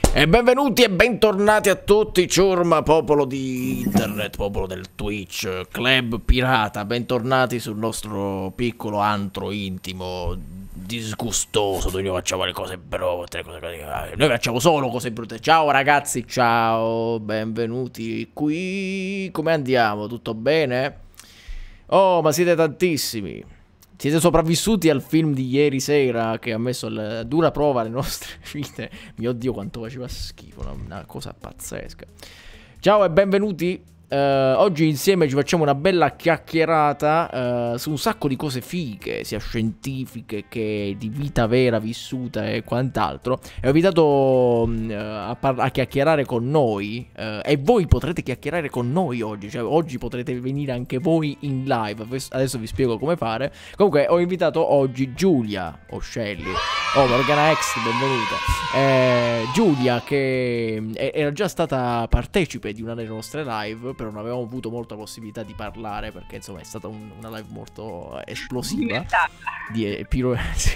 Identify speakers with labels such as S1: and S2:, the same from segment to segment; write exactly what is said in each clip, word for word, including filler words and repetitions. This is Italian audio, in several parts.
S1: E benvenuti e bentornati a tutti, ciurma, popolo di internet, popolo del Twitch, club pirata, bentornati sul nostro piccolo antro intimo, disgustoso, dove noi facciamo le cose brutte, cose, cose, noi facciamo solo cose brutte. Ciao ragazzi, ciao, benvenuti qui, come andiamo? Tutto bene? Oh, ma siete tantissimi. Siete sopravvissuti al film di ieri sera che ha messo a dura prova le nostre vite. Mio Dio, quanto faceva schifo, una, una cosa pazzesca. Ciao e benvenuti. Uh, oggi insieme ci facciamo una bella chiacchierata uh, su un sacco di cose fighe, sia scientifiche che di vita vera vissuta e quant'altro. E ho invitato uh, a, a chiacchierare con noi uh, e voi potrete chiacchierare con noi oggi, cioè oggi potrete venire anche voi in live. Adesso vi spiego come fare. Comunque ho invitato oggi Giulia o Shelly. Oh, Morgana X, benvenuta. Eh, Giulia, che era già stata partecipe di una delle nostre live, però non avevamo avuto molta possibilità di parlare perché insomma è stata un, una live molto esplosiva. Di, eh, piro...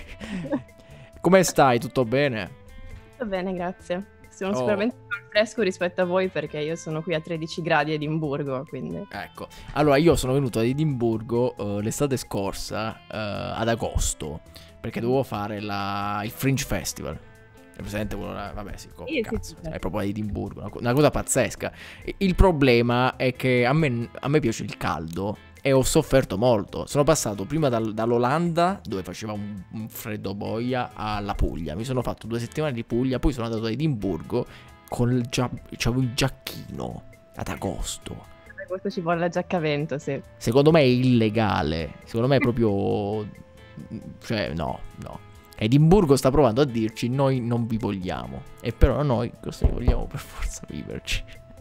S1: Come stai? Tutto bene?
S2: Tutto bene, grazie. Sono
S1: oh.
S2: sicuramente più al fresco rispetto a voi perché io sono qui a tredici gradi a Edimburgo, quindi...
S1: Ecco, allora io sono venuto ad Edimburgo uh, l'estate scorsa, uh, ad agosto, perché dovevo fare la... il Fringe Festival. È presente quello là? Vabbè, sì, co-
S2: Sì,
S1: cazzo,
S2: sì, sì.
S1: è proprio a Edimburgo, una, co- una cosa pazzesca. Il problema è che a me, a me piace il caldo e ho sofferto molto. Sono passato prima dal- dall'Olanda, dove faceva un, un freddo boia, alla Puglia. Mi sono fatto due settimane di Puglia, poi sono andato a Edimburgo con il, gia- c'avevo il giacchino ad agosto.
S2: Questo ci vuole la giacca a vento, sì.
S1: Secondo me è illegale, secondo me è proprio... cioè, no, no. Edimburgo sta provando a dirci noi non vi vogliamo. E però noi cosa vogliamo per forza viverci.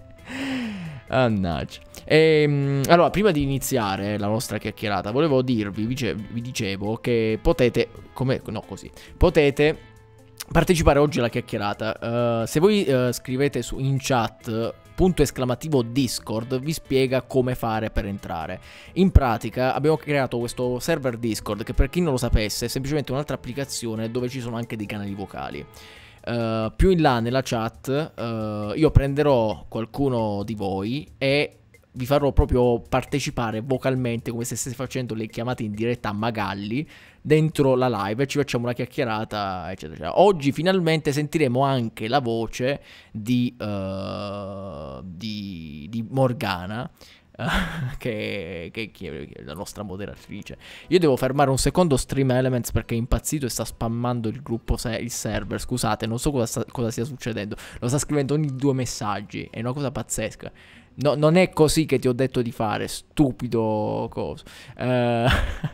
S1: Mannaggia. E, allora, prima di iniziare la nostra chiacchierata, volevo dirvi, vi dicevo che potete, come, no così, potete partecipare oggi alla chiacchierata. Uh, se voi uh, scrivete su, in chat punto esclamativo Discord, vi spiega come fare per entrare. In pratica abbiamo creato questo server Discord che, per chi non lo sapesse, è semplicemente un'altra applicazione dove ci sono anche dei canali vocali. Uh, più in là nella chat uh, io prenderò qualcuno di voi e vi farò proprio partecipare vocalmente, come se stesse facendo le chiamate in diretta a Magalli dentro la live, e ci facciamo una chiacchierata, eccetera, eccetera. Oggi finalmente sentiremo anche la voce di, uh, di, di Morgana, uh, che, che, che è la nostra moderatrice. Io devo fermare un secondo Stream Elements perché è impazzito e sta spammando il gruppo, se il server. Scusate, non so cosa, sta, cosa stia succedendo. Lo sta scrivendo ogni due messaggi, è una cosa pazzesca. No, non è così che ti ho detto di fare, stupido coso. Uh,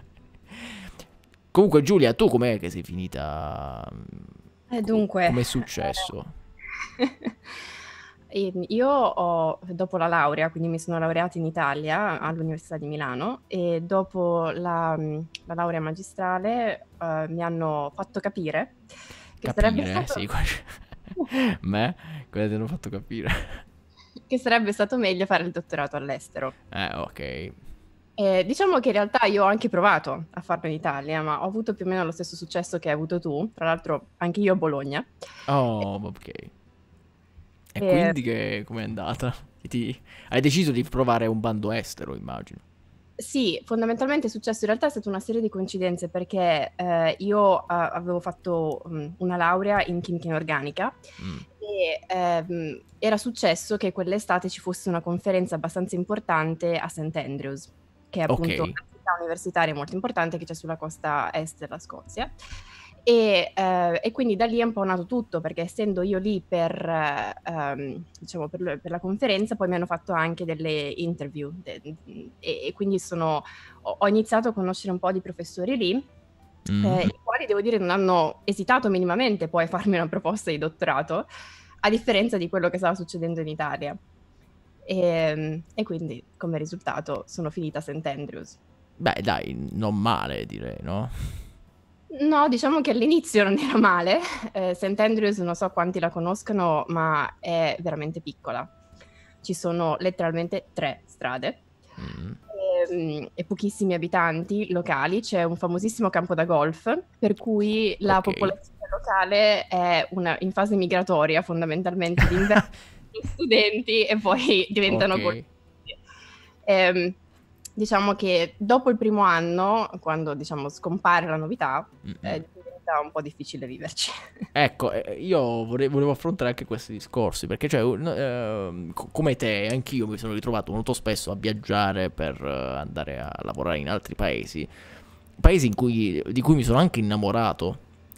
S1: comunque Giulia, tu com'è che sei finita?
S2: Eh, dunque...
S1: Com'è successo?
S2: Io ho, dopo la laurea, quindi mi sono laureata in Italia all'Università di Milano, e dopo la, la laurea magistrale uh, mi hanno fatto capire che
S1: Capire,
S2: sarebbe stato...
S1: sì. Me? Cosa ti hanno fatto capire?
S2: che sarebbe stato meglio fare il dottorato all'estero.
S1: Eh, ok.
S2: Eh, diciamo che in realtà io ho anche provato a farlo in Italia, ma ho avuto più o meno lo stesso successo che hai avuto tu, tra l'altro anche io a Bologna.
S1: Oh, ok. E
S2: Eh,
S1: quindi che com'è andata? Ti... Hai deciso di provare un bando estero, immagino.
S2: Sì, fondamentalmente è successo, in realtà è stata una serie di coincidenze perché eh, io uh, avevo fatto um, una laurea in chimica inorganica
S1: Mm.
S2: e ehm, era successo che quell'estate ci fosse una conferenza abbastanza importante a Saint Andrews, che è appunto
S1: Ok.
S2: una città universitaria molto importante che c'è sulla costa est della Scozia. E, eh, e quindi da lì è un po' nato tutto, perché essendo io lì per, eh, um, diciamo per, per la conferenza, poi mi hanno fatto anche delle interview de, e, e quindi sono, ho, ho iniziato a conoscere un po' di professori lì,
S1: Mm.
S2: eh, i quali devo dire non hanno esitato minimamente poi a farmi una proposta di dottorato, a differenza di quello che stava succedendo in Italia. E, e quindi come risultato sono finita a Saint Andrews.
S1: Beh, dai, non male, direi, no?
S2: No, diciamo che all'inizio non era male. Eh, Saint Andrews non so quanti la conoscono, ma è veramente piccola. Ci sono letteralmente tre strade
S1: Mm.
S2: e, e pochissimi abitanti locali. C'è un famosissimo campo da golf, per cui la
S1: Ok.
S2: popolazione sociale è una, in fase migratoria fondamentalmente, di inverno gli studenti e poi diventano
S1: Ok.
S2: colleghi. Ehm, diciamo che dopo il primo anno, quando diciamo scompare la novità,
S1: Mm-mm.
S2: eh, diventa un po' difficile viverci.
S1: Ecco, eh, io vorrei- volevo affrontare anche questi discorsi, perché cioè, un- ehm, co- come te, anch'io mi sono ritrovato molto spesso a viaggiare per eh, andare a lavorare in altri paesi, paesi in cui- di cui mi sono anche innamorato,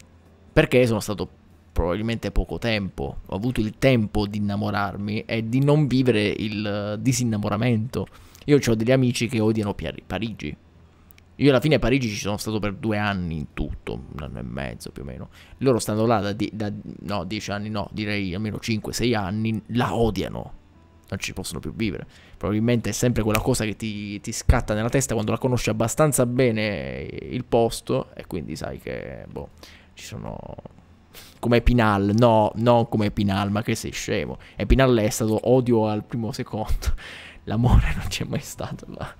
S1: perché sono stato probabilmente poco tempo, ho avuto il tempo di innamorarmi e di non vivere il eh, disinnamoramento. Io ho degli amici che odiano Piari- Parigi. Io alla fine a Parigi ci sono stato per due anni in tutto, un anno e mezzo più o meno. Loro stanno là da, di- da no, dieci anni, no, direi almeno cinque sei anni, la odiano, non ci possono più vivere. Probabilmente è sempre quella cosa che ti, ti scatta nella testa quando la conosci abbastanza bene il posto, e quindi sai che, boh, ci sono... Come Pinal, no, non come Pinal, ma che sei scemo. E Pinal è stato odio al primo secondo, l'amore non c'è mai stato là.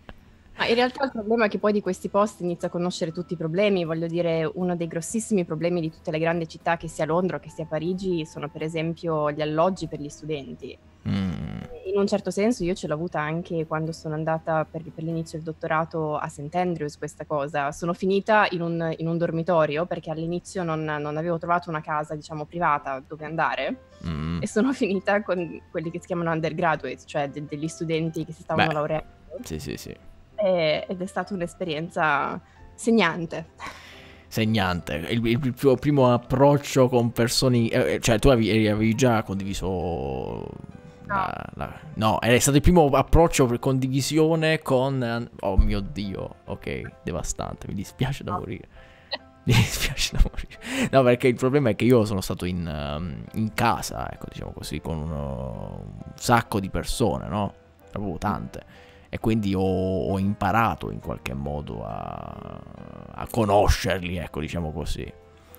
S2: Ma in realtà il problema è che poi di questi posti inizia a conoscere tutti i problemi. Voglio dire, uno dei grossissimi problemi di tutte le grandi città, che sia Londra o che sia Parigi, sono per esempio gli alloggi per gli studenti.
S1: Mm.
S2: In un certo senso io ce l'ho avuta anche quando sono andata per, per l'inizio del dottorato a Saint Andrews questa cosa. Sono finita in un, in un dormitorio perché all'inizio non, non avevo trovato una casa, diciamo, privata dove andare.
S1: Mm.
S2: E sono finita con quelli che si chiamano undergraduates, cioè de- degli studenti che si stavano
S1: Beh,
S2: laureando.
S1: sì, sì, sì.
S2: E- ed è stata un'esperienza segnante.
S1: Segnante. Il, il tuo primo approccio con persone... eh, cioè, tu avevi, avevi già condiviso... La, la- no, è stato il primo approccio per condivisione con... Oh mio Dio, ok, devastante, mi dispiace da
S2: No.
S1: morire. Mi dispiace da morire. No, perché il problema è che io sono stato in, um, in casa, ecco, diciamo così, con uno- un sacco di persone, no? Proprio tante. E quindi ho, ho imparato in qualche modo a, a conoscerli, ecco, diciamo così.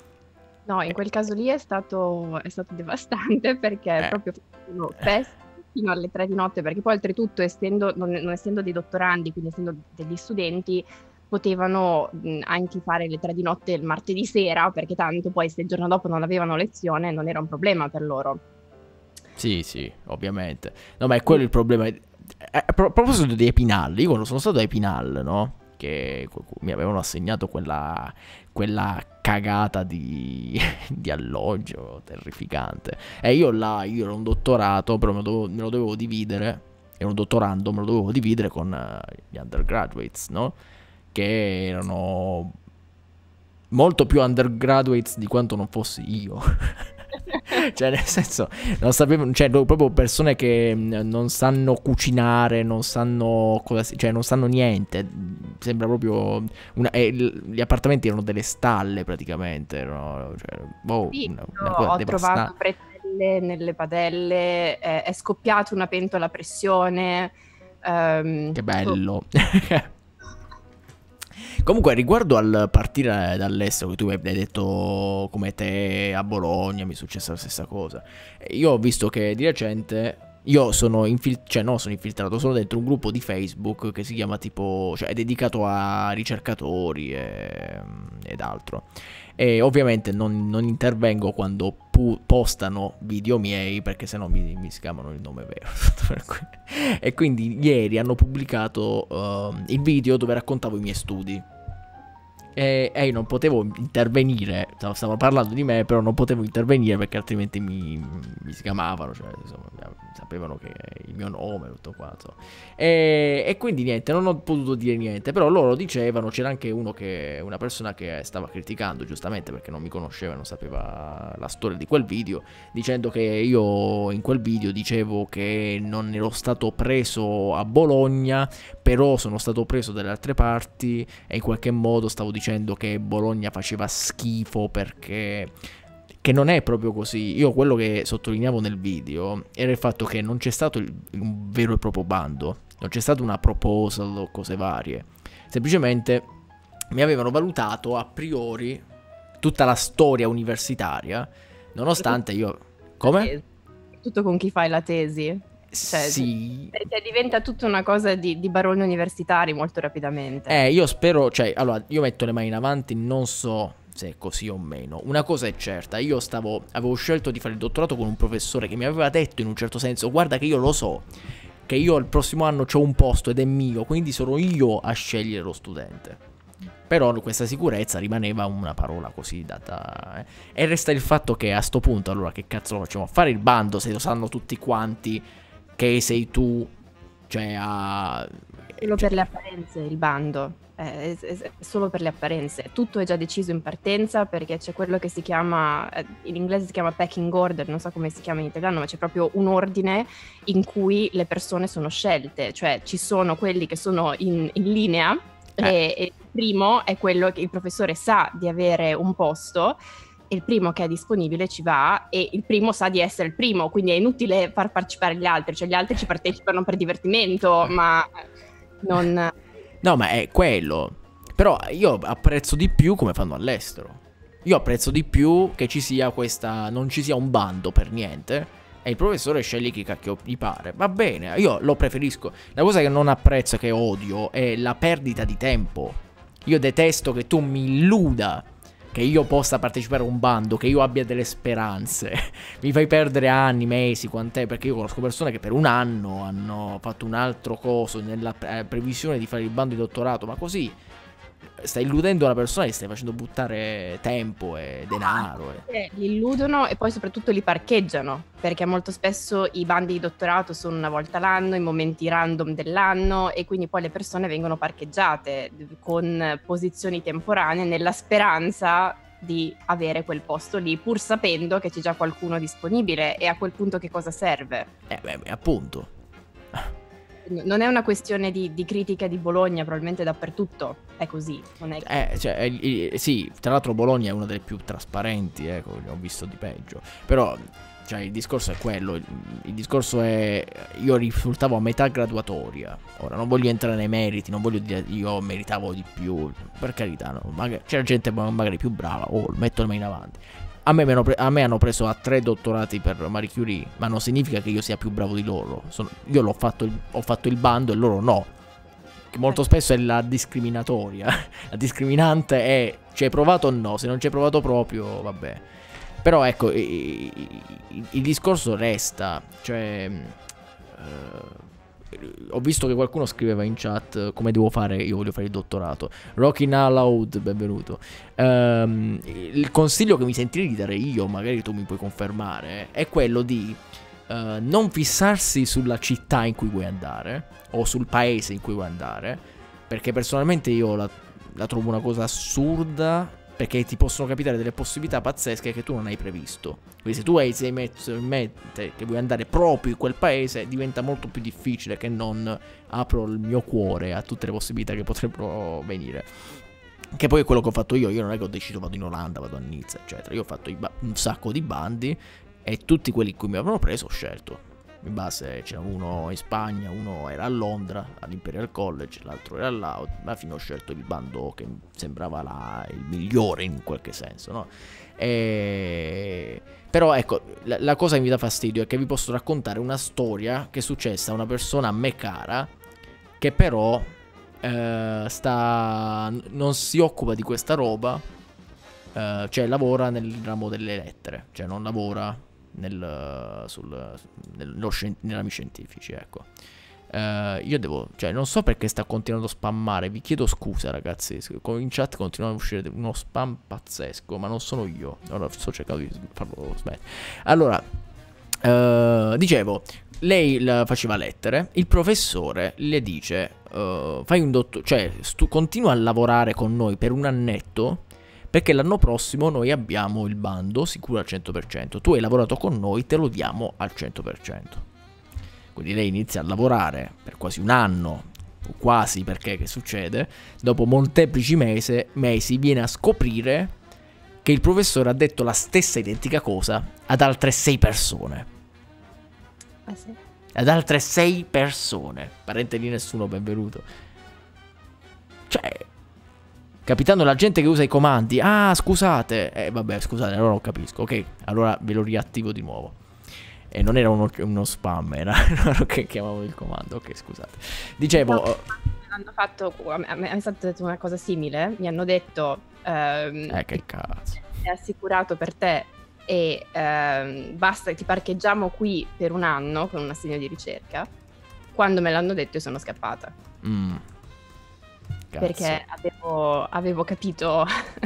S2: No, in quel caso lì è stato, è stato devastante perché
S1: Eh.
S2: proprio facevano feste fino alle tre di notte, perché poi oltretutto, essendo, non, non essendo dei dottorandi, quindi essendo degli studenti, potevano mh, anche fare le tre di notte il martedì sera, perché tanto poi se il giorno dopo non avevano lezione non era un problema per loro.
S1: Sì, sì, ovviamente. No, ma è quello il problema. Eh, A pro- a proposito di Epinal, io quando sono stato a Epinal, no? Che mi avevano assegnato quella, quella cagata di, di alloggio terrificante. E io là, io ero un dottorato, però me lo dovevo, me lo dovevo dividere. Ero un dottorando, me lo dovevo dividere con eh, gli undergraduates, no? Che erano molto più undergraduates di quanto non fossi io. Cioè, nel senso, non sapevo, cioè, proprio persone che mh, non sanno cucinare, non sanno cosa, si- cioè, non sanno niente. Sembra proprio una, e il- gli appartamenti erano delle stalle praticamente. Erano, cioè, boh,
S2: Sì,
S1: una,
S2: io
S1: una cosa
S2: ho
S1: devastante.
S2: trovato bretelle nelle padelle, è, è scoppiata una pentola a pressione. ehm,
S1: Che
S2: boh.
S1: bello. Comunque, riguardo al partire dall'estero, che tu hai detto come te a Bologna, mi è successa la stessa cosa. Io ho visto che di recente io sono infiltrato, cioè no, sono infiltrato, sono dentro un gruppo di Facebook che si chiama tipo, cioè è dedicato a ricercatori e, ed altro. E ovviamente non, non intervengo quando pu- postano video miei perché sennò mi, mi scamano il nome vero. Per cui- E quindi ieri hanno pubblicato uh, il video dove raccontavo i miei studi. E, e io non potevo intervenire, stavo, stavo parlando di me, però non potevo intervenire perché altrimenti mi, mi scamavano, cioè insomma, sapevano che il mio nome e tutto quanto. E, e quindi niente, non ho potuto dire niente, però loro dicevano, c'era anche uno che, una persona che stava criticando giustamente perché non mi conosceva e non sapeva la storia di quel video, dicendo che io in quel video dicevo che non ero stato preso a Bologna, però sono stato preso dalle altre parti e in qualche modo stavo dicendo che Bologna faceva schifo perché che non è proprio così. Io quello che sottolineavo nel video era il fatto che non c'è stato il, un vero e proprio bando, non c'è stata una proposal o cose varie, semplicemente mi avevano valutato a priori tutta la storia universitaria, nonostante io... Come?
S2: Tutto con chi fai la tesi. Cioè,
S1: sì,
S2: perché diventa tutta una cosa di, di baroni universitari molto rapidamente.
S1: Eh, io spero, cioè, allora, io metto le mani in avanti, non so se è così o meno. Una cosa è certa, io stavo, avevo scelto di fare il dottorato con un professore che mi aveva detto in un certo senso: guarda che io lo so, che io il prossimo anno c'ho un posto ed è mio, quindi sono io a scegliere lo studente. Però questa sicurezza rimaneva una parola così data, eh. E resta il fatto che a sto punto, allora che cazzo lo facciamo? Fare il bando se lo sanno tutti quanti che sei tu, cioè a...
S2: Solo
S1: cioè...
S2: per le apparenze il bando, è, è, è solo per le apparenze. Tutto è già deciso in partenza, perché c'è quello che si chiama, in inglese si chiama pecking order, non so come si chiama in italiano, ma c'è proprio un ordine in cui le persone sono scelte, cioè ci sono quelli che sono in, in linea. E, e il primo è quello che il professore sa di avere un posto, e il primo che è disponibile ci va, e il primo sa di essere il primo, quindi è inutile far partecipare gli altri, cioè gli altri ci partecipano per divertimento, ma non...
S1: No, ma è quello. Però io apprezzo di più come fanno all'estero. Io apprezzo di più che ci sia questa, non ci sia un bando per niente, e il professore sceglie chi cacchio gli pare. Va bene, io lo preferisco. La cosa che non apprezzo e che odio è la perdita di tempo. Io detesto che tu mi illuda che io possa partecipare a un bando, che io abbia delle speranze. Mi fai perdere anni, mesi, quant'è, perché io conosco persone che per un anno hanno fatto un altro coso nella previsione di fare il bando di dottorato, ma così stai illudendo una persona e stai facendo buttare tempo e denaro.
S2: Eh, li illudono e poi soprattutto li parcheggiano, perché molto spesso i bandi di dottorato sono una volta l'anno, in momenti random dell'anno, e quindi poi le persone vengono parcheggiate con posizioni temporanee nella speranza di avere quel posto lì, pur sapendo che c'è già qualcuno disponibile. E a quel punto che cosa serve?
S1: Eh beh, appunto.
S2: Non è una questione di, di critica di Bologna, probabilmente dappertutto è così. Non è che...
S1: eh, cioè, eh, sì, tra l'altro Bologna è una delle più trasparenti, ecco, ho visto di peggio. Però, cioè, il discorso è quello, il, il discorso è, io risultavo a metà graduatoria. Ora, non voglio entrare nei meriti, non voglio dire io meritavo di più, per carità, no, magari, c'era gente magari più brava, oh, metto le mani in avanti. A me, a me hanno preso a tre dottorati per Marie Curie, ma non significa che io sia più bravo di loro. Sono, io l'ho fatto il, ho fatto il bando e loro no. Che molto spesso è la discriminatoria. La discriminante è ci hai provato o no, se non ci hai provato proprio, vabbè. Però ecco, il, il, il discorso resta, cioè... Uh, ho visto che qualcuno scriveva in chat come devo fare, io voglio fare il dottorato. Rocky Naloud, benvenuto. Um, il consiglio che mi sentirei di dare io, magari tu mi puoi confermare, è quello di uh, non fissarsi sulla città in cui vuoi andare o sul paese in cui vuoi andare, perché personalmente io la, la trovo una cosa assurda, perché ti possono capitare delle possibilità pazzesche che tu non hai previsto. Quindi se tu hai sei messo in mente che vuoi andare proprio in quel paese, diventa molto più difficile che non apro il mio cuore a tutte le possibilità che potrebbero venire. Che poi è quello che ho fatto io. Io non è che ho deciso vado in Olanda, vado a Nizza, eccetera. Io ho fatto un sacco di bandi e tutti quelli in cui mi avevano preso ho scelto. In base c'era uno in Spagna, uno era a Londra all'Imperial College, l'altro era là, ma alla fine ho scelto il bando che mi sembrava la, il migliore in qualche senso, no? E... però ecco, la, la cosa che mi dà fastidio è che vi posso raccontare una storia che è successa a una persona a me cara, che però eh, sta non si occupa di questa roba, eh, cioè lavora nel ramo delle lettere, cioè non lavora nel, sul, nello scien- nei rami scientifici, ecco. Uh, io devo, cioè non so perché sta continuando a spammare, vi chiedo scusa ragazzi, in chat continua a uscire uno spam pazzesco, ma non sono io, ora sto cercando di farlo smettere. Allora, uh, dicevo, lei la faceva lettere, il professore le dice uh, fai un dottor, cioè stu- continua a lavorare con noi per un annetto, perché l'anno prossimo noi abbiamo il bando sicuro al cento per cento. Tu hai lavorato con noi, te lo diamo al cento per cento. Quindi lei inizia a lavorare per quasi un anno, quasi, perché che succede? Dopo molteplici mesi, mesi viene a scoprire che il professore ha detto la stessa identica cosa ad altre sei persone.
S2: Ah, sì?
S1: Ad altre sei persone. Parente di nessuno, benvenuto. Cioè... capitando la gente che usa i comandi. Ah, scusate. Eh, vabbè, scusate, allora lo capisco. Ok, allora ve lo riattivo di nuovo. E non era uno, uno spam, era loro che chiamavano il comando. Ok, scusate. Dicevo...
S2: No, hanno fatto, a me è stata detto una cosa simile, mi hanno detto... Ehm,
S1: eh, che cazzo.
S2: È assicurato per te e ehm, basta, ti parcheggiamo qui per un anno con un assegno di ricerca. Quando me l'hanno detto io sono scappata.
S1: Mm.
S2: Perché avevo, avevo capito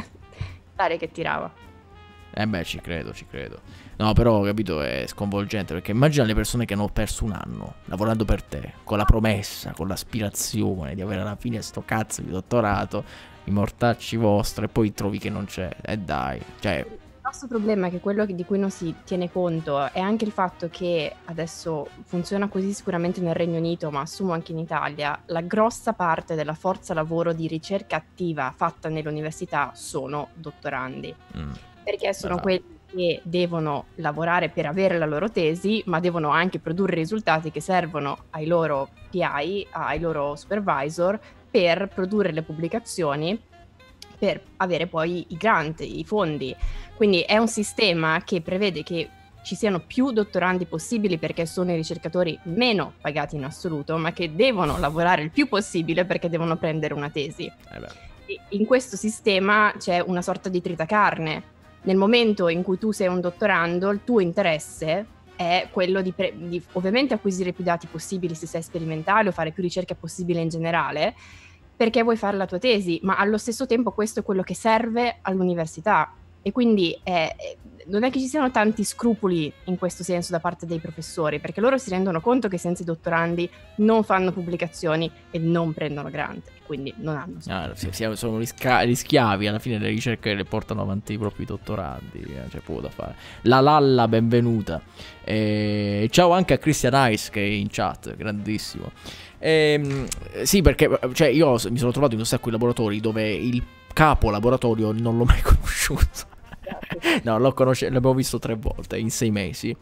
S2: pare che tirava.
S1: Eh beh, ci credo, ci credo. No, però, capito, è sconvolgente, perché immagina le persone che hanno perso un anno lavorando per te, con la promessa, con l'aspirazione di avere alla fine sto cazzo di dottorato, i mortacci vostri, e poi trovi che non c'è. E eh dai, cioè...
S2: Il nostro problema è che quello di cui non si tiene conto è anche il fatto che adesso funziona così sicuramente nel Regno Unito, ma assumo anche in Italia, la grossa parte della forza lavoro di ricerca attiva fatta nelle università sono dottorandi. Mm. Perché sono esatto. quelli che devono lavorare per avere la loro tesi, ma devono anche produrre risultati che servono ai loro P I, ai loro supervisor, per produrre le pubblicazioni, per avere poi i grant, i fondi. Quindi è un sistema che prevede che ci siano più dottorandi possibili perché sono i ricercatori meno pagati in assoluto, ma che devono lavorare il più possibile perché devono prendere una tesi. Eh beh. E in questo sistema c'è una sorta di tritacarne. Nel momento in cui tu sei un dottorando, il tuo interesse è quello di, pre- di ovviamente acquisire più dati possibili se sei sperimentale o fare più ricerca possibile in generale, perché vuoi fare la tua tesi, ma allo stesso tempo questo è quello che serve all'università. E quindi è, non è che ci siano tanti scrupoli in questo senso da parte dei professori, perché loro si rendono conto che senza i dottorandi non fanno pubblicazioni e non prendono grant, quindi non hanno.
S1: Ah, sono gli, sca- gli schiavi alla fine delle ricerche le portano avanti i propri dottorandi, eh, c'è poco da fare. La Lalla, benvenuta. E ciao anche a Christian Ice che è in chat, grandissimo. E, sì, perché cioè, io mi sono trovato in un sacco di laboratori dove il capo laboratorio non l'ho mai conosciuto. No, l'ho conosci- l'avevo visto tre volte in sei mesi.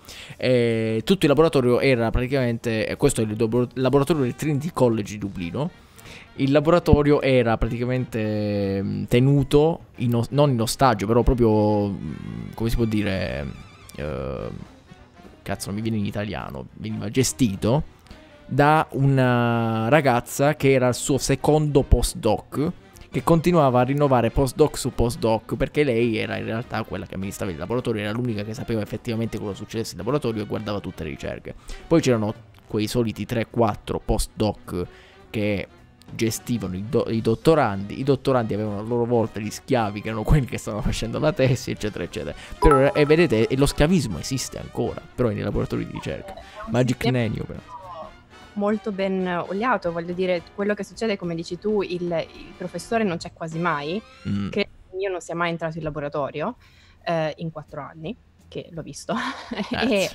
S1: E tutto il laboratorio era praticamente, questo è il do- laboratorio del Trinity College di Dublino. Il laboratorio era praticamente tenuto in o- non in ostaggio, però proprio, come si può dire, eh, cazzo non mi viene in italiano, veniva gestito da una ragazza che era il suo secondo postdoc, che continuava a rinnovare postdoc su postdoc, perché lei era in realtà quella che amministrava il laboratorio, era l'unica che sapeva effettivamente cosa succedesse in laboratorio e guardava tutte le ricerche. Poi c'erano quei soliti tre quattro postdoc che gestivano i, do- i dottorandi, i dottorandi avevano a loro volta gli schiavi che erano quelli che stavano facendo la tesi, eccetera eccetera. Però, e vedete, e lo schiavismo esiste ancora, però nei laboratori di ricerca. Magic Nenio però
S2: molto ben oliato, voglio dire, quello che succede, come dici tu, il, il professore non c'è quasi mai, mm. che io non sia mai entrato in laboratorio eh, in quattro anni, che l'ho visto, e eh,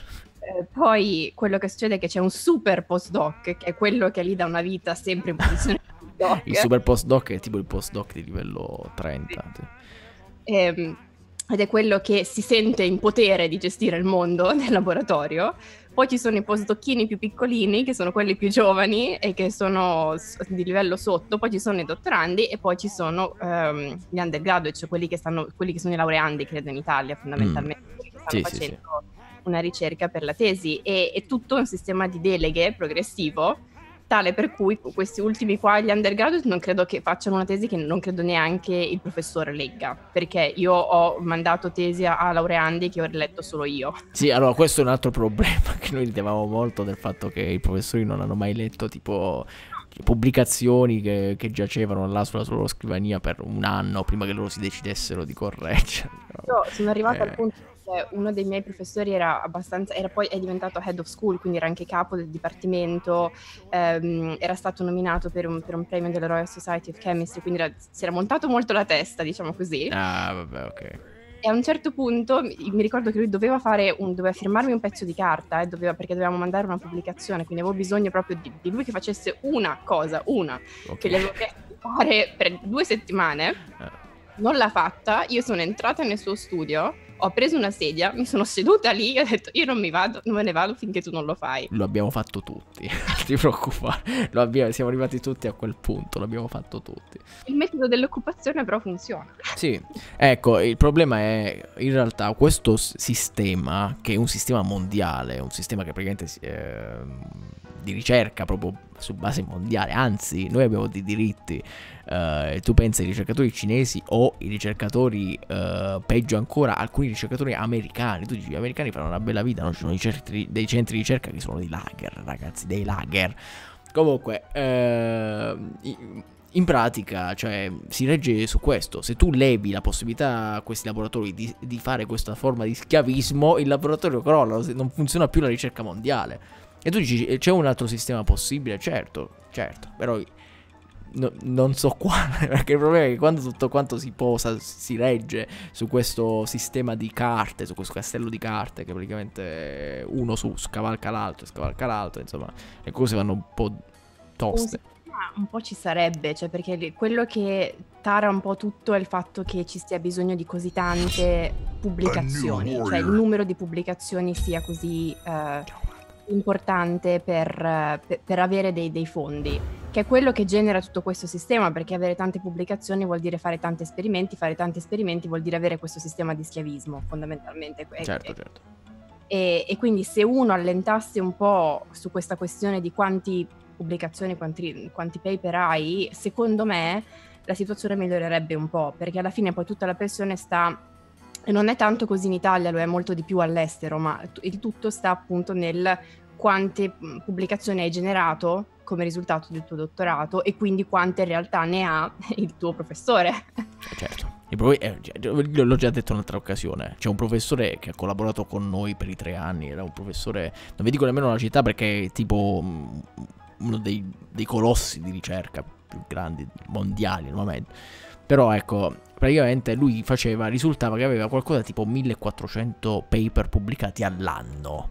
S2: poi quello che succede è che c'è un super postdoc, che è quello che lì da una vita sempre in posizione di postdoc.
S1: Il super postdoc è tipo il postdoc di livello trenta. Sì.
S2: E, ed è quello che si sente in potere di gestire il mondo nel laboratorio. Poi ci sono i postdocchini più piccolini, che sono quelli più giovani e che sono di livello sotto, poi ci sono i dottorandi e poi ci sono um, gli undergraduate, cioè quelli che, stanno, quelli che sono i laureandi, credo in Italia fondamentalmente, mm. quelli che stanno sì, facendo sì, sì. una ricerca per la tesi. E è tutto un sistema di deleghe progressivo, tale per cui questi ultimi qua, gli undergraduate, non credo che facciano una tesi che non credo neanche il professore legga, perché io ho mandato tesi a, a laureandi che ho letto solo io.
S1: Sì, allora questo è un altro problema, che noi ridevamo molto del fatto che i professori non hanno mai letto tipo pubblicazioni che, che giacevano là sulla loro scrivania per un anno prima che loro si decidessero di correggere.
S2: Io sono arrivata eh. al punto che uno dei miei professori era abbastanza, era poi è diventato head of school, quindi era anche capo del dipartimento, ehm, era stato nominato per un, per un premio della Royal Society of Chemistry, quindi era, si era montato molto la testa, diciamo così.
S1: Ah, vabbè, ok.
S2: E a un certo punto mi, mi ricordo che lui doveva fare un, doveva firmarmi un pezzo di carta e doveva, perché dovevamo mandare una pubblicazione, quindi avevo bisogno proprio di, di lui che facesse una cosa, una, okay. che gli avevo chiesto di fare per due settimane. Eh. Non l'ha fatta, io sono entrata nel suo studio Ho preso una sedia, mi sono seduta lì e ho detto io non mi vado, non me ne vado finché tu non lo fai.
S1: Lo abbiamo fatto tutti, non ti preoccupare, lo abbiamo, siamo arrivati tutti a quel punto, l'abbiamo fatto tutti.
S2: Il metodo dell'occupazione però funziona.
S1: Sì, ecco, il problema è in realtà questo sistema, che è un sistema mondiale, un sistema che praticamente eh, di ricerca proprio su base mondiale, anzi noi abbiamo dei diritti, eh, tu pensi ai ricercatori cinesi o i ricercatori, eh, peggio ancora, alcuni ricercatori americani, tu dici gli americani fanno una bella vita, no? Ci sono i centri, dei centri di ricerca che sono dei lager, ragazzi, dei lager. Comunque, eh, in pratica, cioè, si regge su questo. Se tu levi la possibilità a questi laboratori di, di fare questa forma di schiavismo, il laboratorio crolla, non funziona più la ricerca mondiale. E tu dici, c'è un altro sistema possibile? Certo, certo, però no, non so quale, perché il problema è che quando tutto quanto si posa, si regge su questo sistema di carte, su questo castello di carte, che praticamente uno su scavalca l'altro, scavalca l'altro, insomma, le cose vanno un po' toste.
S2: Un po' ci sarebbe, cioè perché quello che tara un po' tutto è il fatto che ci sia bisogno di così tante pubblicazioni, cioè il numero di pubblicazioni sia così uh, importante per, uh, per, per avere dei, dei fondi, che è quello che genera tutto questo sistema, perché avere tante pubblicazioni vuol dire fare tanti esperimenti, fare tanti esperimenti vuol dire avere questo sistema di schiavismo, fondamentalmente.
S1: Certo, certo.
S2: E, e quindi se uno allentasse un po' su questa questione di quanti pubblicazioni, quanti, quanti paper hai, secondo me la situazione migliorerebbe un po', perché alla fine poi tutta la pressione sta, e non è tanto così in Italia, lo è molto di più all'estero, ma il tutto sta appunto nel quante pubblicazioni hai generato come risultato del tuo dottorato e quindi quante in realtà ne ha il tuo professore.
S1: Certo. L'ho già detto in un'altra occasione, c'è un professore che ha collaborato con noi per i tre anni, era un professore, non vi dico nemmeno la città perché è tipo uno dei, dei colossi di ricerca più grandi mondiali al momento. Però ecco, praticamente lui faceva, risultava che aveva qualcosa tipo millequattrocento paper pubblicati all'anno.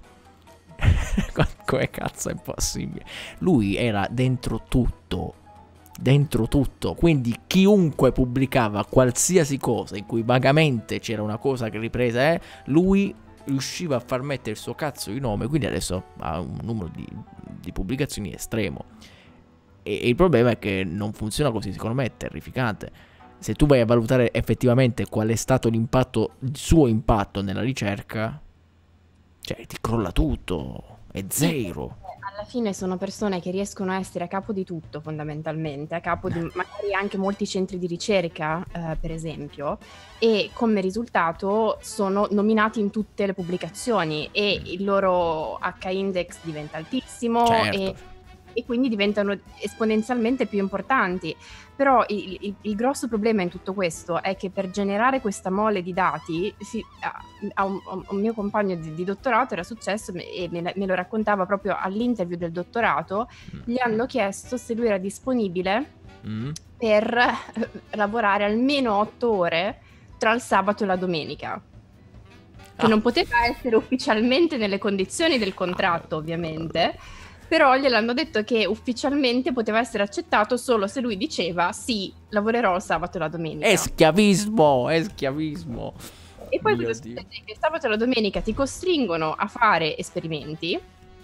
S1: Come cazzo è possibile? Lui era dentro tutto, dentro tutto, quindi chiunque pubblicava qualsiasi cosa in cui vagamente c'era una cosa che ripresa, eh, lui riusciva a far mettere il suo cazzo di nome, quindi adesso ha un numero di, di pubblicazioni estremo. E, e il problema è che non funziona così, secondo me è terrificante. Se tu vai a valutare effettivamente qual è stato l'impatto, il suo impatto nella ricerca, cioè ti crolla tutto, è zero.
S2: Alla fine sono persone che riescono a essere a capo di tutto, fondamentalmente, a capo di magari anche molti centri di ricerca, eh, per esempio, e come risultato sono nominati in tutte le pubblicazioni e il loro H index diventa altissimo,
S1: certo.
S2: e, e quindi diventano esponenzialmente più importanti. Però il, il, il grosso problema in tutto questo è che per generare questa mole di dati, si, a, a, un, a un mio compagno di, di dottorato era successo e me, me lo raccontava proprio all'interview del dottorato, mm. gli hanno chiesto se lui era disponibile mm. per eh, lavorare almeno otto ore tra il sabato e la domenica, che ah. non poteva essere ufficialmente nelle condizioni del contratto, ovviamente. Però gliel'hanno detto che ufficialmente poteva essere accettato solo se lui diceva sì, lavorerò il sabato e la domenica.
S1: È schiavismo, è schiavismo.
S2: E poi cosa succede? Che il sabato e la domenica ti costringono a fare esperimenti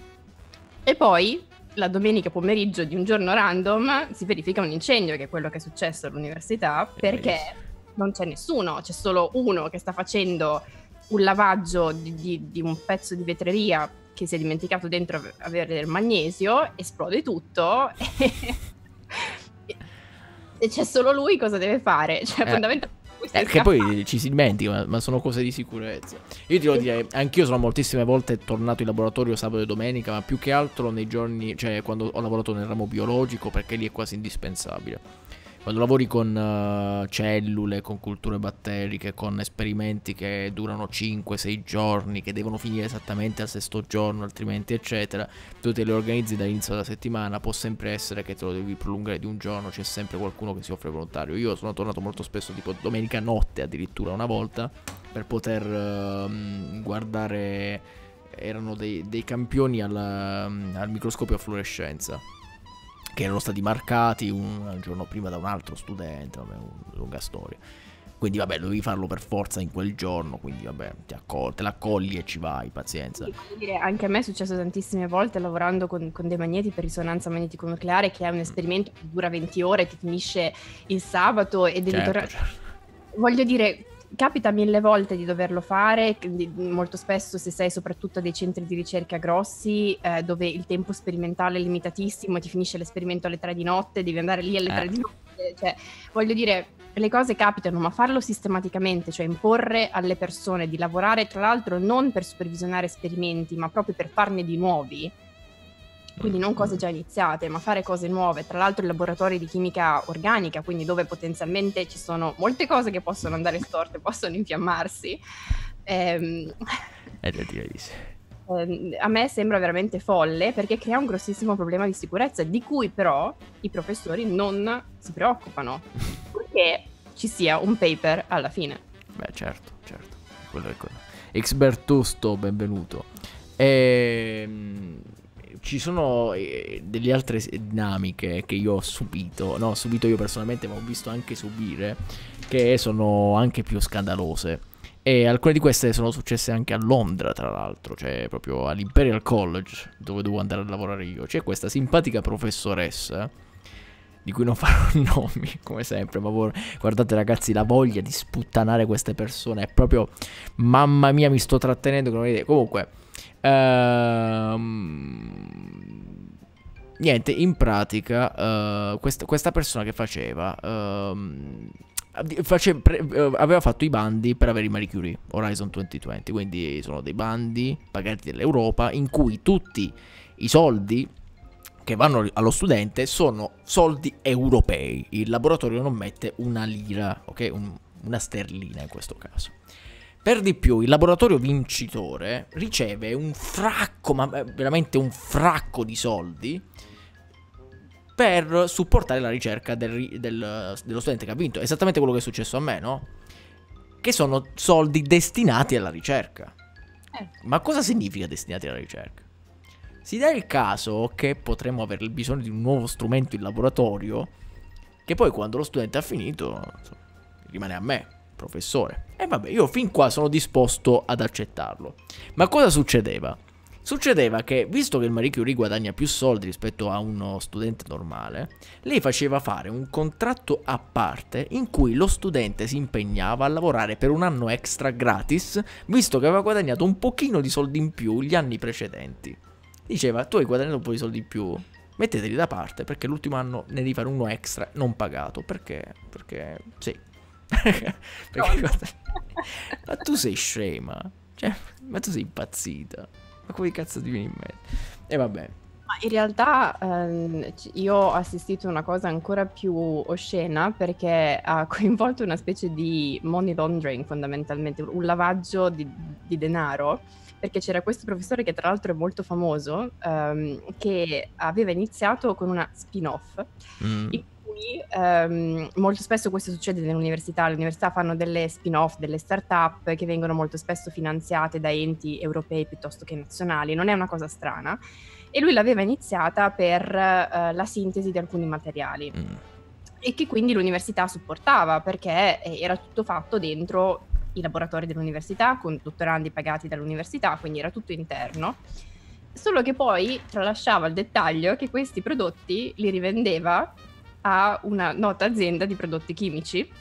S2: e poi la domenica pomeriggio di un giorno random si verifica un incendio, che è quello che è successo all'università, perché non c'è nessuno, c'è solo uno che sta facendo un lavaggio di, di, di un pezzo di vetreria che si è dimenticato dentro avere del magnesio, esplode tutto e, e c'è solo lui, cosa deve fare? Cioè,
S1: eh,
S2: fondamentalmente
S1: eh, che poi ci si dimentica, ma, ma sono cose di sicurezza. Io ti devo dire, anch'io sono moltissime volte tornato in laboratorio sabato e domenica, ma più che altro nei giorni, cioè quando ho lavorato nel ramo biologico, perché lì è quasi indispensabile. Quando lavori con uh, cellule, con culture batteriche, con esperimenti che durano cinque sei giorni, che devono finire esattamente al sesto giorno, altrimenti eccetera, tu te le organizzi dall'inizio della settimana, può sempre essere che te lo devi prolungare di un giorno, c'è sempre qualcuno che si offre volontario. Io sono tornato molto spesso, tipo domenica notte addirittura una volta, per poter uh, guardare, erano dei, dei campioni al, al microscopio a fluorescenza, che erano stati marcati un, un giorno prima da un altro studente, vabbè, una lunga storia. Quindi vabbè, dovevi farlo per forza in quel giorno, quindi vabbè, ti accol- te l'accogli e ci vai, pazienza.
S2: Sì, voglio dire, anche a me è successo tantissime volte lavorando con, con dei magneti per risonanza magnetico-nucleare, che è un esperimento che dura venti ore, che finisce il sabato e devi
S1: Certo,
S2: tornare.
S1: certo.
S2: Voglio dire, capita mille volte di doverlo fare, di- molto spesso se sei soprattutto a dei centri di ricerca grossi, eh, dove il tempo sperimentale è limitatissimo, ti finisce l'esperimento alle tre di notte, devi andare lì alle
S1: Eh.
S2: tre di notte, cioè, voglio dire, le cose capitano, ma farlo sistematicamente, cioè imporre alle persone di lavorare, tra l'altro non per supervisionare esperimenti, ma proprio per farne di nuovi, quindi non cose già iniziate, ma fare cose nuove, tra l'altro in laboratori di chimica organica, quindi dove potenzialmente ci sono molte cose che possono andare storte, possono infiammarsi. Ehm,
S1: Eh, direi di sì.
S2: ehm, a me sembra veramente folle, perché crea un grossissimo problema di sicurezza, di cui però i professori non si preoccupano, perché ci sia un paper alla fine.
S1: Beh, certo, certo. Quello è quello. Expertusto, benvenuto. Ehm, ci sono eh, delle altre s- dinamiche che io ho subito, no, ho subito io personalmente, ma ho visto anche subire, che sono anche più scandalose. E alcune di queste sono successe anche a Londra, tra l'altro, cioè proprio all'Imperial College, dove dovevo andare a lavorare io. C'è questa simpatica professoressa, di cui non farò nomi, come sempre, ma vor- guardate ragazzi, la voglia di sputtanare queste persone è proprio, mamma mia, mi sto trattenendo, che non ho idea. Comunque, ehm, niente, in pratica, eh, questa, questa persona che faceva, ehm, face- pre- eh, aveva fatto i bandi per avere i Marie Curie, Horizon duemilaventi, quindi sono dei bandi pagati dall'Europa in cui tutti i soldi che vanno allo studente sono soldi europei. Il laboratorio non mette una lira, ok? Un- una sterlina in questo caso. Per di più, il laboratorio vincitore riceve un fracco, ma veramente un fracco di soldi per supportare la ricerca del ri- del- dello studente che ha vinto. Esattamente quello che è successo a me, no? Che sono soldi destinati alla ricerca.
S2: Eh.
S1: Ma cosa significa destinati alla ricerca? Si dà il caso che potremmo avere bisogno di un nuovo strumento in laboratorio, che poi quando lo studente ha finito, insomma, rimane a me, professore. E vabbè, io fin qua sono disposto ad accettarlo. Ma cosa succedeva? Succedeva che, visto che il Marie Curie guadagna più soldi rispetto a uno studente normale, lei faceva fare un contratto a parte in cui lo studente si impegnava a lavorare per un anno extra gratis, visto che aveva guadagnato un pochino di soldi in più gli anni precedenti. Diceva, tu hai guadagnato un po' di soldi in più, metteteli da parte, perché l'ultimo anno ne devi fare uno extra non pagato. Perché? Perché sì. Perché guarda, ma tu sei scema, cioè, ma tu sei impazzita, ma come cazzo ti viene in mente? E vabbè.
S2: Ma in realtà ehm, c- io ho assistito a una cosa ancora più oscena, perché ha coinvolto una specie di money laundering, fondamentalmente, un lavaggio di, di denaro, perché c'era questo professore che tra l'altro è molto famoso, ehm, che aveva iniziato con una spin-off,
S1: Mm.
S2: in cui ehm, molto spesso questo succede nell'università. Le università fanno delle spin-off, delle start-up che vengono molto spesso finanziate da enti europei piuttosto che nazionali, non è una cosa strana. E lui l'aveva iniziata per eh, la sintesi di alcuni materiali,
S1: Mm.
S2: e che quindi l'università supportava, perché eh, era tutto fatto dentro i laboratori dell'università, con dottorandi pagati dall'università, quindi era tutto interno. Solo che poi tralasciava il dettaglio che questi prodotti li rivendeva a una nota azienda di prodotti chimici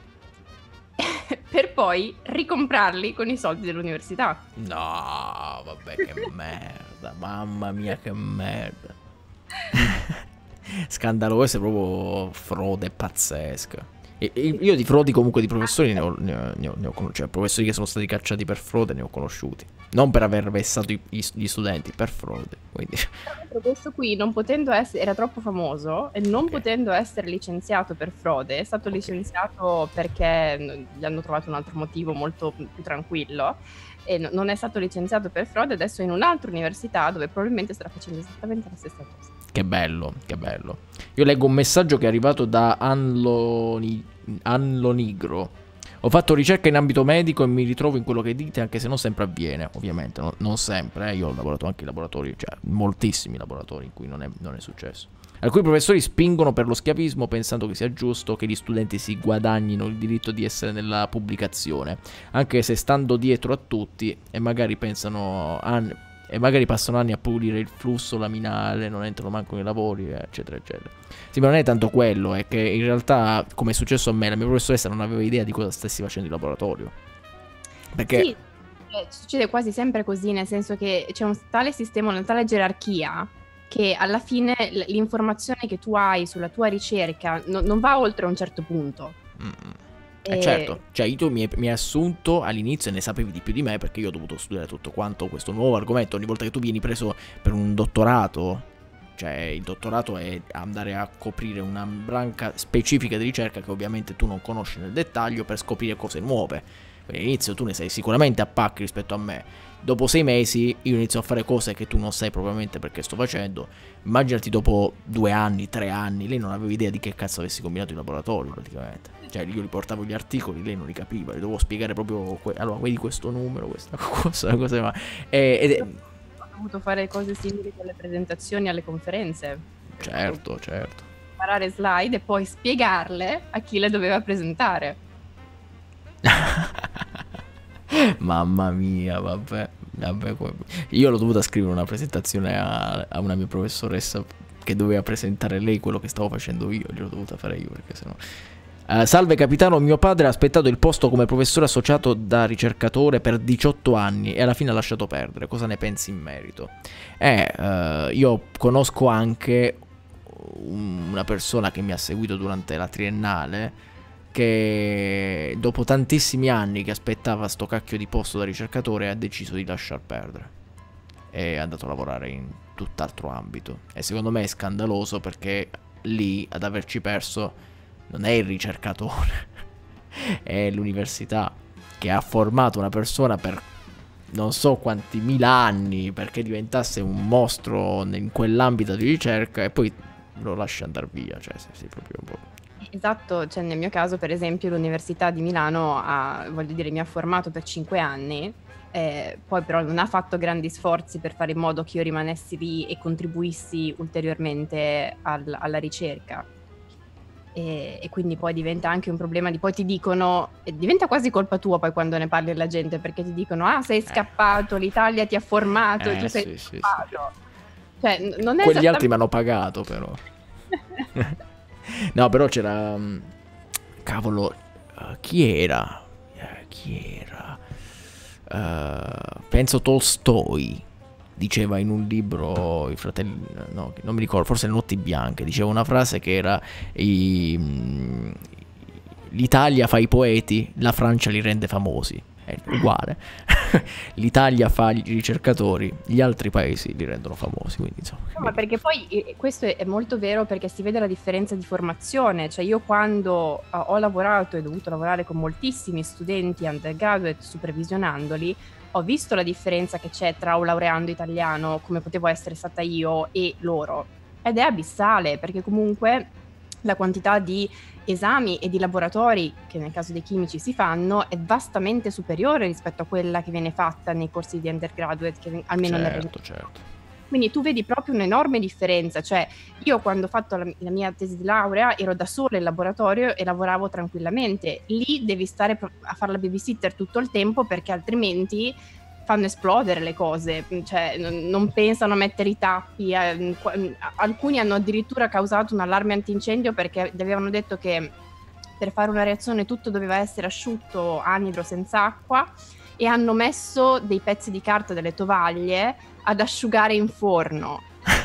S2: per poi ricomprarli con i soldi dell'università.
S1: No, vabbè, che merda, mamma mia, che merda. Scandaloso, è proprio frode pazzesca. E- e io di frodi comunque di professori ne ho, ne ho, ne ho, ne ho conosciuti, cioè professori che sono stati cacciati per frode ne ho conosciuti. Non per aver vessato i- i- gli studenti, per frode. Quindi,
S2: Tra l'altro questo qui, non potendo essere, era troppo famoso e non
S1: Ok.
S2: potendo essere licenziato per frode, è stato
S1: Ok.
S2: licenziato perché n- gli hanno trovato un altro motivo molto più tranquillo, e no- non è stato licenziato per frode, adesso è in un'altra università dove probabilmente starà facendo esattamente la stessa cosa.
S1: che bello, che bello. Io leggo un messaggio che è arrivato da Anloni, Anlonigro. Ho fatto ricerca in ambito medico e mi ritrovo in quello che dite, anche se non sempre avviene, ovviamente, no- non sempre. Eh. Io ho lavorato anche in laboratori, cioè moltissimi laboratori in cui non è, non è successo. Alcuni professori spingono per lo schiavismo pensando che sia giusto che gli studenti si guadagnino il diritto di essere nella pubblicazione, anche se stando dietro a tutti e magari pensano anni, e magari passano anni a pulire il flusso laminare, non entrano manco nei lavori, eccetera, eccetera. Sì, ma non è tanto quello, è che in realtà, come è successo a me, la mia professoressa non aveva idea di cosa stessi facendo in laboratorio. Perché...
S2: Sì, eh, succede quasi sempre così, nel senso che c'è un tale sistema, una tale gerarchia, che alla fine l- l'informazione che tu hai sulla tua ricerca no- non va oltre un certo punto.
S1: Mm.
S2: E-
S1: Eh certo, cioè tu mi hai, mi hai assunto all'inizio e ne sapevi di più di me perché io ho dovuto studiare tutto quanto questo nuovo argomento. Ogni volta che tu vieni preso per un dottorato, cioè il dottorato è andare a coprire una branca specifica di ricerca che ovviamente tu non conosci nel dettaglio per scoprire cose nuove. Quindi all'inizio tu ne sei sicuramente a pacchi rispetto a me. Dopo sei mesi io inizio a fare cose che tu non sai propriamente perché sto facendo. Immaginati dopo due anni, tre anni, lei non aveva idea di che cazzo avessi combinato in laboratorio praticamente. Cioè io gli portavo gli articoli, lei non li capiva, le dovevo spiegare proprio, que- allora vedi questo numero, questa cosa, cosa ma... e, ed è...
S2: Ho dovuto fare cose simili alle presentazioni, alle conferenze.
S1: Certo, certo.
S2: Preparare slide e poi spiegarle a chi le doveva presentare.
S1: Mamma mia, vabbè, vabbè, io l'ho dovuta scrivere una presentazione a, a una mia professoressa che doveva presentare lei quello che stavo facendo io, gliel'ho dovuta fare io perché sennò... Uh, salve capitano, mio padre ha aspettato il posto come professore associato da ricercatore per diciotto anni e alla fine ha lasciato perdere. Cosa ne pensi in merito? Eh, uh, io conosco anche una persona che mi ha seguito durante la triennale che dopo tantissimi anni che aspettava sto cacchio di posto da ricercatore ha deciso di lasciar perdere. È andato a lavorare in tutt'altro ambito. E secondo me è scandaloso perché lì ad averci perso... non è il ricercatore, è l'università che ha formato una persona per non so quanti mila anni perché diventasse un mostro in quell'ambito di ricerca e poi lo lascia andare via, cioè sì, sì, proprio un po'.
S2: Esatto, cioè nel mio caso per esempio l'Università di Milano ha, voglio dire, mi ha formato per cinque anni, eh, poi però non ha fatto grandi sforzi per fare in modo che io rimanessi lì e contribuissi ulteriormente al- alla ricerca. E, e quindi poi diventa anche un problema di poi ti dicono, e diventa quasi colpa tua poi quando ne parli alla gente perché ti dicono ah sei scappato, l'Italia ti ha formato e
S1: Eh,
S2: tu sei
S1: sì, sì,
S2: scappato. Cioè n- non è
S1: Quegli
S2: esattamente...
S1: altri mi hanno pagato però. No, però c'era... Cavolo, uh, chi era? Eh, chi era? Uh, penso Tolstoi. Diceva in un libro, i fratelli, no, non mi ricordo, forse Le notti bianche, diceva una frase che era i, l'Italia fa i poeti, la Francia li rende famosi. È uguale. L'Italia fa i ricercatori, gli altri paesi li rendono famosi. Quindi, insomma,
S2: No, ma perché poi eh, questo è, è molto vero perché si vede la differenza di formazione, cioè io quando uh, ho lavorato e ho dovuto lavorare con moltissimi studenti undergraduate supervisionandoli, ho visto la differenza che c'è tra un laureando italiano, come potevo essere stata io, e loro. Ed è abissale, perché comunque la quantità di esami e di laboratori, che nel caso dei chimici si fanno, è vastamente superiore rispetto a quella che viene fatta nei corsi di undergraduate, che almeno nel
S1: certo, certo.
S2: Quindi tu vedi proprio un'enorme differenza, cioè io quando ho fatto la, la mia tesi di laurea ero da sola in laboratorio e lavoravo tranquillamente. Lì devi stare a fare la babysitter tutto il tempo perché altrimenti fanno esplodere le cose, cioè non, non pensano a mettere i tappi, eh, alcuni hanno addirittura causato un allarme antincendio perché avevano detto che per fare una reazione tutto doveva essere asciutto anidro senza acqua e hanno messo dei pezzi di carta, delle tovaglie ad asciugare in forno.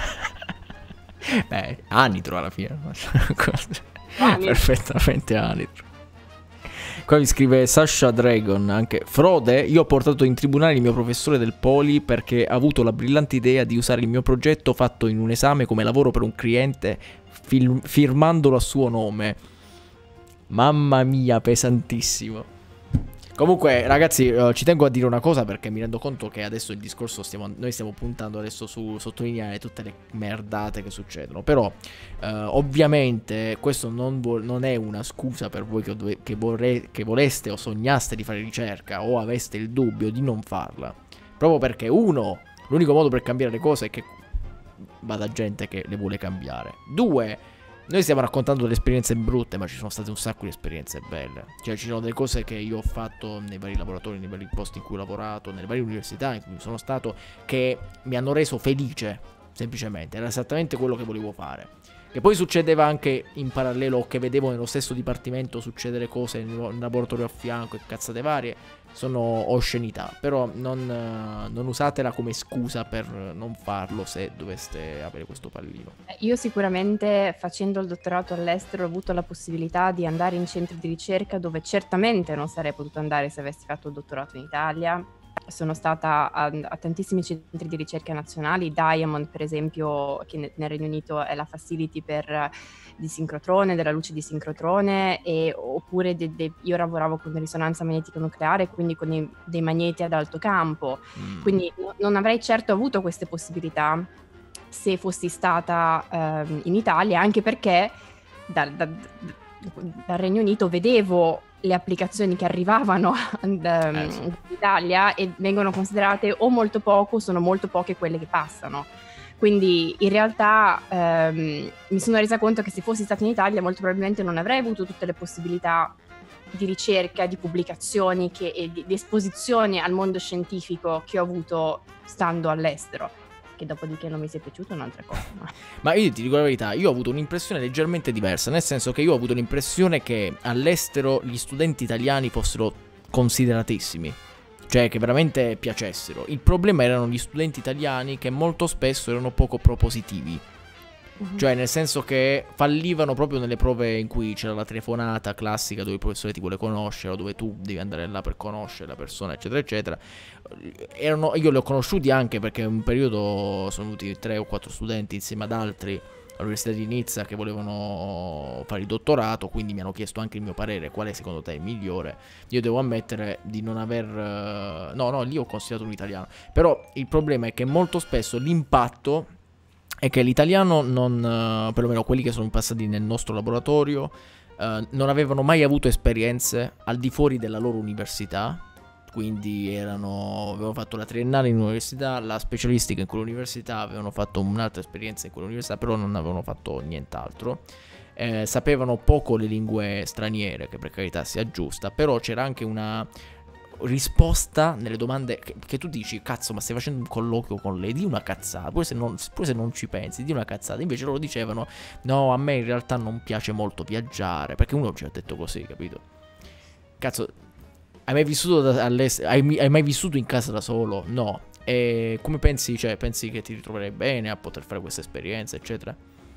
S1: Beh, anidro alla fine.
S2: Anidro.
S1: Perfettamente anidro. Qua mi scrive Sasha Dragon anche: Frode, io ho portato in tribunale il mio professore del Poli perché ha avuto la brillante idea di usare il mio progetto fatto in un esame come lavoro per un cliente fil- firmandolo a suo nome. Mamma mia, pesantissimo. Comunque ragazzi, uh, ci tengo a dire una cosa perché mi rendo conto che adesso il discorso stiamo, noi stiamo puntando adesso su sottolineare tutte le merdate che succedono. Però uh, ovviamente questo non, non è una scusa per voi che, dove, che, vorrei, che voleste o sognaste di fare ricerca o aveste il dubbio di non farla. Proprio perché uno, l'unico modo per cambiare le cose è che va da gente che le vuole cambiare. Due, noi stiamo raccontando delle esperienze brutte, ma ci sono state un sacco di esperienze belle. Cioè ci sono delle cose che io ho fatto nei vari laboratori, nei vari posti in cui ho lavorato, nelle varie università in cui sono stato, che mi hanno reso felice, semplicemente. Era esattamente quello che volevo fare. Che poi succedeva anche in parallelo, che vedevo nello stesso dipartimento succedere cose nel laboratorio a fianco e cazzate varie, sono oscenità. Però non, non usatela come scusa per non farlo se doveste avere questo pallino.
S2: Io sicuramente, facendo il dottorato all'estero, ho avuto la possibilità di andare in centri di ricerca dove certamente non sarei potuto andare se avessi fatto il dottorato in Italia. Sono stata a, a tantissimi centri di ricerca nazionali, Diamond per esempio, che ne, nel Regno Unito è la facility per, di sincrotrone, della luce di sincrotrone, e, oppure de, de, io lavoravo con risonanza magnetica nucleare, quindi con i, dei magneti ad alto campo, mm. quindi no, non avrei certo avuto queste possibilità se fossi stata eh, in Italia, anche perché dal, da, dal Regno Unito vedevo le applicazioni che arrivavano dall'Italia eh, sì. e vengono considerate o molto poco o sono molto poche quelle che passano. Quindi in realtà ehm, mi sono resa conto che se fossi stata in Italia molto probabilmente non avrei avuto tutte le possibilità di ricerca, di pubblicazioni che, e di, di esposizione al mondo scientifico che ho avuto stando all'estero. Che dopodiché non mi sia piaciuto è un'altra cosa. Ma...
S1: ma io ti dico la verità, io ho avuto un'impressione leggermente diversa, nel senso che io ho avuto l'impressione che all'estero gli studenti italiani fossero consideratissimi, cioè che veramente piacessero. Il problema erano gli studenti italiani che molto spesso erano poco propositivi. Cioè nel senso che fallivano proprio nelle prove in cui c'era la telefonata classica dove il professore ti vuole conoscere o dove tu devi andare là per conoscere la persona eccetera eccetera. Erano, io li ho conosciuti anche perché in un periodo sono venuti tre o quattro studenti insieme ad altri all'università di Nizza che volevano fare il dottorato, quindi mi hanno chiesto anche il mio parere, quale secondo te è il migliore. Io devo ammettere di non aver no no lì ho considerato un italiano, però il problema è che molto spesso l'impatto è che l'italiano non, uh, perlomeno quelli che sono passati nel nostro laboratorio, uh, non avevano mai avuto esperienze al di fuori della loro università, quindi erano, avevano fatto la triennale in un'università, la specialistica in quell'università, avevano fatto un'altra esperienza in quell'università, però non avevano fatto nient'altro. Eh, sapevano poco le lingue straniere, che per carità sia giusta, però c'era anche una risposta nelle domande che, che tu dici cazzo ma stai facendo un colloquio con lei, di una cazzata, pure se, non, pure se non ci pensi, di una cazzata. Invece loro dicevano no, a me in realtà non piace molto viaggiare, perché uno ci ha detto così, capito? Cazzo, hai mai vissuto da, all'estero? Hai, hai mai vissuto in casa da solo? No. E come pensi, cioè pensi che ti ritroverai bene a poter fare questa esperienza eccetera?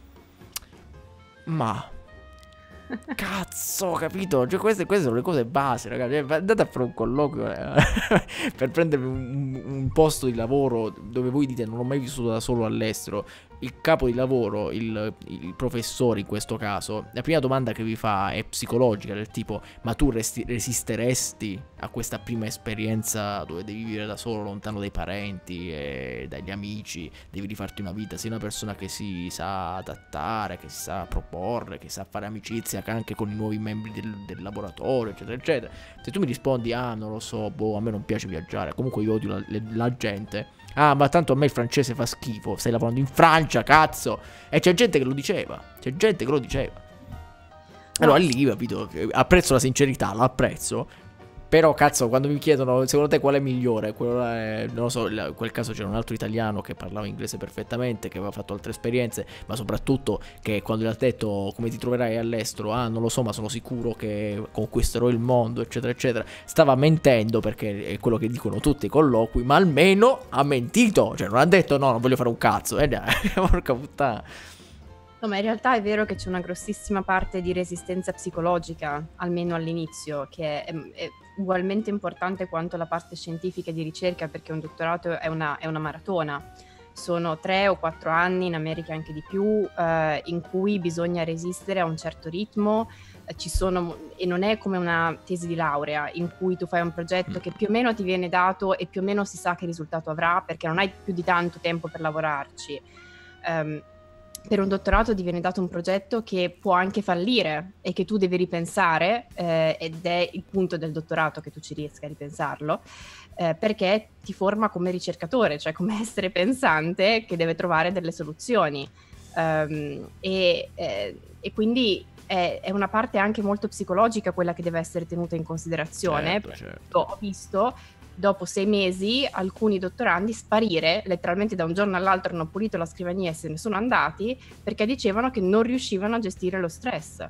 S1: Ma cazzo, capito? Cioè queste, queste sono le cose base, ragazzi. Andate a fare un colloquio eh, per prendere un, un posto di lavoro dove voi dite non ho mai vissuto da solo all'estero. Il capo di lavoro, il, il professore in questo caso, la prima domanda che vi fa è psicologica, del tipo ma tu resti, resisteresti a questa prima esperienza dove devi vivere da solo, lontano dai parenti e dagli amici, devi rifarti una vita, sei una persona che si sa adattare, che si sa proporre, che sa fare amicizia anche con i nuovi membri del, del laboratorio eccetera eccetera. Se tu mi rispondi ah non lo so, boh, a me non piace viaggiare, comunque io odio la, la gente, ah ma tanto a me il francese fa schifo, stai lavorando in Francia cazzo, e c'è gente che lo diceva, c'è gente che lo diceva. Allora lì capito, apprezzo la sincerità, lo apprezzo. Però cazzo, quando mi chiedono secondo te qual è migliore, quello è, non lo so, in quel caso c'era un altro italiano che parlava inglese perfettamente, che aveva fatto altre esperienze, ma soprattutto che quando gli ha detto come ti troverai all'estero, ah non lo so ma sono sicuro che conquisterò il mondo eccetera eccetera, stava mentendo, perché è quello che dicono tutti i colloqui, ma almeno ha mentito, cioè non ha detto no non voglio fare un cazzo, eh dai, porca puttana.
S2: No, ma in realtà è vero che c'è una grossissima parte di resistenza psicologica, almeno all'inizio, che è, è ugualmente importante quanto la parte scientifica e di ricerca, perché un dottorato è una, è una maratona. Sono tre o quattro anni, in America anche di più, eh, in cui bisogna resistere a un certo ritmo. Eh, ci sono, e non è come una tesi di laurea, in cui tu fai un progetto che più o meno ti viene dato e più o meno si sa che risultato avrà, perché non hai più di tanto tempo per lavorarci. Um, per un dottorato ti viene dato un progetto che può anche fallire e che tu devi ripensare, eh, ed è il punto del dottorato che tu ci riesca a ripensarlo, eh, perché ti forma come ricercatore, cioè come essere pensante che deve trovare delle soluzioni. Um, e, eh, e quindi è, è una parte anche molto psicologica quella che deve essere tenuta in considerazione.
S1: Certo, certo.
S2: Ho visto dopo sei mesi alcuni dottorandi sparire, letteralmente da un giorno all'altro hanno pulito la scrivania e se ne sono andati perché dicevano che non riuscivano a gestire lo stress.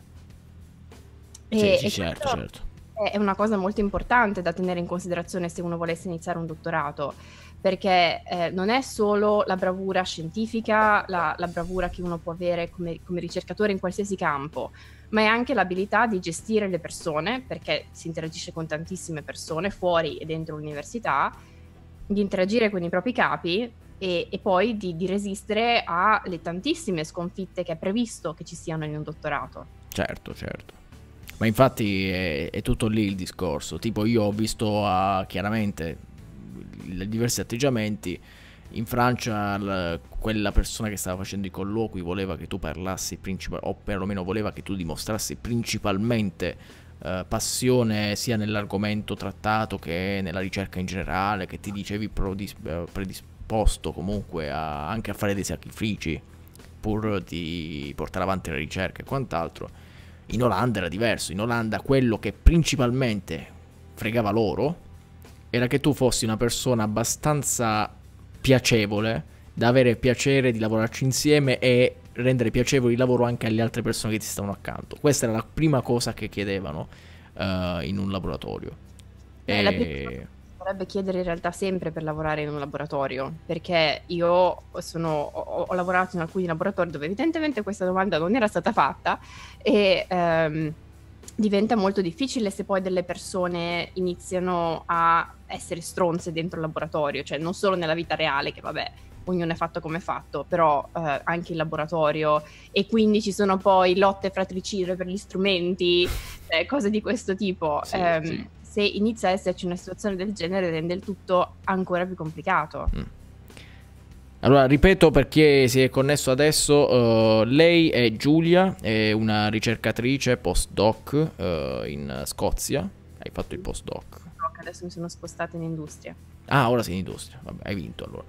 S1: Sì,
S2: E,
S1: sì,
S2: e
S1: certo, certo.
S2: è una cosa molto importante da tenere in considerazione se uno volesse iniziare un dottorato, perché eh, non è solo la bravura scientifica, la, la bravura che uno può avere come, come ricercatore in qualsiasi campo, ma è anche l'abilità di gestire le persone, perché si interagisce con tantissime persone fuori e dentro l'università, di interagire con i propri capi e, e poi di, di resistere alle tantissime sconfitte che è previsto che ci siano in un dottorato.
S1: Certo, certo. Ma infatti è, è tutto lì il discorso. Tipo, io ho visto uh, chiaramente i diversi atteggiamenti. In Francia l- quella persona che stava facendo i colloqui voleva che tu parlassi principal- o perlomeno voleva che tu dimostrassi principalmente uh, passione sia nell'argomento trattato che nella ricerca in generale, che ti dicevi prodis- predisposto comunque a, anche a fare dei sacrifici pur di portare avanti la ricerca e quant'altro. In Olanda era diverso. In Olanda quello che principalmente fregava loro era che tu fossi una persona abbastanza piacevole, da avere piacere di lavorarci insieme e rendere piacevole il lavoro anche alle altre persone che ti stavano accanto. Questa era la prima cosa che chiedevano uh, in un laboratorio.
S2: Eh,
S1: e...
S2: la prima cosa che si dovrebbe chiedere in realtà sempre per lavorare in un laboratorio, perché io sono, ho, ho lavorato in alcuni laboratori dove evidentemente questa domanda non era stata fatta e um, diventa molto difficile se poi delle persone iniziano a essere stronze dentro il laboratorio, cioè non solo nella vita reale, che vabbè, ognuno è fatto come è fatto, però eh, anche in laboratorio, e quindi ci sono poi lotte fratricide per gli strumenti, eh, cose di questo tipo.
S1: Sì,
S2: um,
S1: sì.
S2: Se inizia a esserci una situazione del genere rende il tutto ancora più complicato.
S1: Mm. Allora, ripeto per chi si è connesso adesso, uh, lei è Giulia, è una ricercatrice postdoc uh, in Scozia. Hai fatto il postdoc.
S2: Adesso mi sono spostata in industria.
S1: Ah, ora sei in industria. Vabbè, hai vinto allora.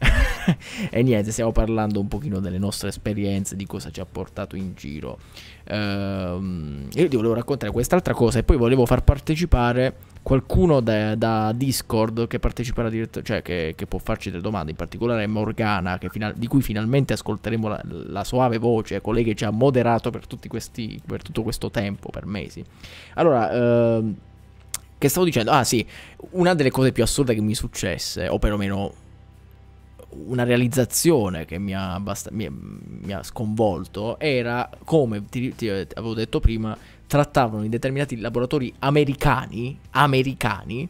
S1: E niente, stiamo parlando un pochino delle nostre esperienze, di cosa ci ha portato in giro. Uh, io ti volevo raccontare quest'altra cosa e poi volevo far partecipare qualcuno da, da Discord che parteciperà direttamente, cioè che, che può farci delle domande, in particolare Morgana, che final- di cui finalmente ascolteremo la, la suave voce, colei che ci ha moderato per tutti questi, per tutto questo tempo, per mesi. Allora, uh, che stavo dicendo? Ah sì, una delle cose più assurde che mi successe, o perlomeno una realizzazione che mi ha, abbast- mi, mi ha sconvolto, era come ti, ti avevo detto prima, trattavano in determinati laboratori americani, americani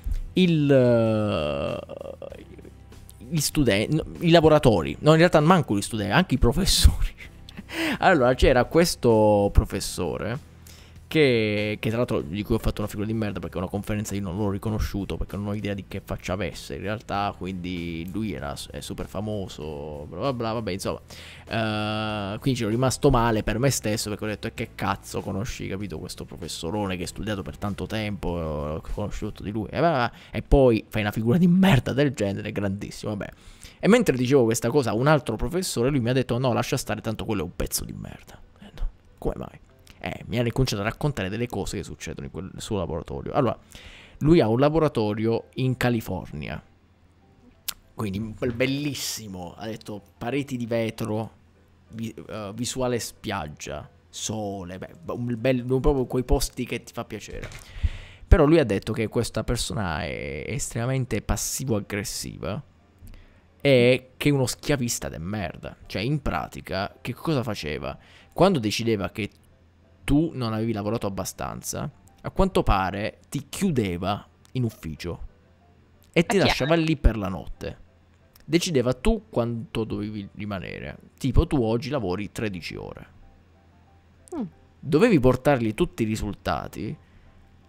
S1: il, gli studenti, i laboratori, no in realtà manco gli studenti, anche i professori. Allora c'era questo professore Che, che tra l'altro di cui ho fatto una figura di merda perché una conferenza io non l'ho riconosciuto perché non ho idea di che faccia avesse in realtà, quindi lui era è super famoso bla bla bla, vabbè insomma, uh, quindi ci ero rimasto male per me stesso perché ho detto e che cazzo conosci, capito, questo professorone che hai studiato per tanto tempo, ho conosciuto di lui e, bla, e poi fai una figura di merda del genere, grandissimo, vabbè. E mentre dicevo questa cosa a un altro professore, lui mi ha detto no, lascia stare, tanto quello è un pezzo di merda. Detto, come mai? Eh, mi ha ricominciato a raccontare delle cose che succedono in quel suo laboratorio. Allora, lui ha un laboratorio in California, quindi bellissimo, ha detto pareti di vetro, vi, uh, visuale spiaggia, sole, beh, un bel, proprio quei posti che ti fa piacere. Però lui ha detto che questa persona è estremamente passivo-aggressiva e che è uno schiavista de merda. Cioè, in pratica, che cosa faceva? Quando decideva che tu non avevi lavorato abbastanza, a quanto pare ti chiudeva in ufficio e ti lasciava lì per la notte. Decideva tu quanto dovevi rimanere. Tipo, tu oggi lavori tredici ore. Mm. Dovevi portargli tutti i risultati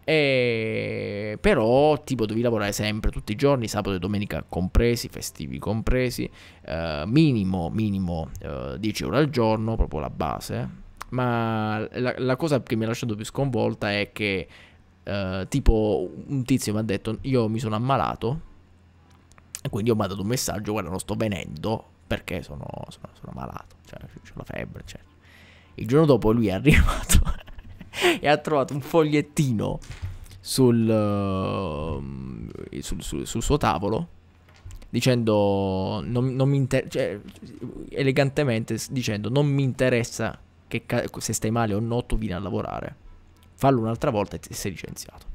S1: E però tipo devi lavorare sempre tutti i giorni, sabato e domenica compresi, festivi compresi, eh, minimo minimo eh, dieci ore al giorno, proprio la base. Ma la, la cosa che mi ha lasciato più sconvolta è che eh, tipo un tizio mi ha detto io mi sono ammalato e quindi ho mandato un messaggio, guarda non sto venendo perché sono, sono, sono malato, cioè ho la febbre, cioè. Il giorno dopo lui è arrivato e ha trovato un fogliettino sul, uh, sul, sul, sul suo tavolo dicendo non, non mi inter- cioè, elegantemente dicendo non mi interessa che ca- se stai male o no tu vieni a lavorare, fallo un'altra volta e ti sei licenziato.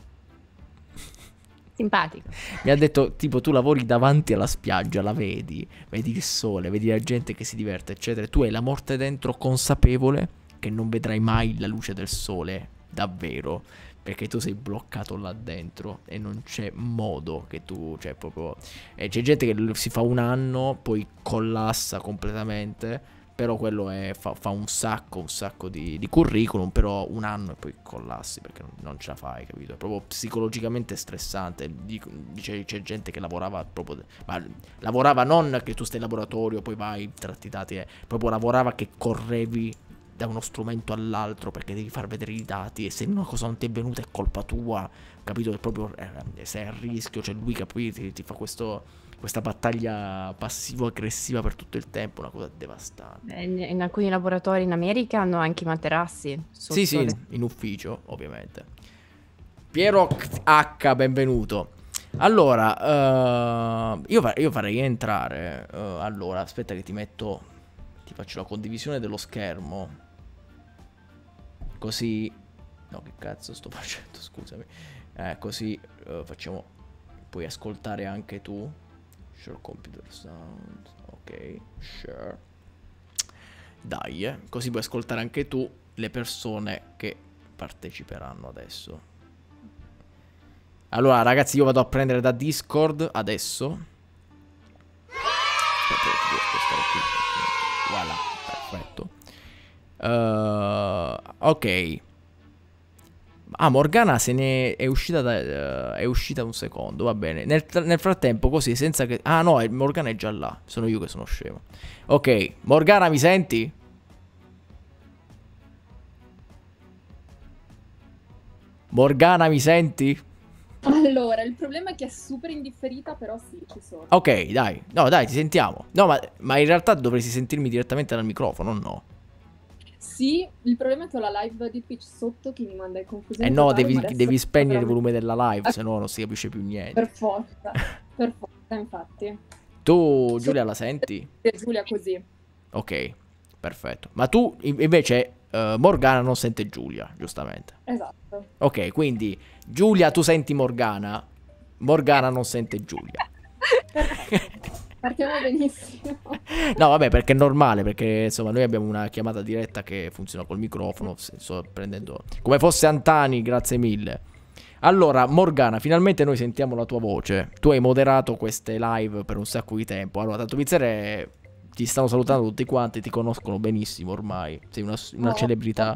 S2: Simpatico.
S1: Mi ha detto tipo tu lavori davanti alla spiaggia, la vedi, vedi il sole, vedi la gente che si diverte eccetera, tu hai la morte dentro consapevole che non vedrai mai la luce del sole davvero perché tu sei bloccato là dentro e non c'è modo che tu, cioè proprio eh, c'è gente che si fa un anno poi collassa completamente, però quello è, fa, fa un sacco, un sacco di, di curriculum, però un anno e poi collassi perché non, non ce la fai, capito? È proprio psicologicamente stressante. Dice, c'è gente che lavorava proprio, ma lavorava non che tu stai in laboratorio, poi vai, tratti i dati, eh, proprio lavorava che correvi da uno strumento all'altro perché devi far vedere i dati e se una cosa non ti è venuta è colpa tua, capito? È proprio, eh, sei a rischio, cioè lui, capito, ti, ti fa questo... questa battaglia passivo-aggressiva per tutto il tempo, una cosa devastante.
S2: In, in alcuni laboratori in America hanno anche i materassi.
S1: Sì, sì,
S2: le...
S1: in ufficio, ovviamente. Piero H, benvenuto. Allora, uh, io, io farei entrare. Uh, allora, aspetta che ti metto. Ti faccio la condivisione dello schermo. Così. No, che cazzo sto facendo? Scusami. Eh, così uh, facciamo. Puoi ascoltare anche tu. Share computer sound. Ok, share. Dai, eh. Così puoi ascoltare anche tu le persone che parteciperanno adesso. Allora, ragazzi, io vado a prendere da Discord adesso. Aspetta, devo stare qui. Voilà, perfetto. Uh, ok. Ah, Morgana se ne è uscita da, uh, è uscita un secondo, va bene. Nel, nel frattempo così, senza che... Ah no, Morgana è già là. Sono io che sono scemo. Ok, Morgana mi senti? Morgana mi senti?
S3: Allora, il problema è che è super indifferita, però sì, ci sono.
S1: Ok, dai. No, dai, ti sentiamo. No, ma, ma in realtà dovresti sentirmi direttamente dal microfono, no?
S3: Sì, il problema è che ho la live di Twitch sotto che mi manda in confusione.
S1: Eh no,
S3: totale,
S1: devi,
S3: ma adesso
S1: devi spegnere il
S3: veramente-
S1: volume della live, se no non si capisce più niente.
S3: Per forza, per forza, infatti.
S1: Tu, Giulia, la senti?
S3: E Giulia così.
S1: Ok, perfetto. Ma tu, in- invece, eh, Morgana non sente Giulia, giustamente.
S3: Esatto.
S1: Ok, quindi, Giulia, tu senti Morgana, Morgana non sente Giulia.
S3: Partiamo benissimo.
S1: No, vabbè, perché è normale, perché insomma noi abbiamo una chiamata diretta che funziona col microfono, sto prendendo come fosse Antani, grazie mille. Allora, Morgana, finalmente noi sentiamo la tua voce. Tu hai moderato queste live per un sacco di tempo. Allora, tanto Pizzere, ti stanno salutando tutti quanti, ti conoscono benissimo ormai. Sei una, una
S3: Oh.
S1: celebrità.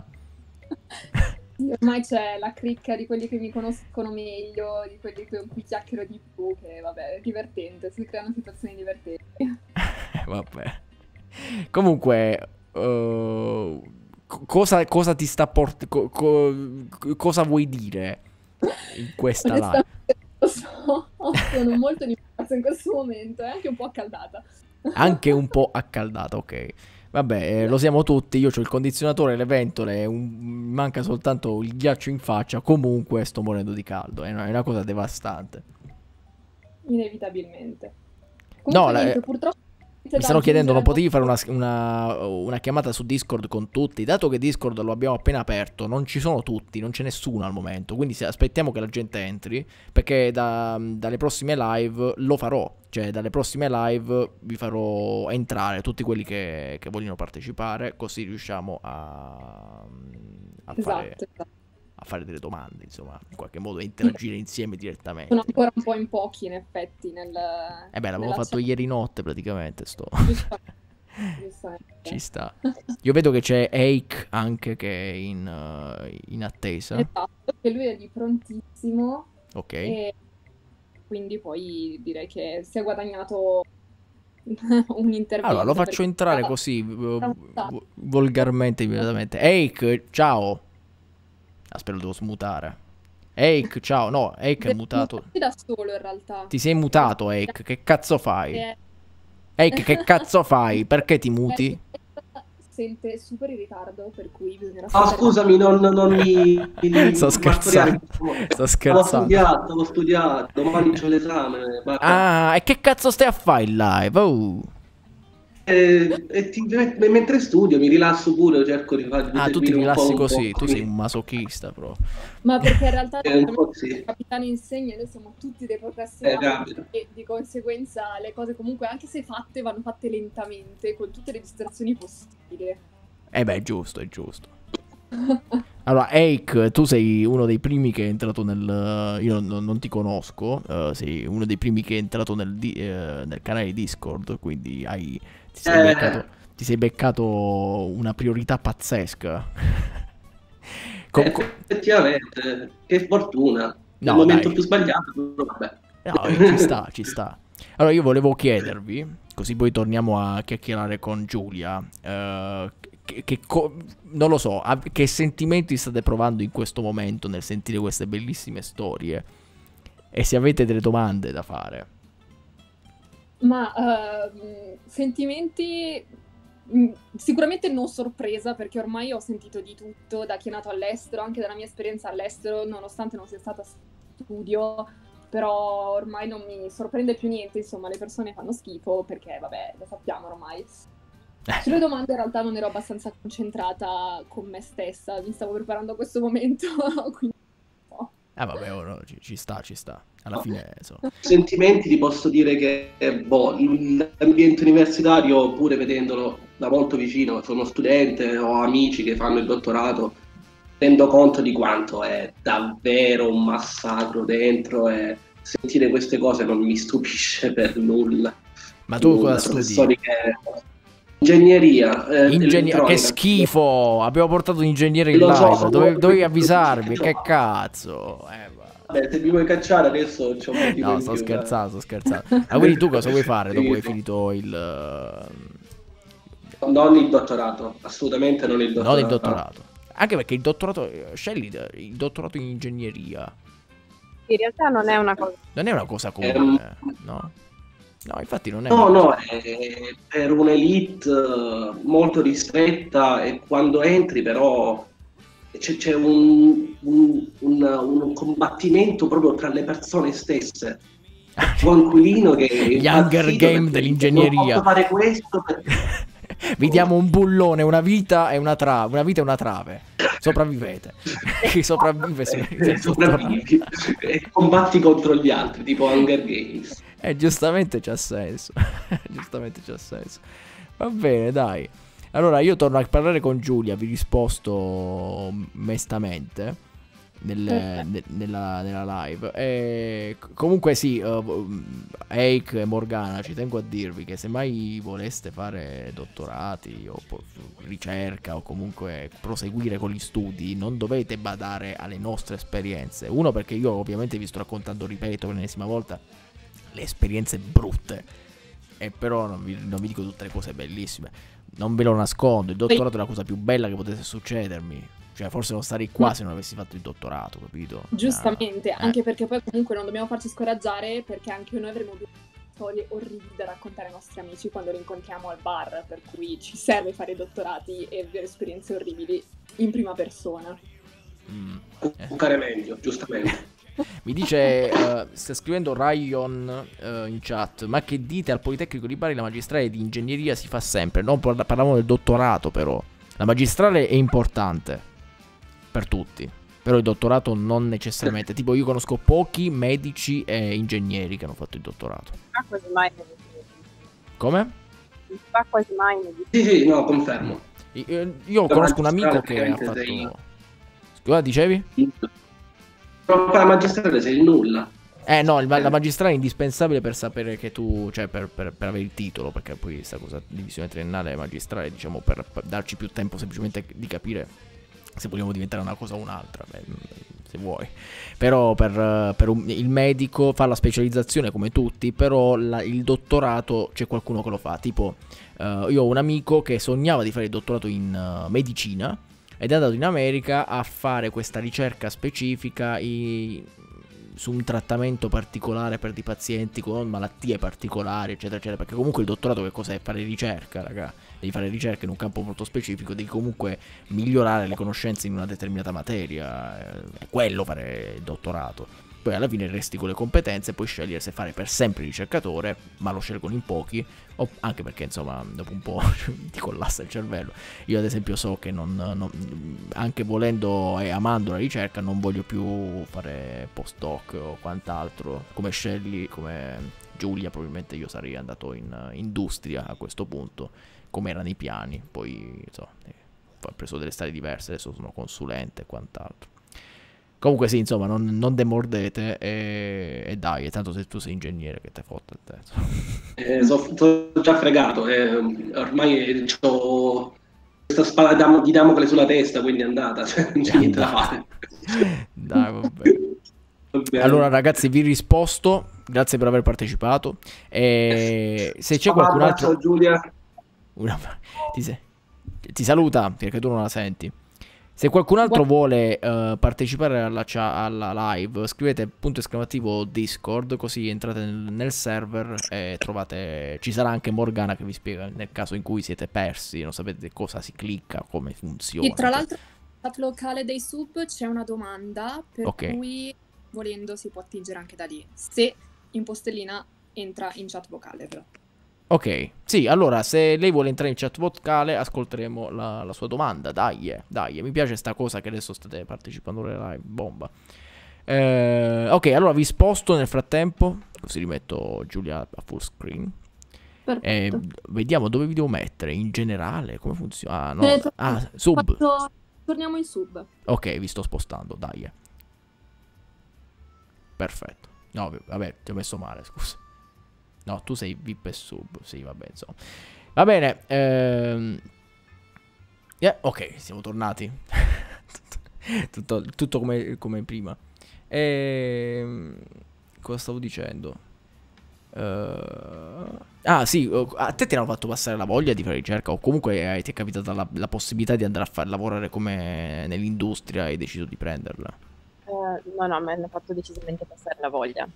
S3: Sì, ormai c'è la cricca di quelli che mi conoscono meglio, di quelli con cui chiacchiero di più, che vabbè, è divertente, si creano situazioni divertenti.
S1: Vabbè. Comunque, uh, cosa, cosa ti sta portando? Co co cosa vuoi dire in questa live?
S3: Lo so, sono molto di in questo momento, è anche un po' accaldata.
S1: Anche un po' accaldata, ok. Vabbè, eh, lo siamo tutti. Io ho il condizionatore, le ventole, un... manca soltanto il ghiaccio in faccia. Comunque sto morendo di caldo. È una, è una cosa devastante.
S3: Inevitabilmente.
S1: No,
S3: Comunque,
S1: la-
S3: niente, purtroppo
S1: Mi stanno chiedendo, non potevi fare una, una, una chiamata su Discord con tutti? Dato che Discord lo abbiamo appena aperto, non ci sono tutti, non c'è nessuno al momento. Quindi se aspettiamo che la gente entri, perché da, dalle prossime live lo farò. Cioè, dalle prossime live vi farò entrare tutti quelli che, che vogliono partecipare, così riusciamo a, a, fare,
S3: Esatto, esatto.
S1: a fare delle domande, insomma, in qualche modo, a interagire insieme direttamente.
S3: Sono ancora un po' in pochi, in effetti, nel...
S1: Eh beh, l'avevo
S3: nella
S1: fatto
S3: chat.
S1: ieri notte praticamente, sto.
S3: Giusto. Giusto. giustamente.
S1: Ci sta. Io vedo che c'è Eik anche che è in, uh, in attesa.
S3: Esatto, che lui è lì prontissimo.
S1: Ok.
S3: E quindi poi direi che si è guadagnato un intervento.
S1: Allora, lo faccio entrare così, uh, volgarmente, immediatamente. Eik, ciao. Aspetta, lo devo smutare. Eik, ciao. No, Eik è mutato.
S3: da solo in realtà.
S1: Ti sei mutato, Eik. Che cazzo fai? Eik, che cazzo fai? Perché ti muti?
S3: Sente super in ritardo, per cui bisognerà...
S4: Oh, scusami, non, non mi...
S1: Sto scherzando. Sto scherzando.
S4: Ho studiato, ho studiato. Domani c'ho l'esame.
S1: Ah, e che cazzo stai a fare in live? Oh.
S4: E, e ti, mentre studio mi rilasso pure, cerco di fare...
S1: Ah, tu ti rilassi così, tu sei un masochista, però.
S3: Ma perché in realtà
S4: eh, sì.
S3: il capitano insegna, noi siamo tutti dei procrastinati eh, e di conseguenza le cose comunque, anche se fatte, vanno fatte lentamente, con tutte le distrazioni possibili.
S1: Eh beh, è giusto, è giusto. Allora, Eik, tu sei uno dei primi che è entrato nel... Io non, non ti conosco, uh, sei uno dei primi che è entrato nel, di, uh, nel canale Discord, quindi hai... Ti sei,
S4: eh.
S1: beccato, ti sei beccato una priorità pazzesca.
S4: Com- eh, effettivamente, che fortuna. No, nel momento dai. più sbagliato, però vabbè.
S1: No, ci sta, ci sta. Allora io volevo chiedervi, così poi torniamo a chiacchierare con Giulia, uh, che, che co- non lo so, a- che sentimenti state provando in questo momento nel sentire queste bellissime storie e se avete delle domande da fare.
S3: Ma uh, sentimenti mh, sicuramente non sorpresa, perché ormai ho sentito di tutto da chi è nato all'estero, anche dalla mia esperienza all'estero, nonostante non sia stata a studio, però ormai non mi sorprende più niente, insomma le persone fanno schifo perché vabbè, lo sappiamo ormai. Sulle domande in realtà non ero abbastanza concentrata con me stessa, mi stavo preparando a questo momento, quindi no.
S1: Ah vabbè, oh, no, ci, ci sta, ci sta. Alla fine so.
S4: Sentimenti ti posso dire che boh, l'ambiente universitario, pure vedendolo da molto vicino, sono studente, ho amici che fanno il dottorato, rendo conto di quanto è davvero un massacro dentro e sentire queste cose non mi stupisce per nulla.
S1: Ma tu nulla, cosa studi?
S4: Che... Ingegneria. Eh,
S1: Ingegneria, che schifo! Abbiamo portato un ingegnere in live, so, Dove, dovevi avvisarmi, che cazzo? Eh,
S4: Vabbè, se mi vuoi cacciare adesso c'ho un po'
S1: No, sto scherzando, sto scherzando. Ma quindi tu cosa vuoi fare dopo che hai finito il...
S4: Non il dottorato, assolutamente non il dottorato.
S1: Non il dottorato. Anche perché il dottorato, Shelly, il dottorato in ingegneria...
S2: In realtà non è una cosa...
S1: Non è una cosa comune, um, no? No, infatti non è...
S4: No, no, è per un'elite molto ristretta e quando entri però... C'è, c'è un, un, un, un combattimento proprio tra le persone stesse. Coinquilino che
S1: gli Hunger Game dell'ingegneria.
S4: Non posso fare questo perché...
S1: Vi diamo un bullone, una vita e una trave. Una vita e una trave. Sopravvivete. Chi sopravvive
S4: eh, sopravvivi e combatti contro gli altri, tipo Hunger Games.
S1: Eh, giustamente c'ha senso. Giustamente c'ha senso. Va bene, dai. Allora io torno a parlare con Giulia, vi risposto mestamente nel, ne, nella, nella live. E comunque sì, uh, Eik e Morgana, ci tengo a dirvi che se mai voleste fare dottorati o po- ricerca o comunque proseguire con gli studi, non dovete badare alle nostre esperienze. Uno, perché io ovviamente vi sto raccontando, ripeto per l'ennesima volta, le esperienze brutte, e però non vi, non vi dico tutte le cose bellissime. Non ve lo nascondo, il dottorato è la cosa più bella che potesse succedermi. Cioè, forse non starei qua se non avessi fatto il dottorato, capito?
S3: Giustamente,
S1: eh.
S3: anche perché poi comunque non dobbiamo farci scoraggiare, perché anche noi avremo due storie orribili da raccontare ai nostri amici quando li incontriamo al bar, per cui ci serve fare i dottorati e avere esperienze orribili in prima persona.
S1: Mm.
S4: Bucare meglio, giustamente.
S1: Mi dice, uh, sta scrivendo Ryan uh, in chat, ma che dite, al Politecnico di Bari la magistrale di ingegneria si fa sempre, non parlavamo del dottorato però, la magistrale è importante per tutti, però il dottorato non necessariamente, tipo io conosco pochi medici e ingegneri che hanno fatto il dottorato.
S2: Ah, quasi mai.
S1: Come?
S2: Non si fa quasi mai.
S4: Sì, sì, no, confermo.
S1: Io, io conosco un amico che ha fatto... Scusa, dicevi?
S4: Però la magistrale sei il nulla.
S1: Eh no, il- la magistrale è indispensabile per sapere che tu, cioè per, per- per avere il titolo, perché poi questa cosa, divisione triennale e magistrale, diciamo, per, per darci più tempo semplicemente di capire se vogliamo diventare una cosa o un'altra, beh, se vuoi. Però per, per un- il medico fa la specializzazione come tutti, però la- il dottorato c'è qualcuno che lo fa, tipo eh, io ho un amico che sognava di fare il dottorato in eh, medicina ed è andato in America a fare questa ricerca specifica i- su un trattamento particolare per dei pazienti con malattie particolari, eccetera, eccetera. Perché comunque il dottorato che cos'è? Fare ricerca, raga. Devi fare ricerca in un campo molto specifico, devi comunque migliorare le conoscenze in una determinata materia. È quello fare il dottorato. Poi alla fine resti con le competenze, puoi scegliere se fare per sempre il ricercatore, ma lo scelgono in pochi, o anche perché insomma dopo un po' ti collassa il cervello. Io ad esempio so che non, non- anche volendo e amando la ricerca non voglio più fare postdoc o quant'altro. Come scegli, come Giulia, probabilmente io sarei andato in eh, industria a questo punto, come erano i piani. Poi insomma, eh, poi ho preso delle strade diverse, adesso sono consulente e quant'altro. Comunque sì, insomma, non, non demordete e, e dai, e tanto se tu sei ingegnere che te fotte a te.
S4: Eh, sono già fregato, eh, ormai ho questa spada dam- di Damocle sulla testa, quindi è andata, cioè, non c'è niente da fare.
S1: Dai, vabbè.
S4: Va bene.
S1: Allora ragazzi, vi risposto, grazie per aver partecipato. E se c'è qualcun
S4: Ciao,
S1: altro...
S4: ciao Giulia.
S1: Una- Ti, se- ti saluta, perché tu non la senti. Se qualcun altro vuole eh, partecipare alla, cha- alla live, scrivete punto esclamativo Discord, così entrate nel, nel server e trovate... Ci sarà anche Morgana che vi spiega nel caso in cui siete persi, non sapete cosa si clicca, come funziona.
S3: E tra l'altro nel chat locale dei sub c'è una domanda, per
S1: Ok.
S3: cui volendo si può attingere anche da lì. Se in postellina entra in chat vocale però.
S1: Ok, sì, allora se lei vuole entrare in chat vocale ascolteremo la, la sua domanda, dai, eh, dai, mi piace sta cosa che adesso state partecipando alle live, bomba. Eh, ok, allora vi sposto nel frattempo, così rimetto Giulia a full screen. E
S3: Perfetto.
S1: vediamo dove vi devo mettere, in generale, come funziona? Ah, no,
S3: Teletor-
S1: ah, sub.
S3: Faccio- Torniamo in sub.
S1: Ok, vi sto spostando, dai. eh. Perfetto. No, vabbè, ti ho messo male, scusa. No, tu sei V I P e sub. Sì, vabbè, insomma. Va bene. Ehm... yeah, ok, siamo tornati. tutto tutto come, come prima. Ehm... Cosa stavo dicendo? Eh, Ah, sì, oh, a te ti hanno fatto passare la voglia di fare ricerca o comunque eh, ti è capitata la, la possibilità di andare a fare lavorare come nell'industria e hai deciso di prenderla?
S2: Eh, no, no, mi hanno fatto decisamente passare la voglia.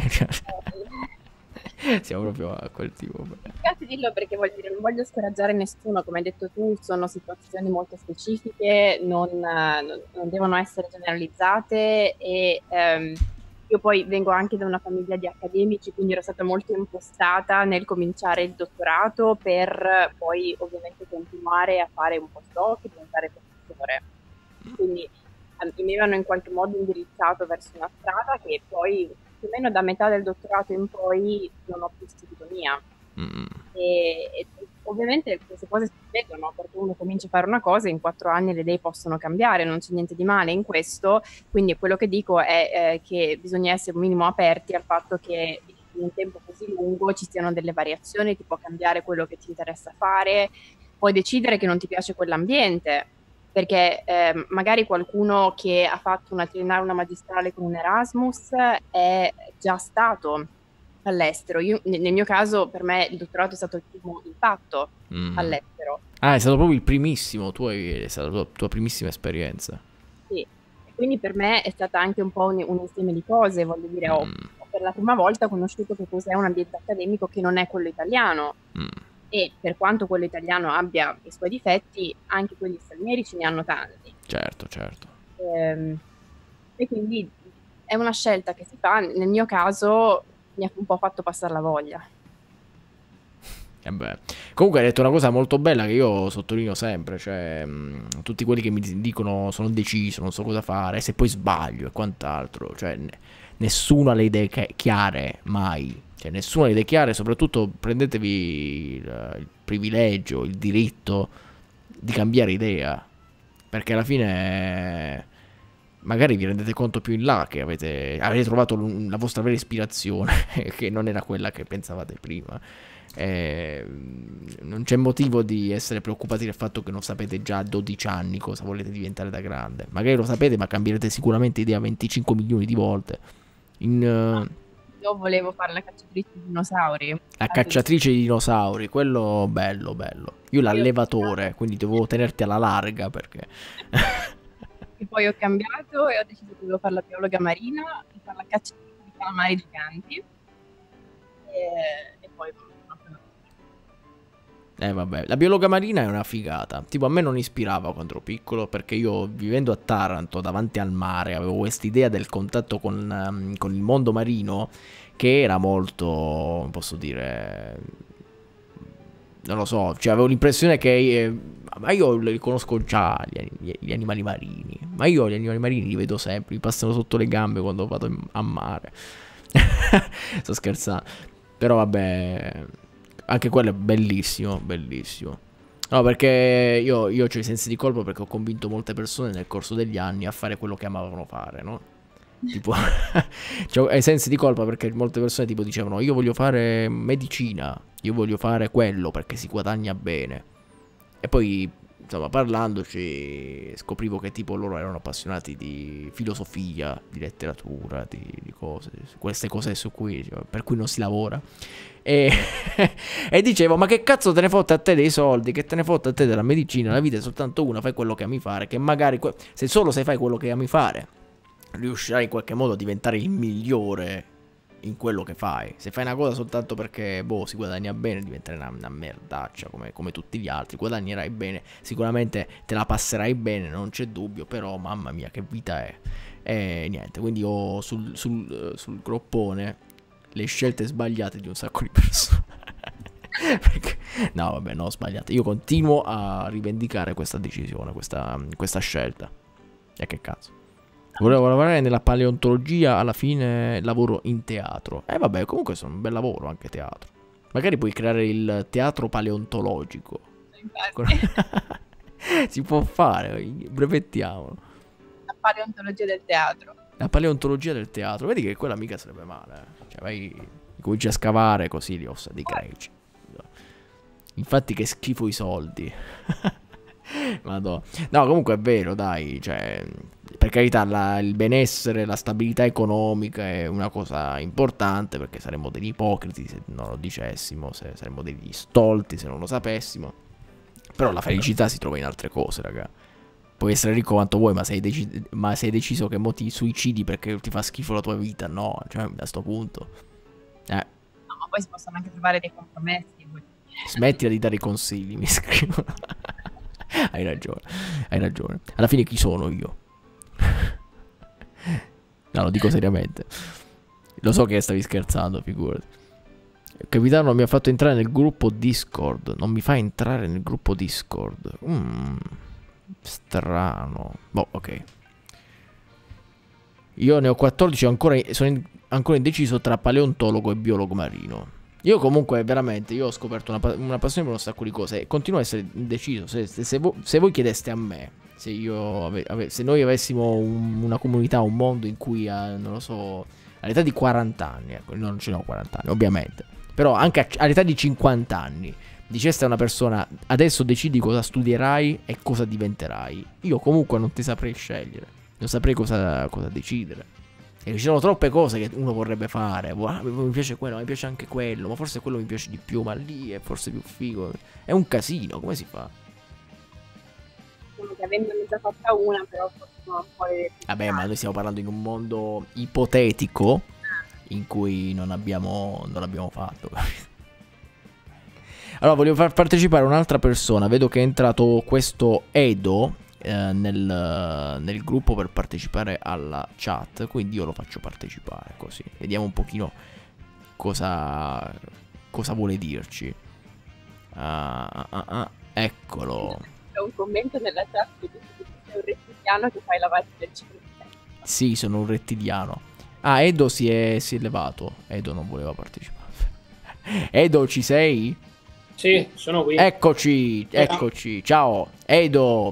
S1: Siamo proprio a quel tipo.
S2: Mi spiace dirlo perché voglio dire, non voglio scoraggiare nessuno, come hai detto tu, sono situazioni molto specifiche, non, eh, non- non devono essere generalizzate e ehm, io poi vengo anche da una famiglia di accademici, quindi ero stata molto impostata nel cominciare il dottorato per poi ovviamente continuare a fare un postdoc e diventare professore. Quindi ehm, mi avevano in qualche modo indirizzato verso una strada che poi più o meno da metà del dottorato in poi non ho più seguito mia.
S1: Mm.
S2: E, e ovviamente queste cose succedono perché uno comincia a fare una cosa e in quattro anni le idee possono cambiare, non c'è niente di male in questo, quindi quello che dico è eh, che bisogna essere un minimo aperti al fatto che in un tempo così lungo ci siano delle variazioni, ti può cambiare quello che ti interessa fare, puoi decidere che non ti piace quell'ambiente, perché eh, magari qualcuno che ha fatto una triennale, una magistrale con un Erasmus è già stato all'estero. Io, nel nel mio caso, per me il dottorato è stato il primo impatto
S1: Mm.
S2: all'estero.
S1: Ah, è stato proprio il primissimo, tu hai, è stata la tua, tua primissima esperienza.
S2: Sì. E quindi per me è stata anche un po' un, un insieme di cose, voglio dire, ho,
S1: Mm.
S2: ho per la prima volta conosciuto che cos'è un ambiente accademico che non è quello italiano.
S1: Mm.
S2: E per quanto quello italiano abbia i suoi difetti, anche quelli stranieri ce ne hanno tanti.
S1: Certo, certo.
S2: Ehm, e quindi è una scelta che si fa, nel mio caso mi ha un po' fatto passare la voglia.
S1: Eh beh. Comunque hai detto una cosa molto bella che io sottolineo sempre, cioè mh, tutti quelli che mi dicono sono deciso, non so cosa fare, e se poi sbaglio e quant'altro, cioè ne- nessuno ha le idee chi- chiare, mai, cioè nessuno ha le idee chiare, soprattutto prendetevi il, il privilegio, il diritto di cambiare idea, perché alla fine magari vi rendete conto più in là che avete, avete trovato l- la vostra vera ispirazione, che non era quella che pensavate prima. Eh, non c'è motivo di essere preoccupati del fatto che non sapete già a dodici anni cosa volete diventare da grande. Magari lo sapete, ma cambierete sicuramente idea venticinque milioni di volte. In, uh,
S2: Io volevo fare la cacciatrice di dinosauri.
S1: la cacciatrice di dinosauri, quello bello, bello. Io l'allevatore, quindi dovevo tenerti alla larga perché...
S2: E poi ho cambiato e ho deciso che volevo fare la biologa marina e fare la cacciatrice di calamari giganti. E, e poi...
S1: Eh vabbè, la biologa marina è una figata. Tipo a me non ispirava quando ero piccolo, perché io vivendo a Taranto davanti al mare avevo quest'idea del contatto con, um, con il mondo marino che era molto, posso dire, non lo so, cioè avevo l'impressione che eh, ma io li conosco già gli, gli animali marini, ma io gli animali marini li vedo sempre, mi passano sotto le gambe quando vado in, a mare. Sto scherzando, però vabbè, anche quello è bellissimo, bellissimo. No, perché io, io ho i sensi di colpa perché ho convinto molte persone nel corso degli anni a fare quello che amavano fare, no? Tipo, cioè, i sensi di colpa perché molte persone tipo dicevano io voglio fare medicina, io voglio fare quello perché si guadagna bene. E poi, insomma, parlandoci scoprivo che tipo loro erano appassionati di filosofia, di letteratura, di, di cose, queste cose su cui, cioè, per cui non si lavora. E, e dicevo, ma che cazzo te ne fotte a te dei soldi, che te ne fotte a te della medicina, la vita è soltanto una, fai quello che ami fare, che magari se solo se fai quello che ami fare riuscirai in qualche modo a diventare il migliore in quello che fai. Se fai una cosa soltanto perché boh si guadagna bene, diventerai una, una merdaccia come, come tutti gli altri. Guadagnerai bene, sicuramente te la passerai bene, non c'è dubbio, però mamma mia che vita è. E niente, quindi ho sul, sul, sul groppone le scelte sbagliate di un sacco di persone. Perché, no vabbè, no, sbagliate. Io continuo a rivendicare questa decisione, questa, questa scelta. E che cazzo, volevo lavorare nella paleontologia, alla fine lavoro in teatro. E eh, vabbè, comunque sono un bel lavoro anche teatro. Magari puoi creare il teatro paleontologico. Si può fare, brevettiamolo.
S2: La paleontologia del teatro.
S1: La paleontologia del teatro, vedi che quella mica sarebbe male, eh? Cioè vai, cominci a scavare così li ossa dei greci. Infatti che schifo i soldi. Madonna. No, comunque è vero, dai, cioè, per carità, la, il benessere, la stabilità economica è una cosa importante, perché saremmo degli ipocriti se non lo dicessimo, se saremmo degli stolti se non lo sapessimo. Però la felicità si trova in altre cose, raga. Puoi essere ricco quanto vuoi, ma sei, deci- ma sei deciso che mo ti suicidi perché ti fa schifo la tua vita? No, cioè, a sto punto. Eh.
S2: No, ma poi si possono anche trovare dei compromessi.
S1: Smettila di dare consigli, mi scrivono. Hai ragione, hai ragione. Alla fine chi sono io? No, lo dico seriamente. Lo so che stavi scherzando, figurati. Il capitano non mi ha fatto entrare nel gruppo Discord. Non mi fa entrare nel gruppo Discord. Mm, strano. Boh, ok. Io ne ho quattordici, ancora, sono in, ancora indeciso tra paleontologo e biologo marino. Io comunque veramente, io ho scoperto una, una passione per un sacco di cose e continuo a essere indeciso. Se, se, se, vo, se voi chiedeste a me, se, io ave, ave, se noi avessimo un, una comunità, un mondo in cui, a, non lo so, all'età di quaranta anni, ecco, non ce ne ho quaranta anni ovviamente, però anche a, all'età di cinquanta anni, diceste a una persona, adesso decidi cosa studierai e cosa diventerai, io comunque non ti saprei scegliere, non saprei cosa, cosa decidere. E ci sono troppe cose che uno vorrebbe fare. Wow, mi piace quello, mi piace anche quello, ma forse quello mi piace di più, ma lì è forse più figo. È un casino, come si fa?
S2: Diciamo che avendone già fatta una, però forse un po' le...
S1: Vabbè, ma noi stiamo parlando in un mondo ipotetico in cui non abbiamo, non l'abbiamo fatto. Allora, voglio far partecipare un'altra persona. Vedo che è entrato questo Edo Nel, nel gruppo per partecipare alla chat, quindi io lo faccio partecipare così vediamo un pochino cosa cosa vuole dirci. Ah, ah, ah, ah, eccolo.
S2: C'è un commento nella chat che dice che sei un rettiliano che fai lavaggi del cervello.
S1: Sì, sono un rettiliano. Ah, Edo si è, si è levato. Edo non voleva partecipare. Edo, ci sei?
S5: Sì, sono qui.
S1: Eccoci, eccoci. Ciao Edo.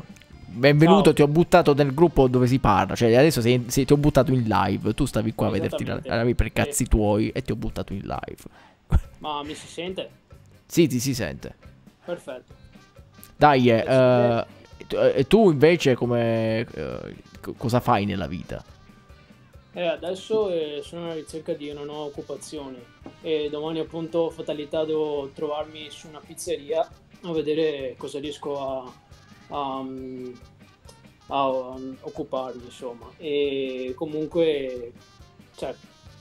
S1: benvenuto,
S5: Ciao.
S1: ti ho buttato nel gruppo dove si parla, cioè adesso sei, sei- ti ho buttato in live, tu stavi qua a vederti la,
S5: Esattamente.
S1: la- per i
S5: Sì.
S1: cazzi tuoi e ti ho buttato in live.
S5: Ma mi si sente?
S1: Sì, ti si sente.
S5: Perfetto.
S1: Dai, eh,
S5: Piacere.
S1: eh, tu- eh, tu invece come eh, co- cosa fai nella vita?
S5: Eh, adesso eh, sono alla ricerca di una nuova occupazione e domani appunto fatalità devo trovarmi su una pizzeria a vedere cosa riesco a, a, mm, a, um, occuparmi, insomma. E comunque, cioè,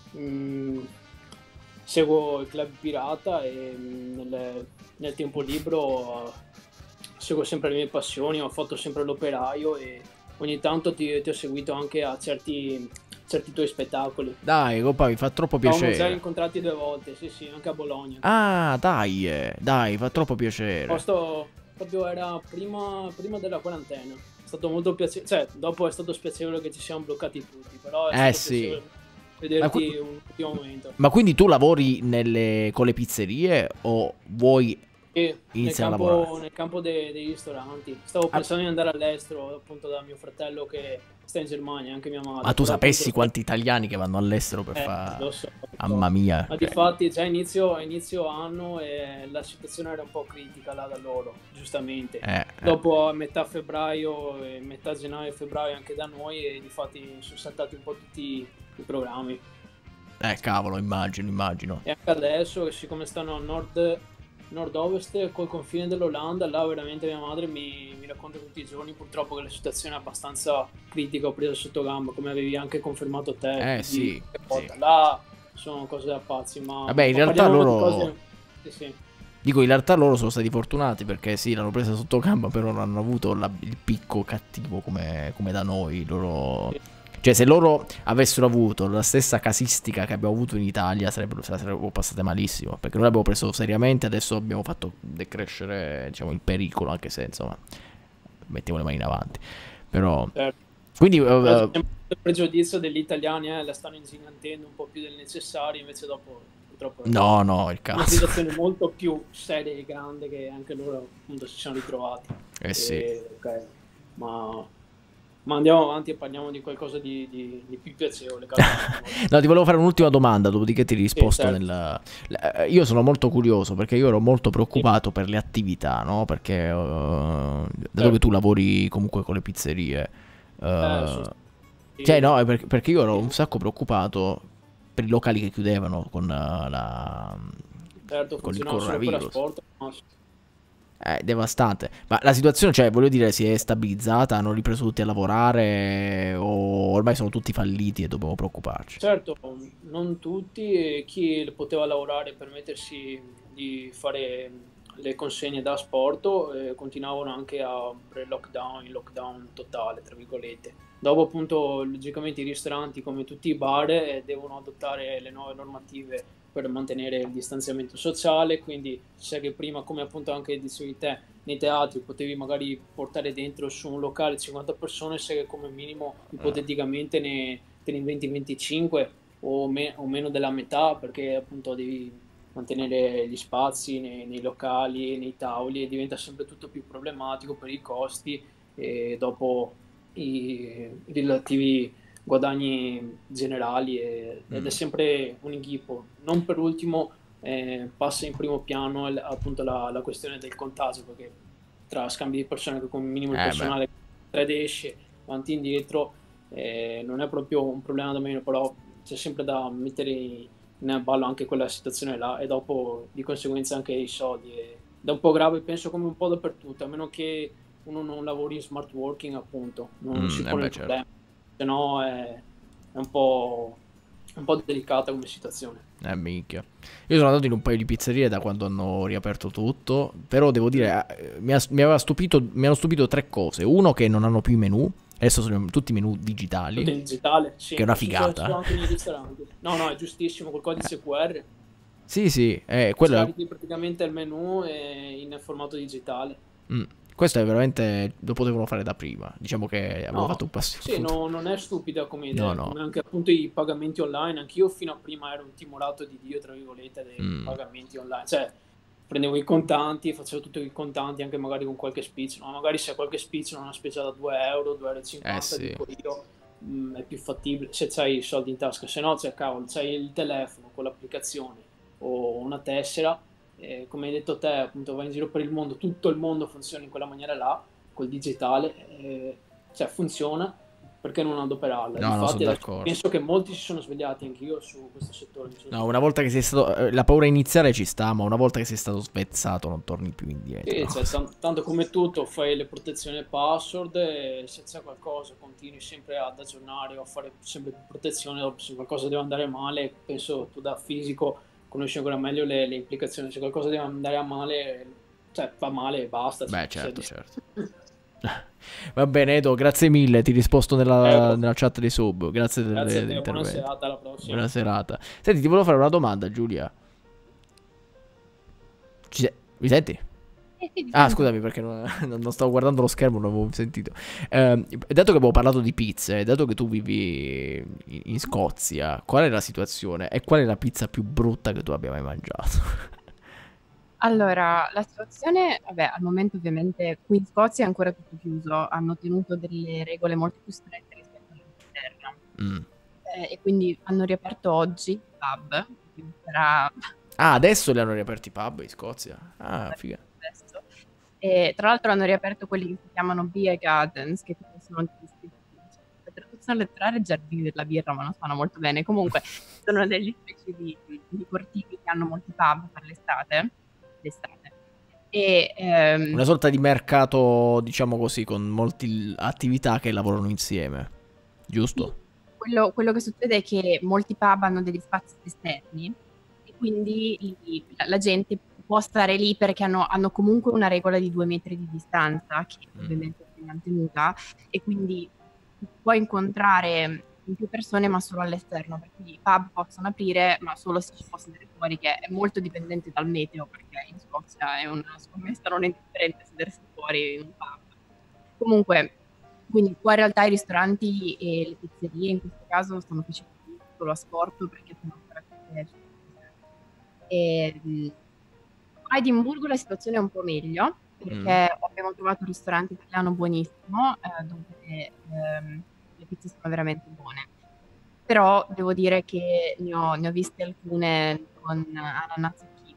S5: mm, seguo il Club Pirata e mm, nel, nel tempo libero eh, seguo sempre le mie passioni, ho fatto sempre l'operaio e ogni tanto ti, ti ho seguito anche a certi, certi tuoi spettacoli.
S1: Dai, compa, mi fa troppo
S5: Ci siamo già
S1: piacere.
S5: incontrati due volte, sì sì, anche a Bologna.
S1: Ah, dai, eh, dai, fa troppo piacere.
S5: Posto proprio era prima, prima della quarantena. È stato molto piacevole, cioè dopo è stato spiacevole che ci siamo bloccati tutti, però è
S1: Eh,
S5: stato
S1: sì.
S5: piacevole vederti
S1: Ma
S5: un ultimo momento.
S1: Ma quindi tu lavori nelle, con le pizzerie o vuoi
S5: E nel
S1: iniziare a
S5: campo,
S1: lavorare?
S5: nel campo dei, dei ristoranti. Stavo
S1: Ah.
S5: pensando di andare all'estero, appunto da mio fratello che sta in Germania, anche mia madre.
S1: Ma tu
S5: però
S1: sapessi
S5: appunto-
S1: quanti italiani che vanno all'estero per
S5: Eh,
S1: fare...
S5: lo so, lo so.
S1: Mamma mia.
S5: Ma di fatti già inizio, a inizio anno e la situazione era un po' critica là da loro, giustamente.
S1: Eh, eh.
S5: Dopo a metà febbraio e metà gennaio e febbraio anche da noi e di fatti sono saltati un po' tutti i programmi.
S1: Eh, cavolo, immagino, immagino.
S5: E anche adesso, siccome stanno a nord, nord-ovest col confine dell'Olanda, là veramente mia madre mi, mi racconta tutti i giorni purtroppo che la situazione è abbastanza critica, ho preso sotto gamba, come avevi anche confermato te.
S1: Eh,
S5: quindi,
S1: sì,
S5: che volta.
S1: sì.
S5: Là sono cose da pazzi, ma...
S1: Vabbè, in
S5: ma
S1: realtà
S5: parliamo di
S1: loro-
S5: cose- Sì, sì.
S1: Dico, in realtà loro sono stati fortunati perché sì, l'hanno presa sotto gamba, però non hanno avuto la- il picco cattivo come, come da noi. Loro...
S5: Sì.
S1: Cioè, se loro avessero avuto la stessa casistica che abbiamo avuto in Italia, sarebbero, se la sarebbero passate malissimo. Perché noi l'abbiamo preso seriamente, adesso abbiamo fatto decrescere, diciamo, il pericolo, anche se, insomma, mettiamo le mani in avanti. Però...
S5: Certo.
S1: Quindi... eh,
S5: Però
S1: eh,
S5: c'è sempre il pregiudizio degli italiani, eh, la stanno ingigantendo un po' più del necessario, invece dopo purtroppo è
S1: no, no, il
S5: una
S1: cazzo.
S5: situazione molto più seria e grande che anche loro appunto si sono ritrovati.
S1: Eh sì.
S5: E, ok, ma, ma andiamo avanti e parliamo di qualcosa di, di, di più piacevole.
S1: No, ti volevo fare un'ultima domanda, dopodiché ti risposto
S5: certo.
S1: nel... Eh, Io sono molto curioso perché io ero molto preoccupato per le attività, no? Perché eh, dato
S5: Certo.
S1: che tu lavori comunque con le pizzerie, eh,
S5: Eh, sono-
S1: cioè no, è per- perché io ero un sacco preoccupato per i locali che chiudevano con eh, la...
S5: certo,
S1: con il
S5: funzionava solo per
S1: coronavirus.
S5: asporto, ma
S1: È devastante. Ma la situazione, cioè, voglio dire, si è stabilizzata? Hanno ripreso tutti a lavorare? O ormai sono tutti falliti e dobbiamo preoccuparci?
S5: certo, non tutti, e chi poteva lavorare e permettersi di fare le consegne da asporto eh, continuavano anche a pre-lockdown, in lockdown totale, tra virgolette. Dopo appunto, logicamente i ristoranti come tutti i bar eh, devono adottare le nuove normative per mantenere il distanziamento sociale, quindi sai che prima, come appunto anche dicevi te, nei teatri potevi magari portare dentro su un locale cinquanta persone, sai che come minimo ipoteticamente ne, te ne inventi venticinque o, me- o meno della metà, perché appunto devi mantenere gli spazi nei, nei locali, nei tavoli, e diventa sempre tutto più problematico per i costi e dopo i relativi guadagni generali e- ed è
S1: Mm.
S5: sempre un inghippo. Non per ultimo eh, passa in primo piano il- appunto la, la questione del contagio, perché tra scambi di persone che con minimo di
S1: Eh, beh.
S5: personale entra ed esce, avanti e indietro, eh, non è proprio un problema da meno, però c'è sempre da mettere in ballo anche quella situazione là e dopo di conseguenza anche i soldi. Ed è un po' grave, penso, come un po' dappertutto, a meno che uno non lavori in smart working, appunto, non
S1: Mm,
S5: si
S1: eh
S5: pone
S1: beh,
S5: il
S1: certo.
S5: problema, se no è, è un po', un po' delicata come situazione.
S1: Eh, minchia. Io sono andato in un paio di pizzerie da quando hanno riaperto tutto. Però devo dire, eh, mi, ha- mi aveva stupito, mi hanno stupito tre cose. Uno, che non hanno più i menù. Adesso sono tutti menù digitali.
S5: Tutto in digitale, sì,
S1: Che è una
S5: sì,
S1: figata.
S5: sono anche nei ristoranti. No, no, è giustissimo, col codice Q R
S1: Sì, sì, eh, quello è-
S5: scarichi praticamente il menu eh, in formato digitale.
S1: mm, questo è veramente. Lo potevano fare da prima. Diciamo che avevo
S5: No,
S1: fatto un passo in
S5: sì,
S1: futuro.
S5: no, non è stupida come idea,
S1: No, no.
S5: come anche appunto i pagamenti online. Anch'io fino a prima ero un timorato di Dio, tra virgolette, dei
S1: Mm.
S5: pagamenti online. Cioè, prendevo i contanti, facevo tutto i contanti, anche magari con qualche spicciolo, ma magari se qualche spicciolo, una spesa da due euro, due euro e cinquanta,
S1: Eh sì.
S5: dico io, mh, è più fattibile se c'hai i soldi in tasca, se no c'è, cavolo, c'hai il telefono con l'applicazione o una tessera, e come hai detto te, appunto vai in giro per il mondo, tutto il mondo funziona in quella maniera là, col digitale, e, cioè funziona, perché non adoperarla?
S1: No, no,
S5: Infatti
S1: sono
S5: adesso
S1: d'accordo.
S5: penso che molti si sono svegliati, anche io, su questo settore. mi sono
S1: No, una volta che sei stato... eh, La paura iniziale ci sta, ma una volta che sei stato svezzato non torni più indietro.
S5: Sì, cioè, tan- tanto come tutto, fai le protezioni password e se c'è qualcosa continui sempre ad aggiornare o a fare sempre più protezione. Dopo, se qualcosa deve andare male, penso tu da fisico conosci ancora meglio le, le implicazioni. Se qualcosa deve andare a male, cioè va male e basta.
S1: Beh,
S5: cioè,
S1: certo,
S5: se-
S1: certo. Va bene, Edo, grazie mille. Ti risposto nella,
S5: Ecco.
S1: nella chat di sub. Grazie del-
S5: Grazie a te, buona
S1: dell'intervento.
S5: serata, alla prossima.
S1: Buona serata. Senti, ti volevo fare una domanda, Giulia. Ci se- Mi senti?
S2: Eh, sì,
S1: Ah,
S2: diciamo.
S1: scusami, perché non, non stavo guardando lo schermo, non avevo sentito. Ehm, dato che abbiamo parlato di pizze, dato che tu vivi in, in Scozia, qual è la situazione e qual è la pizza più brutta che tu abbia mai mangiato?
S2: Allora, la situazione, vabbè, al momento ovviamente qui in Scozia è ancora tutto chiuso, hanno tenuto delle regole molto più strette rispetto all'Inghilterra.
S1: Mm.
S2: Eh, e quindi hanno riaperto oggi il pub, quindi sarà
S1: Ah, adesso li hanno riaperti i pub in Scozia. Ah, figa.
S2: adesso. E tra l'altro hanno riaperto quelli che si chiamano beer gardens, che tipo sono degli la traduzione letterale giardini della birra, ma non suona molto bene. Comunque sono degli specie di, di cortili che hanno molti pub per l'estate. l'estate. E ehm,
S1: Una sorta di mercato, diciamo così, con molte attività che lavorano insieme. Giusto?
S2: quello, quello che succede è che molti pub hanno degli spazi esterni e quindi i- la, la gente può stare lì perché hanno, hanno comunque una regola di due metri di distanza che
S1: Mm.
S2: ovviamente è mantenuta e quindi puoi incontrare più persone ma solo all'esterno, perché i pub possono aprire ma solo se ci può sedere fuori, che è molto dipendente dal meteo, perché in Scozia è una scommessa non indifferente sedersi fuori in un pub. Comunque, quindi qua in realtà i ristoranti e le pizzerie in questo caso stanno facendo solo a sport perché sono ancora tutte chiuse. E, mh, a Edimburgo la situazione è un po' meglio perché abbiamo trovato un ristorante italiano buonissimo eh, dove ehm, le pizze sono veramente buone. Però devo dire che ne ho, ne ho viste alcune con ananas e kiwi.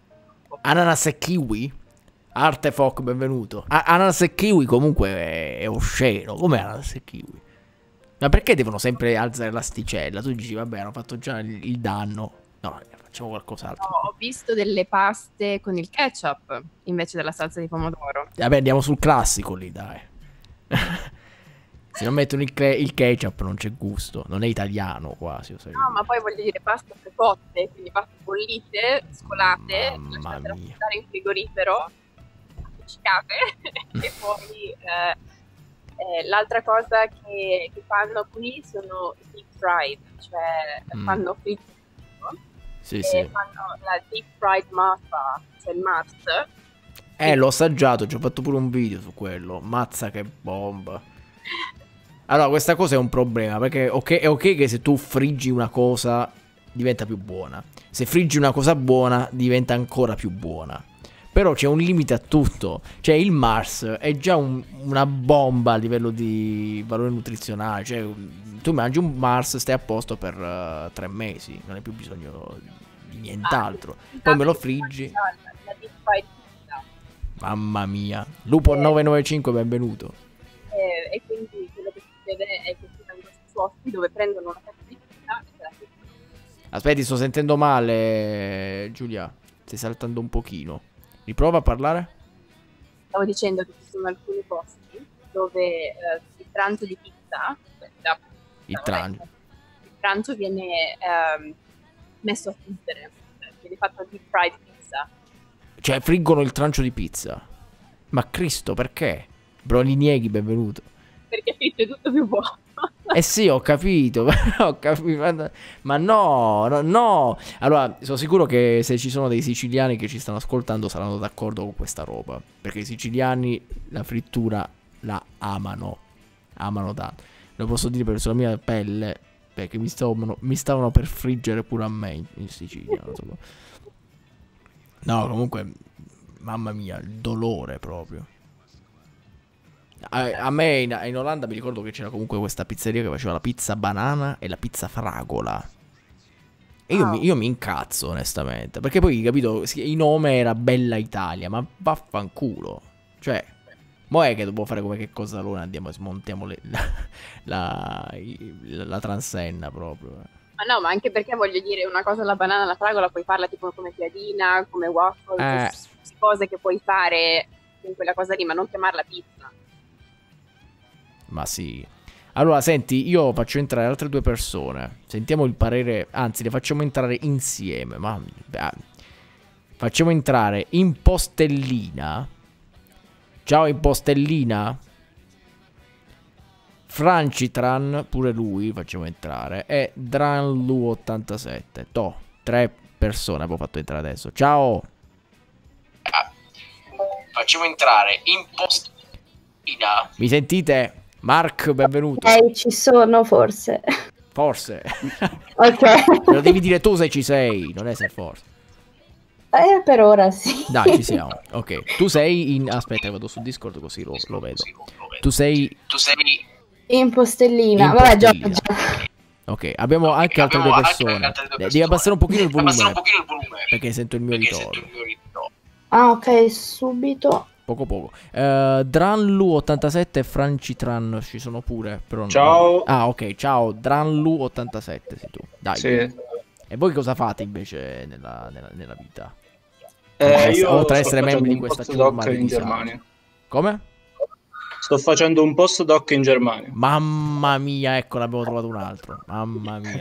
S1: Ananas e kiwi? Artefoc, benvenuto. A- ananas e kiwi comunque è, è osceno. Come ananas e kiwi? Ma perché devono sempre alzare l'asticella? Tu dici, vabbè, hanno fatto già il, il danno. No, facciamo qualcos'altro.
S2: Ho, ho visto delle paste con il ketchup invece della salsa di pomodoro.
S1: Vabbè, andiamo sul classico lì, dai. Se non mettono il, cre- il ketchup non c'è gusto. Non è italiano quasi. o sai.
S2: No, ma poi voglio dire paste precotte, quindi paste bollite, scolate,
S1: Mamma
S2: lasciate
S1: mia.
S2: raffreddare in frigorifero, appiccicate e poi eh, eh, l'altra cosa che, che fanno qui sono deep fried, cioè
S1: Mm.
S2: fanno fritto
S1: Sì,
S2: e
S1: sì.
S2: fanno la deep fried masa, cioè il Mars.
S1: Eh, l'ho assaggiato, ci ho fatto pure un video su quello. Mazza che bomba. Allora, questa cosa è un problema, perché ok- è ok che se tu friggi una cosa diventa più buona. Se friggi una cosa buona diventa ancora più buona. Però c'è un limite a tutto. Cioè il Mars è già un- una bomba a livello di valore nutrizionale. Cioè tu mangi un Mars, stai a posto per eh, tre mesi. Non hai più bisogno di nient'altro. Poi me lo friggi.
S2: La, la deep fried pizza.
S1: Mamma mia. Lupo nove nove cinque, benvenuto.
S2: Eh, e quindi quello che succede è che ci sono questi posti dove prendono una fetta di pizza e se la frittano.
S1: Aspetti, sto sentendo male, Giulia. Stai saltando un pochino. Riprova a parlare?
S2: Stavo dicendo che ci sono alcuni posti dove eh, il pranzo di pizza, cioè, da-
S1: Il
S2: da-
S1: trancio.
S2: il pranzo viene ehm, messo a friggere, cioè, viene fatto deep fried pizza.
S1: Cioè, friggono il trancio di pizza. Ma Cristo, perché? Brolinieghi, benvenuto.
S2: Perché fritto è tutto più buono.
S1: Eh sì, ho capito, però ho capito, ma- ma no, no, no. Allora, sono sicuro che se ci sono dei siciliani che ci stanno ascoltando saranno d'accordo con questa roba. Perché i siciliani la frittura la amano. Amano tanto. Lo posso dire per sulla mia pelle, perché mi stavano, mi stavano per friggere pure a me in, in Sicilia. Non so. No, comunque, mamma mia, il dolore proprio. A, a me in, in Olanda mi ricordo che c'era comunque questa pizzeria che faceva la pizza banana e la pizza fragola. E io,
S2: Wow.
S1: mi, io mi incazzo onestamente, perché poi, capito, il nome era Bella Italia, ma vaffanculo. Cioè, mo' è che dopo fare come che cosa allora andiamo e smontiamo le, la, la, la, la transenna proprio.
S2: Ma no, ma anche perché voglio dire, una cosa alla banana, alla fragola puoi farla tipo come piadina, come waffle,
S1: Eh.
S2: s- s- cose che puoi fare in quella cosa lì, ma non chiamarla pizza.
S1: Ma sì. Allora, senti, io faccio entrare altre due persone. Sentiamo il parere. Anzi, le facciamo entrare insieme. Ma beh, facciamo entrare Impostellina. Ciao Impostellina. Francitran, pure lui facciamo entrare. E Dranlu ottantasette. Toh, tre persone abbiamo fatto entrare adesso. Ciao. Facciamo entrare Impostellina. Mi sentite? Mark, benvenuto.
S6: Eh, ci sono forse.
S1: Forse.
S6: Ok.
S1: Me lo devi dire tu se ci sei, non è se forse.
S6: Eh, per ora sì.
S1: Dai, ci siamo. Ok. Tu sei in... Aspetta, vado su Discord così lo, lo vedo. Tu sei... Tu sei...
S6: In postellina.
S1: In
S6: Vabbè, già,
S1: postellina.
S6: già.
S1: Ok, abbiamo anche altre due persone. Devi abbassare un pochino il volume. Perché sento il mio ritorno.
S6: Ah, ok, subito.
S1: Poco poco. Uh, Dranlu ottantasette e Francitran ci sono pure. Però no.
S7: Ciao.
S1: Ah, ok. Ciao, Dranlu ottantasette sei tu. Dai.
S7: Sì.
S1: E voi cosa fate invece nella, nella, nella vita?
S7: Eh, io
S1: Oltre a
S7: sto
S1: essere membri
S7: facendo
S1: di
S7: un
S1: questa
S7: postdoc
S1: ciurma di
S7: in
S1: disagi.
S7: Germania.
S1: Come?
S7: Sto facendo un postdoc in Germania.
S1: Mamma mia, ecco, l'abbiamo trovato un altro. Mamma mia.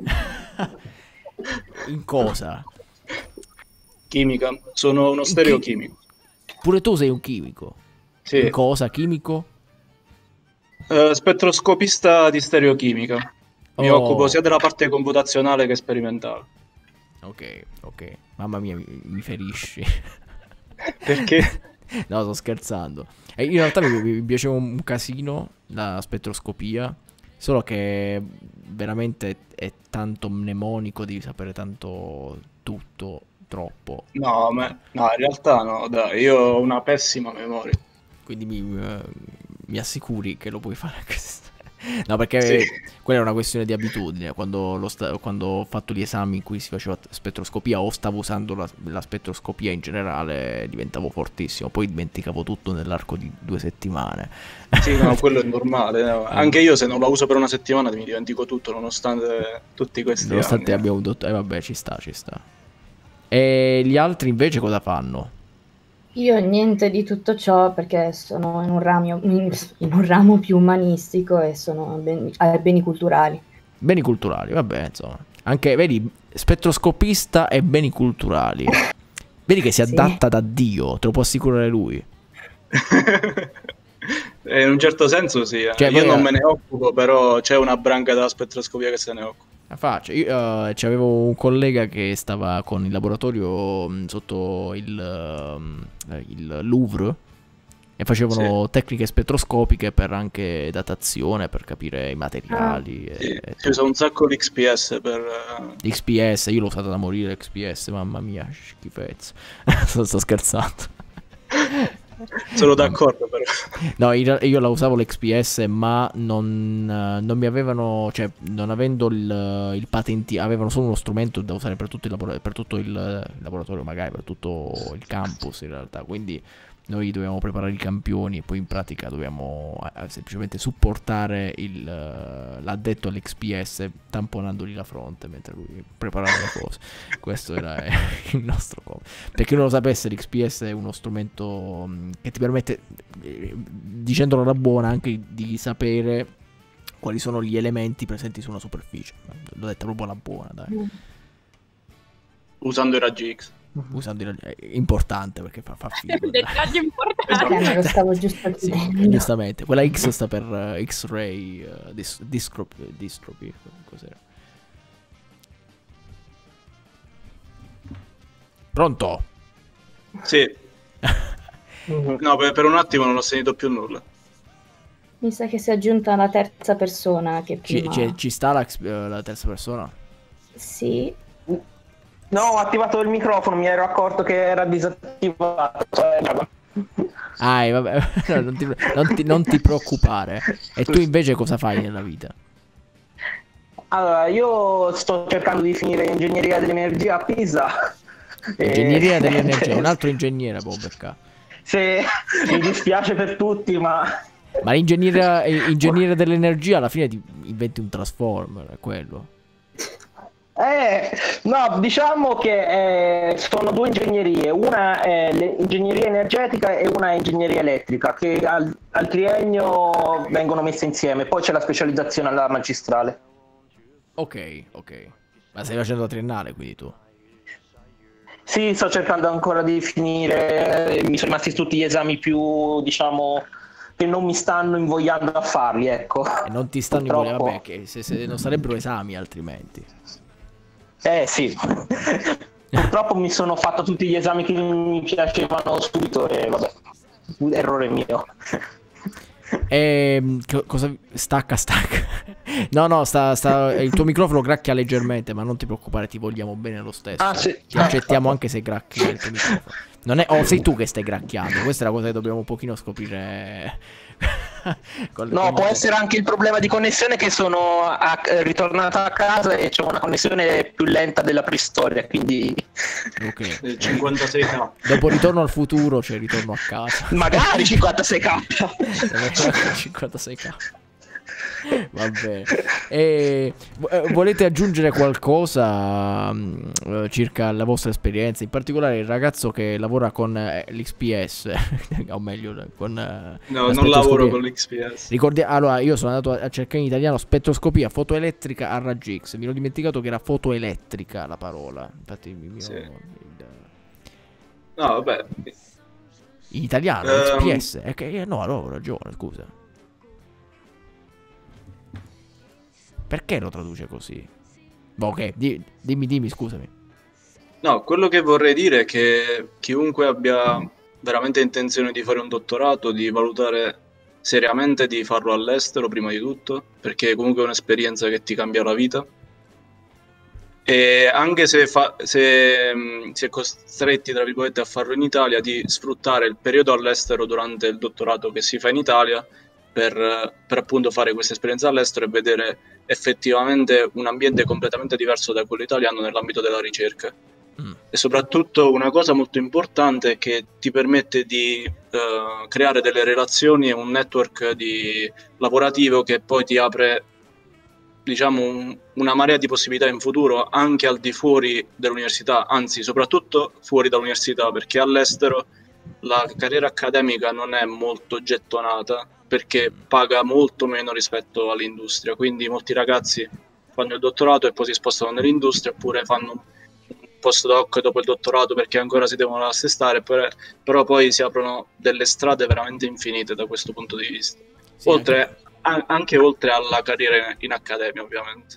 S1: In cosa?
S7: Chimica. Sono uno stereochimico.
S1: Pure tu sei un chimico.
S7: Sì.
S1: In cosa? Chimico?
S7: Eh, spettroscopista di stereochimica. Mi
S1: Oh.
S7: occupo sia della parte computazionale che sperimentale.
S1: Ok, ok. Mamma mia, mi, mi ferisci.
S7: Perché?
S1: No, sto scherzando. E in realtà mi, mi piaceva un casino la spettroscopia. Solo che veramente è tanto mnemonico, devi sapere tanto tutto, troppo.
S7: No, ma, no, in realtà no, dai, io ho una pessima memoria.
S1: Quindi mi, eh, mi assicuri che lo puoi fare anche se... No, perché
S7: Sì.
S1: quella è una questione di abitudine. Quando, lo sta- quando ho fatto gli esami in cui si faceva spettroscopia o stavo usando la, la spettroscopia in generale, diventavo fortissimo. Poi dimenticavo tutto nell'arco di due settimane.
S7: Sì, no, quello è normale. no. Anche io se non la uso per una settimana mi dimentico tutto, nonostante tutti questi
S1: Nonostante
S7: anni.
S1: abbia un dottor... Eh vabbè, ci sta, ci sta. E gli altri invece cosa fanno?
S6: Io niente di tutto ciò perché sono in un ramo, in, in un ramo più umanistico e sono ben- ai beni culturali.
S1: Beni culturali, vabbè, insomma. Anche, vedi, spettroscopista e beni culturali. Vedi che si
S6: Sì.
S1: adatta da Dio, te lo può assicurare lui.
S7: Eh, in un certo senso sì, eh.
S1: Cioè,
S7: io
S1: voi-
S7: non me ne occupo, però c'è una branca della spettroscopia che se ne occupa.
S1: La faccia. Io eh, c'avevo un collega che stava con il laboratorio mh, sotto il, ehm, eh, il Louvre e facevano tecniche spettroscopiche per anche datazione, per capire i materiali.
S7: Sì,
S1: e, e
S7: si usa un sacco l'X P S per... eh,
S1: L'X P S, io l'ho usato da morire l'X P S, mamma mia, schifezza. sto, sto scherzando.
S7: Sono d'accordo però.
S1: No, in real- io la usavo l'X P S, ma non, eh, non mi avevano, cioè, non avendo il, il patenti, avevano solo uno strumento da usare per tutto il, labora- per tutto il, il laboratorio, magari per tutto il campus in realtà. Quindi noi dovevamo preparare i campioni e poi in pratica dovevamo eh, semplicemente supportare il, eh, l'addetto all'X P S tamponandogli la fronte mentre lui preparava le cose. Questo era eh, il nostro compito. Per chi non lo sapesse, l'X P S è uno strumento mh, che ti permette, eh, dicendolo alla buona, anche di sapere quali sono gli elementi presenti su una superficie. L'ho detta proprio alla buona, dai.
S7: Usando i raggi X.
S1: Usando il, è importante perché fa, fa figo.
S2: Dettaglio importante.
S6: Eh, me lo stavo giusto
S1: Sì,
S6: chiedendo.
S1: giustamente. Quella X sta per uh, X-ray uh, dis- dystrophy, dystrophy. Cos'era? Pronto?
S7: Sì. No, per, per un attimo non ho sentito più nulla.
S6: Mi sa che si è aggiunta la terza persona che
S1: Ci,
S6: prima...
S1: ci- ci sta la, ex- eh, la terza persona?
S6: Sì.
S8: No, ho attivato il microfono, mi ero accorto che era disattivato.
S1: Ah, vabbè, no, non, ti, non, ti, non ti preoccupare. E tu invece cosa fai nella vita?
S8: Allora, io sto cercando di finire ingegneria dell'energia a Pisa.
S1: Ingegneria
S8: e...
S1: dell'energia, un altro ingegnere può beccare.
S8: Sì, mi dispiace per tutti, ma...
S1: Ma l'ingegnere ingegnere dell'energia alla fine ti inventi un transformer, è quello.
S8: Eh, no, diciamo che eh, sono due ingegnerie, una è l'ingegneria energetica e una è ingegneria elettrica, che al, al triennio vengono messe insieme, poi c'è la specializzazione alla magistrale.
S1: Ok, ok. Ma stai facendo la triennale quindi tu?
S8: Sì, sto cercando ancora di finire, mi sono rimasti tutti gli esami più, diciamo, che non mi stanno invogliando a farli, ecco.
S1: E non ti stanno
S8: Purtroppo...
S1: invogliando, vabbè, che se, se non sarebbero esami altrimenti.
S8: Eh sì, purtroppo mi sono fatto tutti gli esami che mi piacevano subito e vabbè, errore mio.
S1: E cosa stacca stacca? No, no, sta, sta, il tuo microfono gracchia leggermente, ma non ti preoccupare, ti vogliamo bene lo stesso.
S8: Ah, sì.
S1: Ti accettiamo anche se gracchi il tuo microfono. Non è, o oh, sei tu che stai gracchiando, questa è la cosa che dobbiamo un pochino scoprire.
S8: Con, no, con può te. Essere anche il problema di connessione, che sono a, ritornato a casa e c'è una connessione più lenta della preistoria, quindi
S1: ok.
S7: cinquantasei K.
S1: Dopo Ritorno al futuro c'è Ritorno a casa.
S8: Magari cinquantasei K.
S1: cinquantasei K. Va bene. E volete aggiungere qualcosa uh, circa la vostra esperienza, in particolare il ragazzo che lavora con uh, l'X P S o meglio con uh,
S7: no, non lavoro con l'X P S.
S1: Ricordi, allora io sono andato a cercare in italiano spettroscopia fotoelettrica a raggi X, mi ero dimenticato che era fotoelettrica la parola, infatti il mio,
S7: sì.
S1: il...
S7: no vabbè
S1: in italiano um... X P S è che, no, allora ho ragione, scusa. Perché lo traduce così? Boh, ok, di, dimmi, dimmi, scusami.
S7: No, quello che vorrei dire è che chiunque abbia veramente intenzione di fare un dottorato, di valutare seriamente di farlo all'estero prima di tutto, perché comunque è un'esperienza che ti cambia la vita. E anche se, fa, se mh, si è costretti, tra virgolette, a farlo in Italia, di sfruttare il periodo all'estero durante il dottorato che si fa in Italia, Per, per appunto fare questa esperienza all'estero e vedere effettivamente un ambiente completamente diverso da quello italiano nell'ambito della ricerca. Mm. E soprattutto una cosa molto importante è che ti permette di uh, creare delle relazioni e un network di, lavorativo che poi ti apre, diciamo, un, una marea di possibilità in futuro anche al di fuori dell'università, anzi soprattutto fuori dall'università, perché all'estero la carriera accademica non è molto gettonata, perché paga molto meno rispetto all'industria, quindi molti ragazzi fanno il dottorato e poi si spostano nell'industria, oppure fanno un postdoc dopo il dottorato perché ancora si devono assestare, però poi si aprono delle strade veramente infinite da questo punto di vista, sì, oltre, anche... anche oltre alla carriera in accademia ovviamente.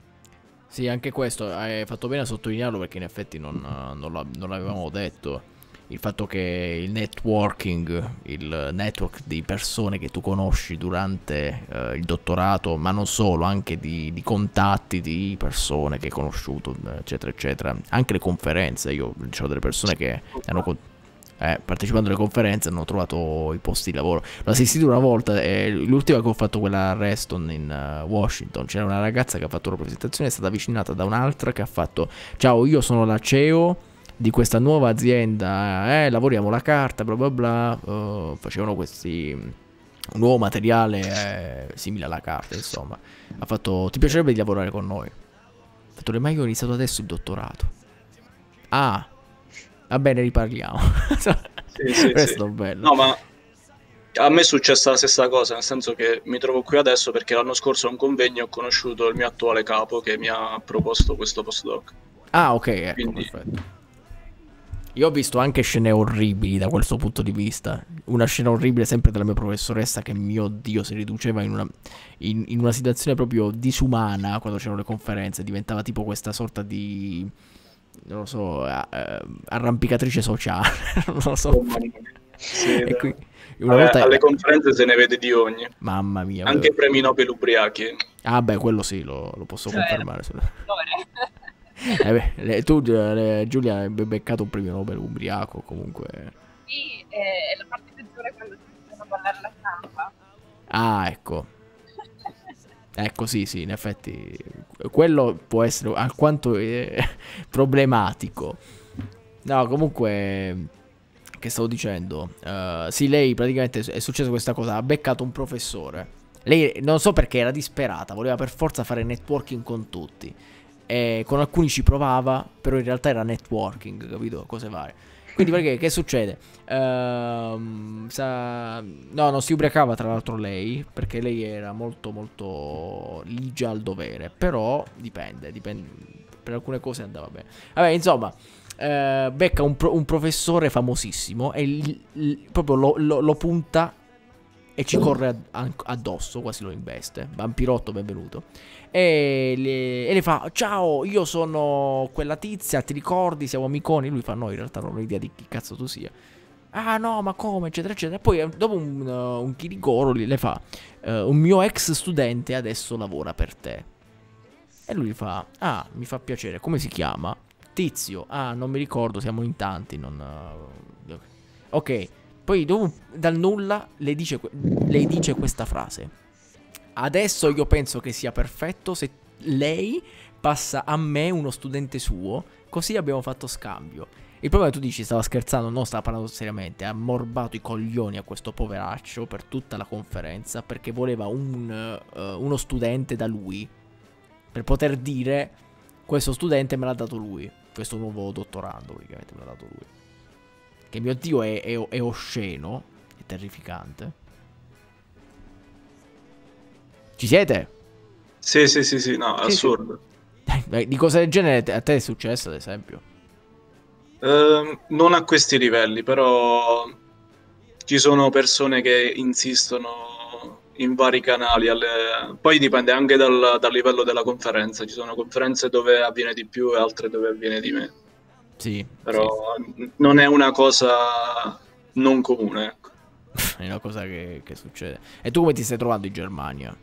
S1: Sì, anche questo hai fatto bene a sottolinearlo, perché in effetti non, non, non l'avevamo detto. Il fatto che il networking, il network di persone che tu conosci durante uh, il dottorato, ma non solo, anche di, di contatti di persone che hai conosciuto, eccetera, eccetera. Anche le conferenze, io ho delle persone che hanno eh, partecipando alle conferenze hanno trovato i posti di lavoro. L'ho assistito una volta, eh, l'ultima che ho fatto, quella a Reston in uh, Washington, c'era una ragazza che ha fatto la presentazione, è stata avvicinata da un'altra che ha fatto: ciao, io sono la C E O di questa nuova azienda, eh, lavoriamo la carta, bla bla bla, uh, facevano questi un nuovo materiale eh, simile alla carta, insomma. Ha fatto: ti piacerebbe di lavorare con noi? Ha fatto: ma io ho iniziato adesso il dottorato. Ah, va bene, riparliamo.
S7: Sì, sì,
S1: questo
S7: sì.
S1: È bello.
S7: No, ma a me è successa la stessa cosa, nel senso che mi trovo qui adesso perché l'anno scorso a un convegno ho conosciuto il mio attuale capo che mi ha proposto questo postdoc.
S1: Ah, ok, ecco,
S7: quindi...
S1: perfetto. Io ho visto anche scene orribili da questo punto di vista. Una scena orribile sempre della mia professoressa, che, mio Dio, si riduceva in una, in, in una situazione proprio disumana quando c'erano le conferenze. Diventava tipo questa sorta di, non lo so, eh, arrampicatrice sociale. Non lo so.
S7: Sì,
S1: e qui,
S7: una Vabbè, volta... alle conferenze se ne vede di ogni.
S1: Mamma mia.
S7: Anche quello... premi Nobel ubriachi.
S1: Ah beh, quello sì, lo, lo posso cioè, confermare. Eh beh, le- tu, le- Giulia, hai beccato un premio Nobel ubriaco comunque.
S2: Sì, è la parte peggiore quando si iniziano a ballare la stampa.
S1: Ah, ecco. Ecco, sì, sì, in effetti quello può essere alquanto eh, problematico. No, comunque, che stavo dicendo? Uh, sì, lei praticamente è successa questa cosa, ha beccato un professore. Lei non so perché era disperata, voleva per forza fare networking con tutti. E con alcuni ci provava, però in realtà era networking, capito? Cose varie. Quindi perché che succede? Ehm, sa... No, non si ubriacava tra l'altro lei, perché lei era molto molto ligia al dovere, però dipende, dipende, per alcune cose andava bene. Vabbè, insomma, eh, becca un, pro- un professore famosissimo e l- l- proprio lo, lo- lo punta e ci corre ad- an- addosso, quasi lo investe. Vampirotto, benvenuto. E le, e le fa: ciao, io sono quella tizia, ti ricordi? Siamo amiconi. Lui fa: no, in realtà non ho idea di chi cazzo tu sia. Ah no, ma come, eccetera eccetera. Poi eh, dopo un, uh, un chirigoro le fa: uh, un mio ex studente adesso lavora per te. E lui fa: ah, mi fa piacere, come si chiama? Tizio. Ah, non mi ricordo, siamo in tanti, non... uh, Ok. Poi dopo, dal nulla le dice, lei dice questa frase: adesso io penso che sia perfetto se lei passa a me uno studente suo, così abbiamo fatto scambio. Il problema è che tu dici stava scherzando, no, stava parlando seriamente. Ha morbato i coglioni a questo poveraccio per tutta la conferenza perché voleva un, uh, uno studente da lui, per poter dire: questo studente me l'ha dato lui, questo nuovo dottorando praticamente me l'ha dato lui. Che mio Dio è, è, è osceno, è terrificante. Ci siete?
S7: Sì, sì, sì, sì, no, è
S8: Sì,
S7: assurdo.
S1: Sì. Di cose del genere a te è successo, ad esempio?
S7: Ehm, non a questi livelli, però ci sono persone che insistono in vari canali. Alle... Poi dipende anche dal, dal livello della conferenza. Ci sono conferenze dove avviene di più e altre dove avviene di meno.
S1: Sì.
S7: Però sì, non è una cosa non comune, ecco.
S1: È una cosa che, che succede. E tu come ti stai trovando in Germania?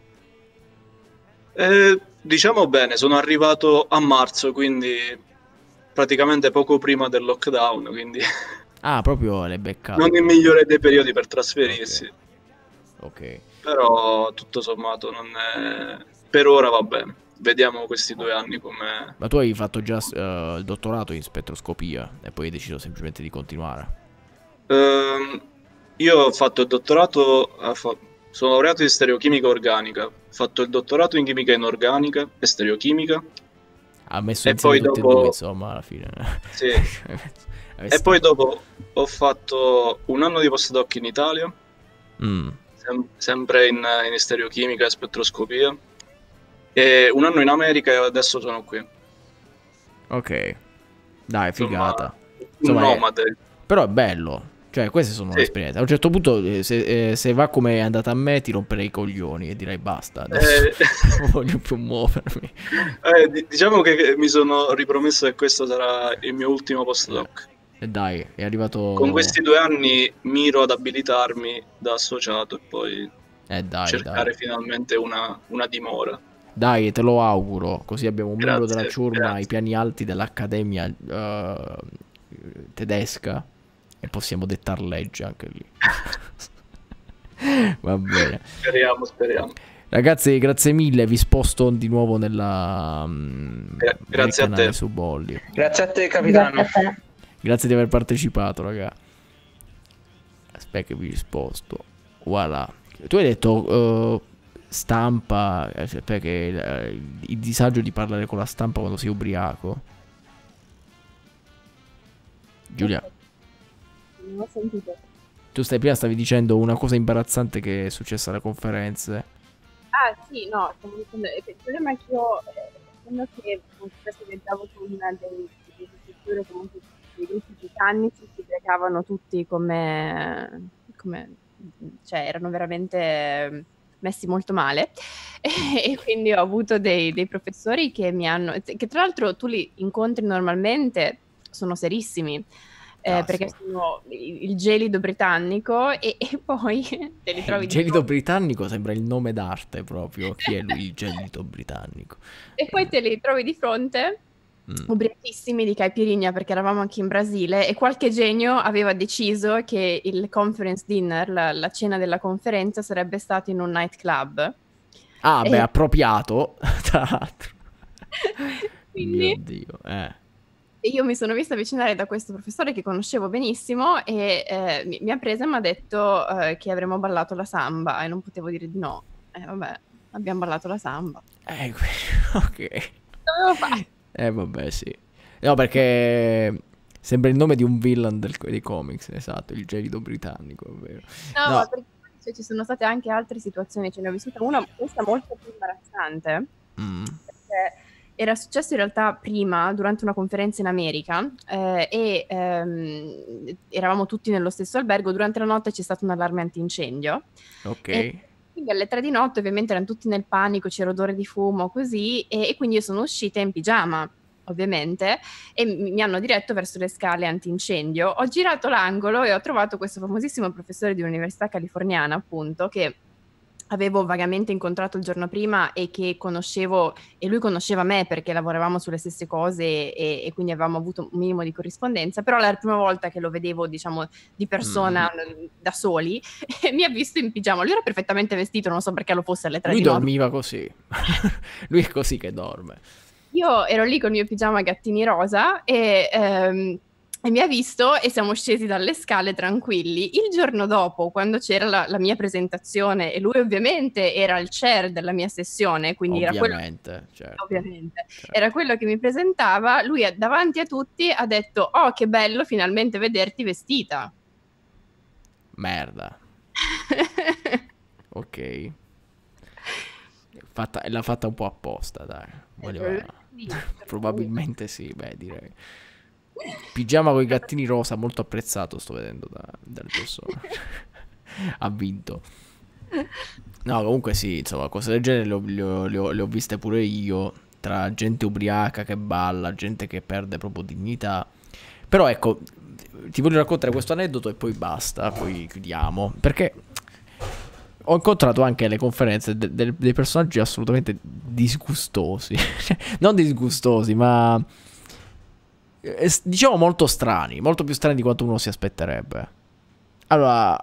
S7: Eh, diciamo bene, sono arrivato a marzo, quindi praticamente poco prima del lockdown, quindi
S1: Ah, proprio l'hai beccato.
S7: non il migliore dei periodi per trasferirsi.
S1: Ok. Ok.
S7: Però tutto sommato non è... per ora va bene. Vediamo questi due anni come...
S1: Ma tu hai fatto già uh, il dottorato in spettroscopia e poi hai deciso semplicemente di continuare?
S7: Ehm, io ho fatto il dottorato, a fa- sono laureato in stereochimica organica, ho fatto il dottorato in chimica inorganica e stereochimica.
S1: Ha messo
S7: E
S1: insieme
S7: poi
S1: tutte
S7: dopo...
S1: e due, insomma, alla fine.
S7: Sì. E poi dopo ho fatto un anno di postdoc in Italia,
S1: Mm.
S7: sem- sempre in, in stereochimica e spettroscopia, e un anno in America e adesso sono qui.
S1: Ok. Dai,
S7: Insomma,
S1: figata.
S7: un
S1: Insomma, è-
S7: nomade.
S1: Però è bello. Cioè, queste sono
S7: Sì.
S1: le esperienze. A un certo punto, eh, se, eh, se va come è andata a me, ti romperei i coglioni e direi basta. Adesso
S7: Eh,
S1: non voglio più muovermi.
S7: eh, di- diciamo che mi sono ripromesso che questo sarà il mio ultimo postdoc.
S1: E dai, è arrivato.
S7: Con questi due anni miro ad abilitarmi da associato e poi
S1: Eh dai,
S7: cercare
S1: dai.
S7: finalmente una, una dimora.
S1: Dai, te lo auguro. Così abbiamo un membro
S7: Grazie,
S1: della ciurma
S7: grazie.
S1: ai piani alti dell'accademia eh, tedesca e possiamo dettar legge anche lì. Va bene.
S7: Speriamo, speriamo.
S1: Ragazzi, grazie mille. Vi sposto di nuovo nella mm,
S7: Gra-
S1: nel
S7: grazie a
S1: canale
S7: te.
S1: su Bolli.
S8: Grazie a te, capitano.
S6: Grazie a te.
S1: Grazie di aver partecipato, raga. Aspetta che vi sposto. Voilà. Tu hai detto eh, stampa, eh, cioè, perché il, eh, il disagio di parlare con la stampa quando sei ubriaco. Giulia,
S2: Non ho sentito.
S1: tu stai prima stavi dicendo una cosa imbarazzante che è successa alle conferenze.
S2: Ah sì, no, stavo dicendo, eh, il problema è che io, eh, essendo che molto spesso viaggiavo con una dei, dei strutture, comunque dei gruppi britannici, si ubriacavano tutti come, come, cioè erano veramente messi molto male e, e quindi ho avuto dei, dei professori che mi hanno, che tra l'altro tu li incontri normalmente, sono serissimi. Eh,
S1: Ah,
S2: perché
S1: sì.
S2: sono il, il gelido britannico e, e poi te li trovi
S1: Il
S2: di
S1: gelido
S2: fronte.
S1: britannico sembra il nome d'arte proprio. Chi è lui, il gelido britannico?
S2: E poi te li trovi di fronte mm. ubriachissimi di caipirinha perché eravamo anche in Brasile e qualche genio aveva deciso che il conference dinner, la, la cena della conferenza, sarebbe stato in un nightclub.
S1: Ah,
S2: e...
S1: beh, appropriato, tra l'altro.
S2: Quindi...
S1: Mio Dio, eh.
S2: Io mi sono vista avvicinare da questo professore che conoscevo benissimo e eh, mi, mi ha presa e mi ha detto eh, che avremmo ballato la samba e non potevo dire di no. E eh, vabbè, abbiamo ballato la samba.
S1: Eh, ok.
S2: Dovevo fare.
S1: Eh, vabbè, sì. No, perché sembra il nome di un villain del, dei comics, esatto, il gelido britannico, ovvero.
S2: No,
S1: No.
S2: ma perché cioè, ci sono state anche altre situazioni, ce ne ho vissuta una, questa molto più imbarazzante,
S1: Mm.
S2: perché era successo in realtà prima, durante una conferenza in America, eh, e ehm, eravamo tutti nello stesso albergo, durante la notte c'è stato un allarme antincendio.
S1: Ok.
S2: E quindi alle tre di notte ovviamente erano tutti nel panico, c'era odore di fumo, così, e, e quindi io sono uscita in pigiama, ovviamente, e mi, mi hanno diretto verso le scale antincendio. Ho girato l'angolo e ho trovato questo famosissimo professore di un'università californiana, appunto, che avevo vagamente incontrato il giorno prima e che conoscevo, e lui conosceva me perché lavoravamo sulle stesse cose e, e quindi avevamo avuto un minimo di corrispondenza, però era la prima volta che lo vedevo, diciamo, di persona, mm. da soli, e mi ha visto in pigiama. Lui era perfettamente vestito, non so perché lo fosse alle tre
S1: Lui
S2: di notte.
S1: dormiva così. Lui è così che dorme.
S2: Io ero lì con il mio pigiama gattini rosa e... Ehm, e mi ha visto e siamo scesi dalle scale tranquilli. Il giorno dopo, quando c'era la, la mia presentazione, e lui ovviamente era il chair della mia sessione, quindi
S1: ovviamente,
S2: era quello,
S1: certo.
S2: ovviamente,
S1: certo.
S2: era quello che mi presentava, lui davanti a tutti ha detto: oh, che bello finalmente vederti vestita.
S1: Merda. Ok. Fatta, l'ha fatta un po' apposta, dai. Voleva... Probabilmente sì, beh, direi. Pigiama con i gattini rosa, molto apprezzato, sto vedendo da, dalle persone. Ha vinto. No, comunque sì, insomma, cose del genere le ho, le, ho, le, ho, le ho viste pure io. Tra gente ubriaca che balla, gente che perde proprio dignità. Però ecco, ti voglio raccontare questo aneddoto e poi basta, poi chiudiamo. Perché ho incontrato anche alle conferenze de, de, dei personaggi assolutamente disgustosi. Non disgustosi, ma... diciamo molto strani, molto più strani di quanto uno si aspetterebbe. Allora,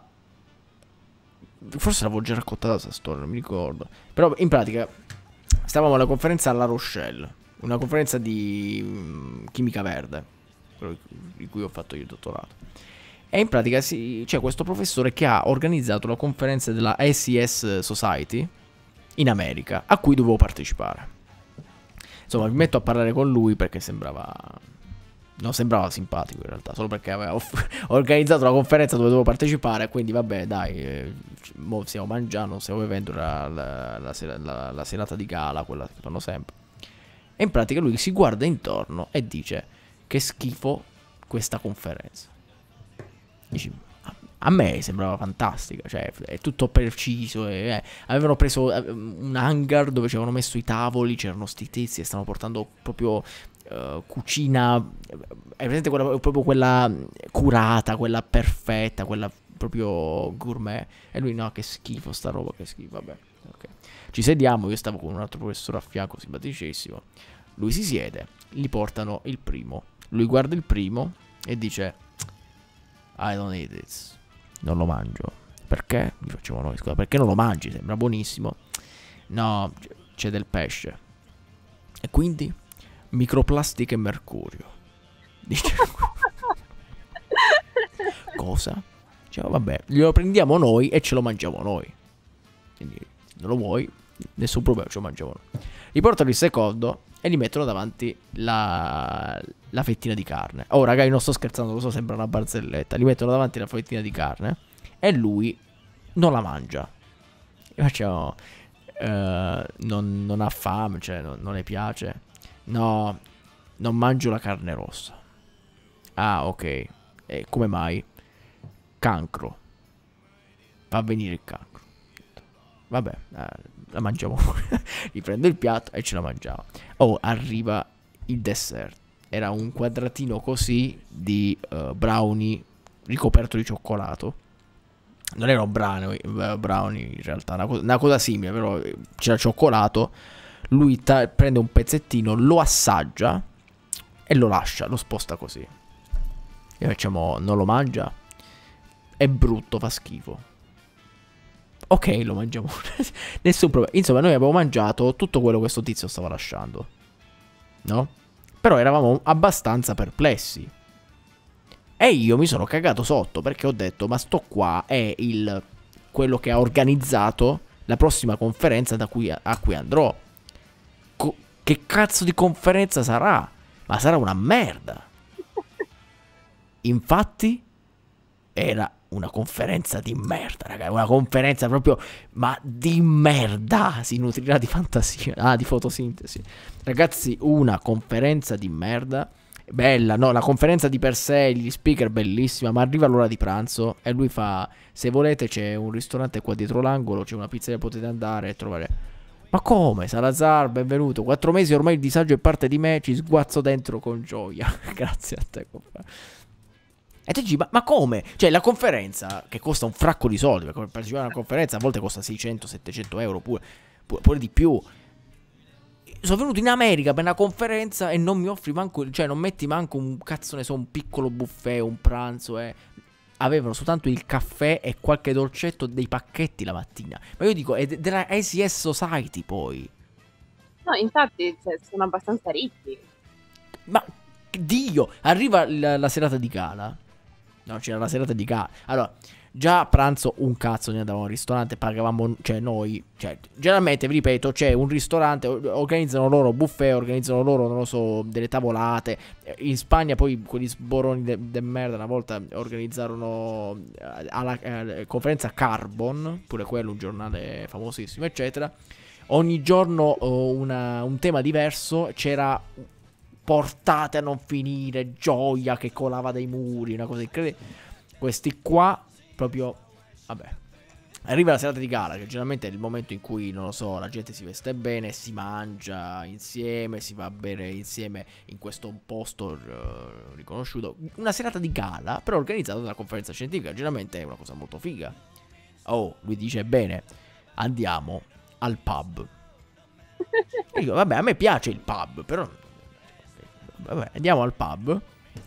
S1: forse l'avevo già raccontata questa storia, non mi ricordo. Però in pratica stavamo alla conferenza a La Rochelle, una conferenza di um, chimica verde, quello di cui ho fatto io il dottorato. E in pratica sì, c'è questo professore che ha organizzato la conferenza della A C S Society in America, a cui dovevo partecipare. Insomma, mi metto a parlare con lui perché sembrava... non sembrava simpatico in realtà, solo perché aveva organizzato la conferenza dove dovevo partecipare, quindi vabbè dai, eh, mo stiamo mangiando, stiamo bevendo la, la, la, la, la serata di gala, quella che fanno sempre. E in pratica lui si guarda intorno e dice: che schifo questa conferenza. Dici, a me sembrava fantastica, cioè è tutto preciso, e, eh, avevano preso un hangar dove ci avevano messo i tavoli, c'erano sti tizi e stavano portando proprio uh, cucina, è presente quella, proprio quella curata, quella perfetta, quella proprio gourmet, e lui no, che schifo sta roba, che schifo, vabbè, ok. Ci sediamo, io stavo con un altro professore a fianco, simpaticissimo, lui si siede, gli portano il primo, lui guarda il primo e dice: I don't eat this. Non lo mangio. Perché? Gli facciamo noi, scusa, perché non lo mangi? Sembra buonissimo. No, c'è del pesce. E quindi? Microplastica e mercurio. Dice. Cosa? Cioè, vabbè, glielo prendiamo noi e ce lo mangiamo noi. Quindi, non lo vuoi? Nessun problema, ce lo mangiamo noi. Riportano il secondo e gli mettono davanti la, la fettina di carne. Oh ragazzi, non sto scherzando, lo so, sembra una barzelletta. Gli mettono davanti la fettina di carne e lui non la mangia. E facciamo eh, non, non ha fame, cioè non, non le piace. No, non mangio la carne rossa. Ah, ok. E come mai? Cancro. Fa venire il cancro. Vabbè, eh, la mangiamo. Gli prendo il piatto e ce la mangiamo. Oh, arriva il dessert. Era un quadratino così di uh, brownie ricoperto di cioccolato. Non era un brownie, brownie in realtà, una, co- una cosa simile, però c'era cioccolato. Lui ta- prende un pezzettino, lo assaggia, e lo lascia, lo sposta così. E facciamo, non lo mangia? È brutto, fa schifo. Ok, lo mangiamo. Nessun problema. Insomma, noi abbiamo mangiato tutto quello che sto tizio stava lasciando, no? Però eravamo abbastanza perplessi. E io mi sono cagato sotto perché ho detto, ma sto qua è il quello che ha organizzato la prossima conferenza da cui, a cui andrò. Co che cazzo di conferenza sarà? Ma sarà una merda. Infatti era una conferenza di merda, raga. Una conferenza proprio, ma di merda. Si nutrirà di fantasia. Ah, di fotosintesi. Ragazzi, una conferenza di merda. Bella, no, la conferenza di per sé, gli speaker bellissima, ma arriva l'ora di pranzo e lui fa, se volete c'è un ristorante qua dietro l'angolo, c'è una pizzeria, potete andare e trovare. Ma come? Salazar, benvenuto. Quattro mesi ormai il disagio è parte di me, ci sguazzo dentro con gioia. Grazie a te, compagno. E tu dici, ma, ma come? Cioè la conferenza, che costa un fracco di soldi, perché per partecipare a una conferenza a volte costa seicento settecento euro, pure, pure, pure di più. Sono venuto in America per una conferenza e non mi offri manco, cioè non metti manco un cazzo ne so, un piccolo buffet, un pranzo, eh. Avevano soltanto il caffè e qualche dolcetto dei pacchetti la mattina. Ma io dico, è della A C S Society poi.
S2: No, infatti, cioè, sono abbastanza ricchi.
S1: Ma, Dio, arriva la, la serata di gala. No, c'era la serata di gala. Allora, già a pranzo un cazzo ne andavamo al ristorante, pagavamo, cioè noi, cioè generalmente vi ripeto, c'è un ristorante, organizzano loro buffet, organizzano loro, non lo so, delle tavolate. In Spagna poi quelli sboroni de, de merda una volta organizzarono alla eh, conferenza Carbon, pure quello un giornale famosissimo, eccetera. Ogni giorno oh, una, un tema diverso, c'era portate a non finire, gioia che colava dai muri, una cosa incredibile. Questi qua proprio, vabbè, arriva la serata di gala, che generalmente è il momento in cui, non lo so, la gente si veste bene, si mangia insieme, si va a bere insieme in questo posto uh, riconosciuto. Una serata di gala, però organizzata dalla conferenza scientifica, generalmente è una cosa molto figa. Oh, lui dice, bene, andiamo al pub. E dico, vabbè, a me piace il pub, però vabbè, andiamo al pub.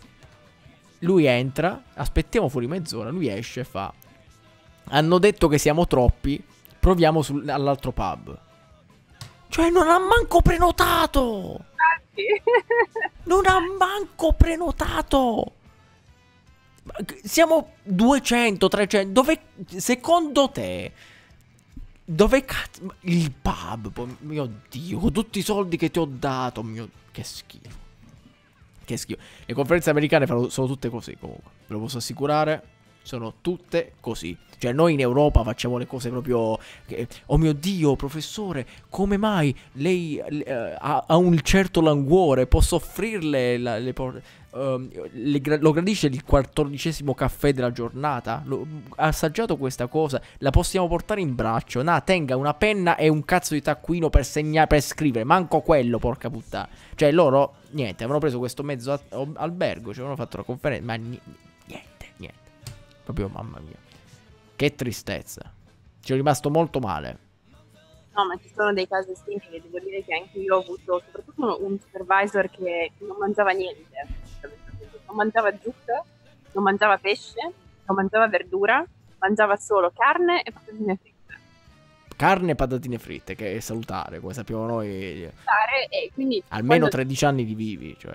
S1: Lui entra, aspettiamo fuori mezz'ora, lui esce e fa, hanno detto che siamo troppi, proviamo all'altro pub. Cioè non ha manco prenotato. Non ha manco prenotato. Siamo duecento, trecento. Dove, secondo te, dove cazzo, il pub, mio Dio, con tutti i soldi che ti ho dato, mio, che schifo. Che schifo. Le conferenze americane sono tutte così, comunque. Ve lo posso assicurare. Sono tutte così. Cioè noi in Europa facciamo le cose proprio che, oh mio Dio, professore, come mai lei eh, ha, ha un certo languore? Posso offrirle la, le, uh, le, lo gradisce il quattordicesimo caffè della giornata? Lo, ha assaggiato questa cosa? La possiamo portare in braccio? Na, tenga una penna e un cazzo di taccuino per segnare, per scrivere. Manco quello, porca puttana. Cioè loro, niente, avevano preso questo mezzo albergo, cioè avevano fatto la conferenza, ma niente, niente. Proprio, mamma mia. Che tristezza. Ci sono rimasto molto male.
S2: No, ma ci sono dei casi simili. Devo dire che anche io ho avuto soprattutto un supervisor che non mangiava niente. Non mangiava zucca, non mangiava pesce, non mangiava verdura, mangiava solo carne e patatine fritte.
S1: Carne e patatine fritte, che è salutare, come sappiamo noi.
S2: E quindi
S1: almeno
S2: quando...
S1: tredici anni di vivi, cioè.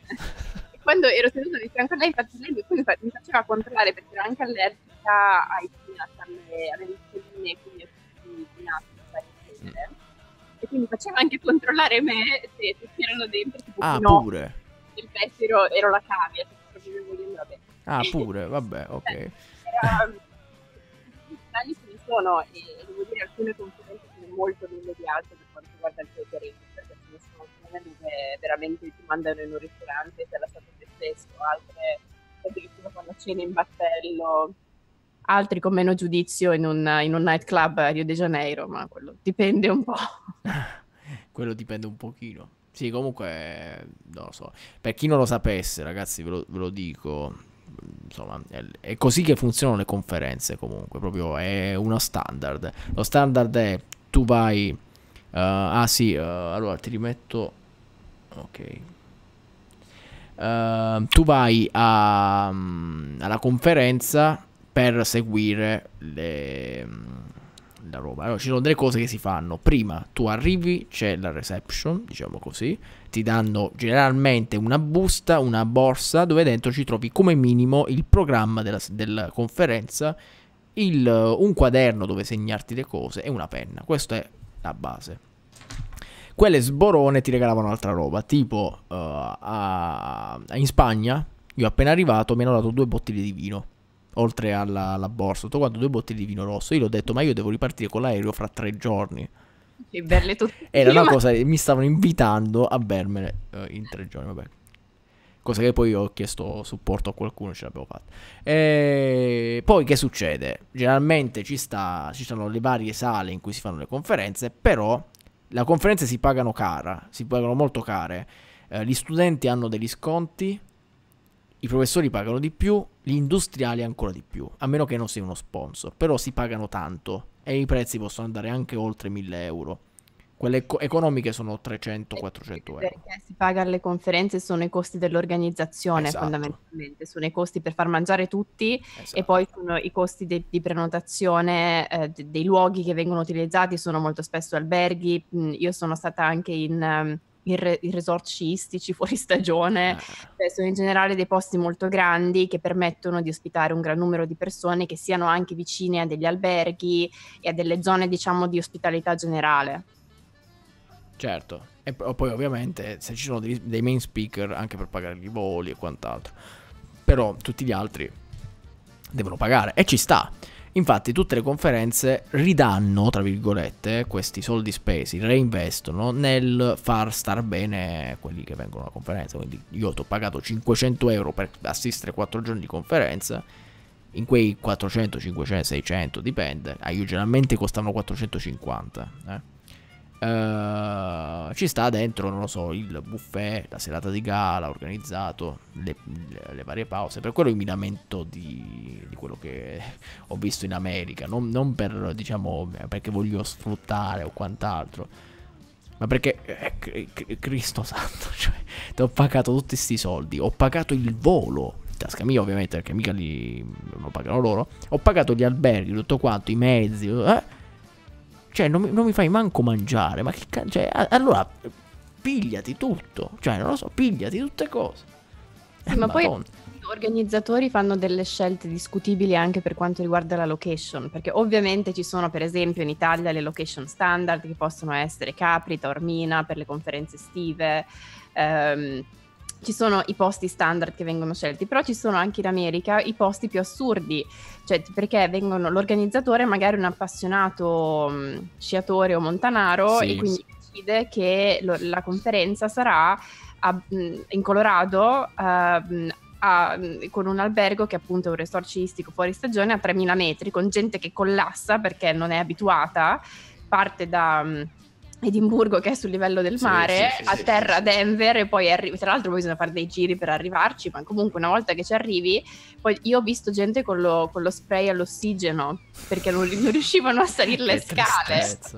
S2: Quando ero seduta di fianco a lei, infatti lei mi faceva controllare perché era anche allergica ai peanut, alle, alle rispoline, quindi a tutti i peanut, mm. E quindi faceva anche controllare me se, se c'erano dentro tipo
S1: ah,
S2: no,
S1: pure.
S2: Il pezzo ero, ero la cavia, se proprio voglio vabbè.
S1: Ah, pure, vabbè, ok.
S2: Eh, era, anni ce ne sono e devo dire alcune conferenze sono molto meno di altre per quanto riguarda il catering, perché ce ne sono alcune dove veramente ti mandano in un ristorante se la stato te stesso, altre addirittura fanno cene in battello, altri con meno giudizio in un, in un nightclub a Rio de Janeiro, ma quello dipende un po'.
S1: Quello dipende un pochino. Sì, comunque, non lo so. Per chi non lo sapesse, ragazzi, ve lo, ve lo dico, insomma, è, è così che funzionano le conferenze comunque, proprio è uno standard. Lo standard è, tu vai, uh, ah sì, uh, allora ti rimetto, ok. uh, tu vai a, um, alla conferenza per seguire le, la roba. Allora, ci sono delle cose che si fanno. Prima tu arrivi, c'è la reception, diciamo così, ti danno generalmente una busta, una borsa dove dentro ci trovi come minimo il programma della, della conferenza, il, un quaderno dove segnarti le cose e una penna. Questa è la base. Quelle sborone ti regalavano altra roba, tipo uh, a, in Spagna, io appena arrivato mi hanno dato due bottiglie di vino, oltre alla, alla borsa, tutto quanto, due bottiglie di vino rosso. Io l'ho detto, ma io devo ripartire con l'aereo fra tre giorni.
S2: E berle tutte.
S1: Era una cosa, mi stavano invitando a bermene uh, in tre giorni, vabbè. Cosa che poi ho chiesto supporto a qualcuno, ce l'avevo fatta. E poi che succede? Generalmente ci sta, ci sono le varie sale in cui si fanno le conferenze, però le conferenze si pagano cara, si pagano molto care. Eh, gli studenti hanno degli sconti, i professori pagano di più, gli industriali ancora di più, a meno che non sia uno sponsor, però si pagano tanto e i prezzi possono andare anche oltre mille euro. Quelle eco- economiche sono trecento quattrocento euro.
S2: Perché si paga alle conferenze sono i costi dell'organizzazione,
S1: Esatto.
S2: Fondamentalmente, sono i costi per far mangiare tutti,
S1: Esatto.
S2: e poi sono i costi de- di prenotazione eh, de- dei luoghi che vengono utilizzati, sono molto spesso alberghi. Mm, io sono stata anche in, um, in, re- in resort sciistici fuori stagione,
S1: Eh.
S2: cioè, sono in generale dei posti molto grandi che permettono di ospitare un gran numero di persone che siano anche vicine a degli alberghi e a delle zone, diciamo, di ospitalità generale.
S1: Certo, e p- poi ovviamente se ci sono dei, dei main speaker anche per pagare i voli e quant'altro, però tutti gli altri devono pagare e ci sta. Infatti tutte le conferenze ridanno, tra virgolette, questi soldi spesi, reinvestono nel far star bene quelli che vengono alla conferenza. Quindi io ti ho pagato cinquecento euro per assistere quattro giorni di conferenza, in quei quattrocento, cinquecento, seicento, dipende, ah, io generalmente costavano quattrocentocinquanta, eh. Uh, ci sta dentro, non lo so, il buffet, la serata di gala organizzato, le, le, le varie pause. Per quello io mi lamento di, di quello che ho visto in America, non, non per, diciamo, perché voglio sfruttare o quant'altro, ma perché eh, Cristo santo, cioè, ti ho pagato tutti sti soldi, ho pagato il volo, tasca mia ovviamente, perché mica li lo pagano loro, ho pagato gli alberghi, tutto quanto, i mezzi, eh cioè non mi, non mi fai manco mangiare, ma che cazzo, cioè, a, allora pigliati tutto, cioè non lo so, pigliati tutte cose.
S2: Sì,
S1: eh,
S2: ma poi
S1: Madonna.
S2: gli organizzatori fanno delle scelte discutibili anche per quanto riguarda la location, perché ovviamente ci sono per esempio in Italia le location standard che possono essere Capri, Taormina per le conferenze estive, ehm, ci sono i posti standard che vengono scelti, però ci sono anche in America i posti più assurdi, cioè perché vengono, l'organizzatore è magari un appassionato mh, sciatore o montanaro,
S1: Sì.
S2: e quindi decide che lo- la conferenza sarà a- mh, in Colorado, a- mh, a- mh, con un albergo che appunto è un resort sciistico fuori stagione a tremila metri, con gente che collassa perché non è abituata, parte da mh, Edimburgo che è sul livello del
S1: Sì,
S2: mare,
S1: sì, sì,
S2: atterra
S1: sì,
S2: a Denver e poi arrivi, tra l'altro poi bisogna fare dei giri per arrivarci, ma comunque una volta che ci arrivi, poi io ho visto gente con lo, con lo spray all'ossigeno perché non, non riuscivano a salire le
S1: Che
S2: scale.
S1: tristezza.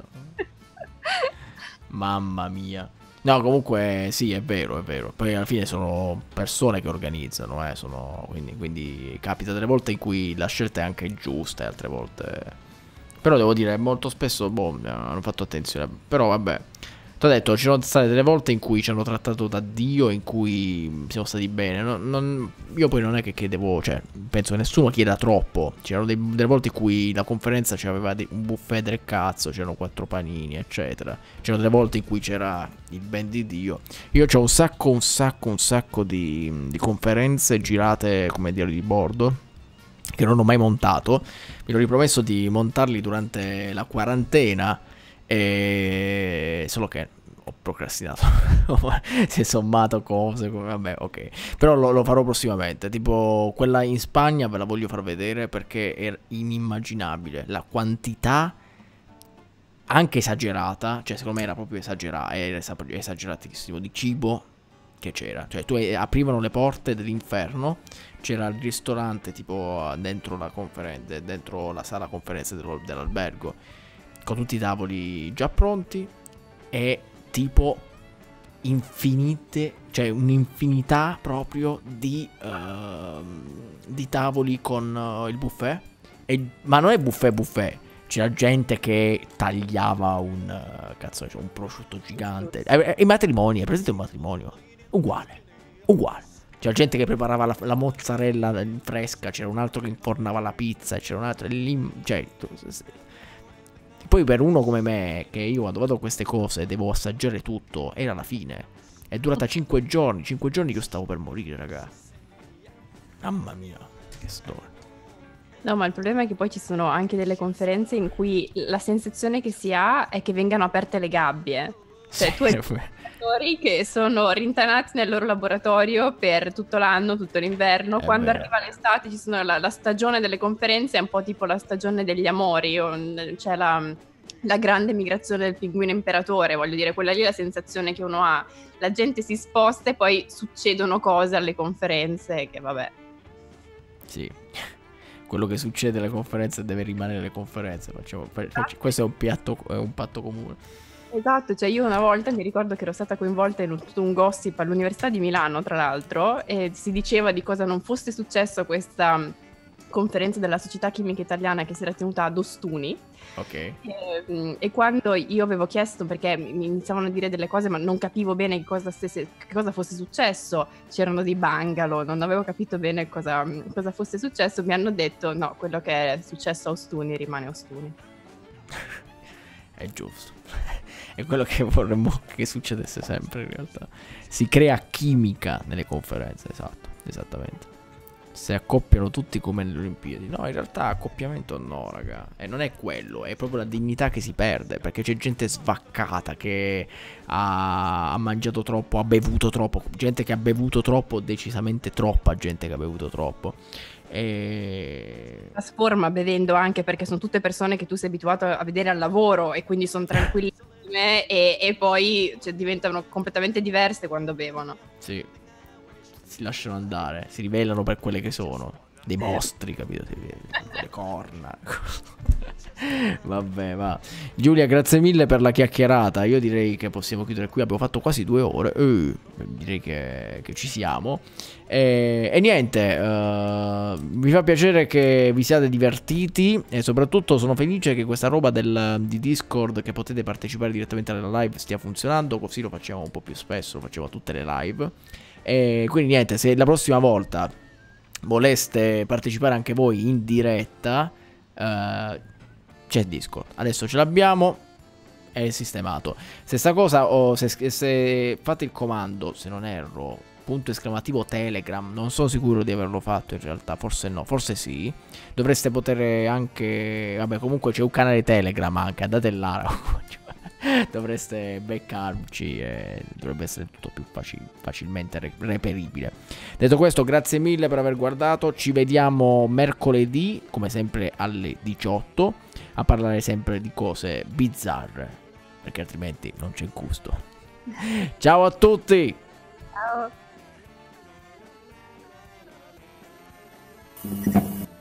S1: Mamma mia. No, comunque sì, è vero, è vero. Poi alla fine sono persone che organizzano, eh, sono, quindi, quindi capita delle volte in cui la scelta è anche giusta e altre volte... Però devo dire, molto spesso, boh, hanno fatto attenzione. Però vabbè, ti ho detto, ci sono state delle volte in cui ci hanno trattato da Dio, in cui siamo stati bene. Non, non, io poi non è che chiedevo, cioè, penso che nessuno chieda troppo. C'erano dei, delle volte in cui la conferenza c'aveva dei, un buffet del cazzo, c'erano quattro panini, eccetera. C'erano delle volte in cui c'era il ben di Dio. Io c'ho un sacco, un sacco, un sacco di, di conferenze girate come diario di bordo che non ho mai montato. Mi ero ripromesso di montarli durante la quarantena, e... solo che ho procrastinato. Si è sommato cose, vabbè, ok. Però lo, lo farò prossimamente. Tipo quella in Spagna ve la voglio far vedere perché è inimmaginabile la quantità, anche esagerata, cioè secondo me era proprio esagerata, era esageratissimo, di cibo che c'era. Cioè tu aprivano le porte dell'inferno, c'era il ristorante tipo dentro la conferenza, dentro la sala conferenze dello, dell'albergo, con tutti i tavoli già pronti, e tipo infinite, cioè un'infinità proprio di, uh, di tavoli con uh, il buffet. E, ma non è buffet buffet. C'era gente che tagliava un uh, cazzo, cioè un prosciutto gigante. E i matrimoni, è presente un matrimonio? Uguale, uguale. C'era gente che preparava la, la mozzarella fresca, c'era un altro che infornava la pizza, c'era un altro lì, cioè, poi per uno come me, che io quando vado a queste cose devo assaggiare tutto, era la fine. È durata cinque giorni, cinque giorni che io stavo per morire, raga. Mamma mia, che storia.
S2: No, ma il problema è che poi ci sono anche delle conferenze in cui la sensazione che si ha è che vengano aperte le gabbie. Cioè, tu hai lavoratori che sono rintanati nel loro laboratorio per tutto l'anno, tutto l'inverno.
S1: È
S2: Quando
S1: vero.
S2: arriva l'estate ci sono la, la stagione delle conferenze, è un po' tipo la stagione degli amori, o- c'è la, la grande migrazione del pinguino imperatore, voglio dire, quella lì è la sensazione che uno ha. La gente si sposta e poi succedono cose alle conferenze che vabbè.
S1: Sì. Quello che succede alle conferenze deve rimanere alle conferenze. Facciamo, facciamo- questo è un, piatto, è un patto comune.
S2: Esatto, cioè io una volta mi ricordo che ero stata coinvolta in un, tutto un gossip all'Università di Milano, tra l'altro, e si diceva di cosa non fosse successo a questa mh, conferenza della Società Chimica Italiana che si era tenuta ad Ostuni.
S1: Ok.
S2: E, mh, e quando io avevo chiesto, perché mi mi iniziavano a dire delle cose ma non capivo bene che cosa, stesse, che cosa fosse successo, c'erano dei bungalow, non avevo capito bene cosa, cosa fosse successo, mi hanno detto no, quello che è successo a Ostuni rimane a Ostuni.
S1: È giusto. È quello che vorremmo che succedesse sempre in realtà. Si crea chimica nelle conferenze, esatto, esattamente. Si accoppiano tutti come nelle Olimpiadi. No, in realtà accoppiamento no, raga. E non è quello, è proprio la dignità che si perde. Perché c'è gente svaccata che ha, ha mangiato troppo, ha bevuto troppo. Gente che ha bevuto troppo, decisamente troppa gente che ha bevuto troppo. E...
S2: Trasforma bevendo anche perché sono tutte persone che tu sei abituato a vedere al lavoro e quindi sono tranquillissime e, e poi cioè, diventano completamente diverse quando bevono.
S1: Sì, si lasciano andare, si rivelano per quelle che sono. Dei mostri, capito? Le corna. Vabbè, va. Giulia, grazie mille per la chiacchierata. Io direi che possiamo chiudere qui. Abbiamo fatto quasi due ore. Eh, direi che, che ci siamo. E, e niente, uh, mi fa piacere che vi siate divertiti. E soprattutto sono felice che questa roba del, di Discord, che potete partecipare direttamente alla live, stia funzionando. Così lo facciamo un po' più spesso. Lo facciamo a tutte le live. E quindi niente, se la prossima volta voleste partecipare anche voi in diretta, uh, c'è Discord, adesso ce l'abbiamo, è sistemato. Stessa cosa, o se, se fate il comando, se non erro, punto esclamativo Telegram, non sono sicuro di averlo fatto in realtà, forse no, forse sì, dovreste poter anche, vabbè, comunque c'è un canale Telegram anche, andate là. Dovreste beccarci e dovrebbe essere tutto più facil facilmente re reperibile. Detto questo, grazie mille per aver guardato. Ci vediamo mercoledì, come sempre alle diciotto, a parlare sempre di cose bizzarre, perché altrimenti non c'è gusto. Ciao a tutti.
S2: Ciao.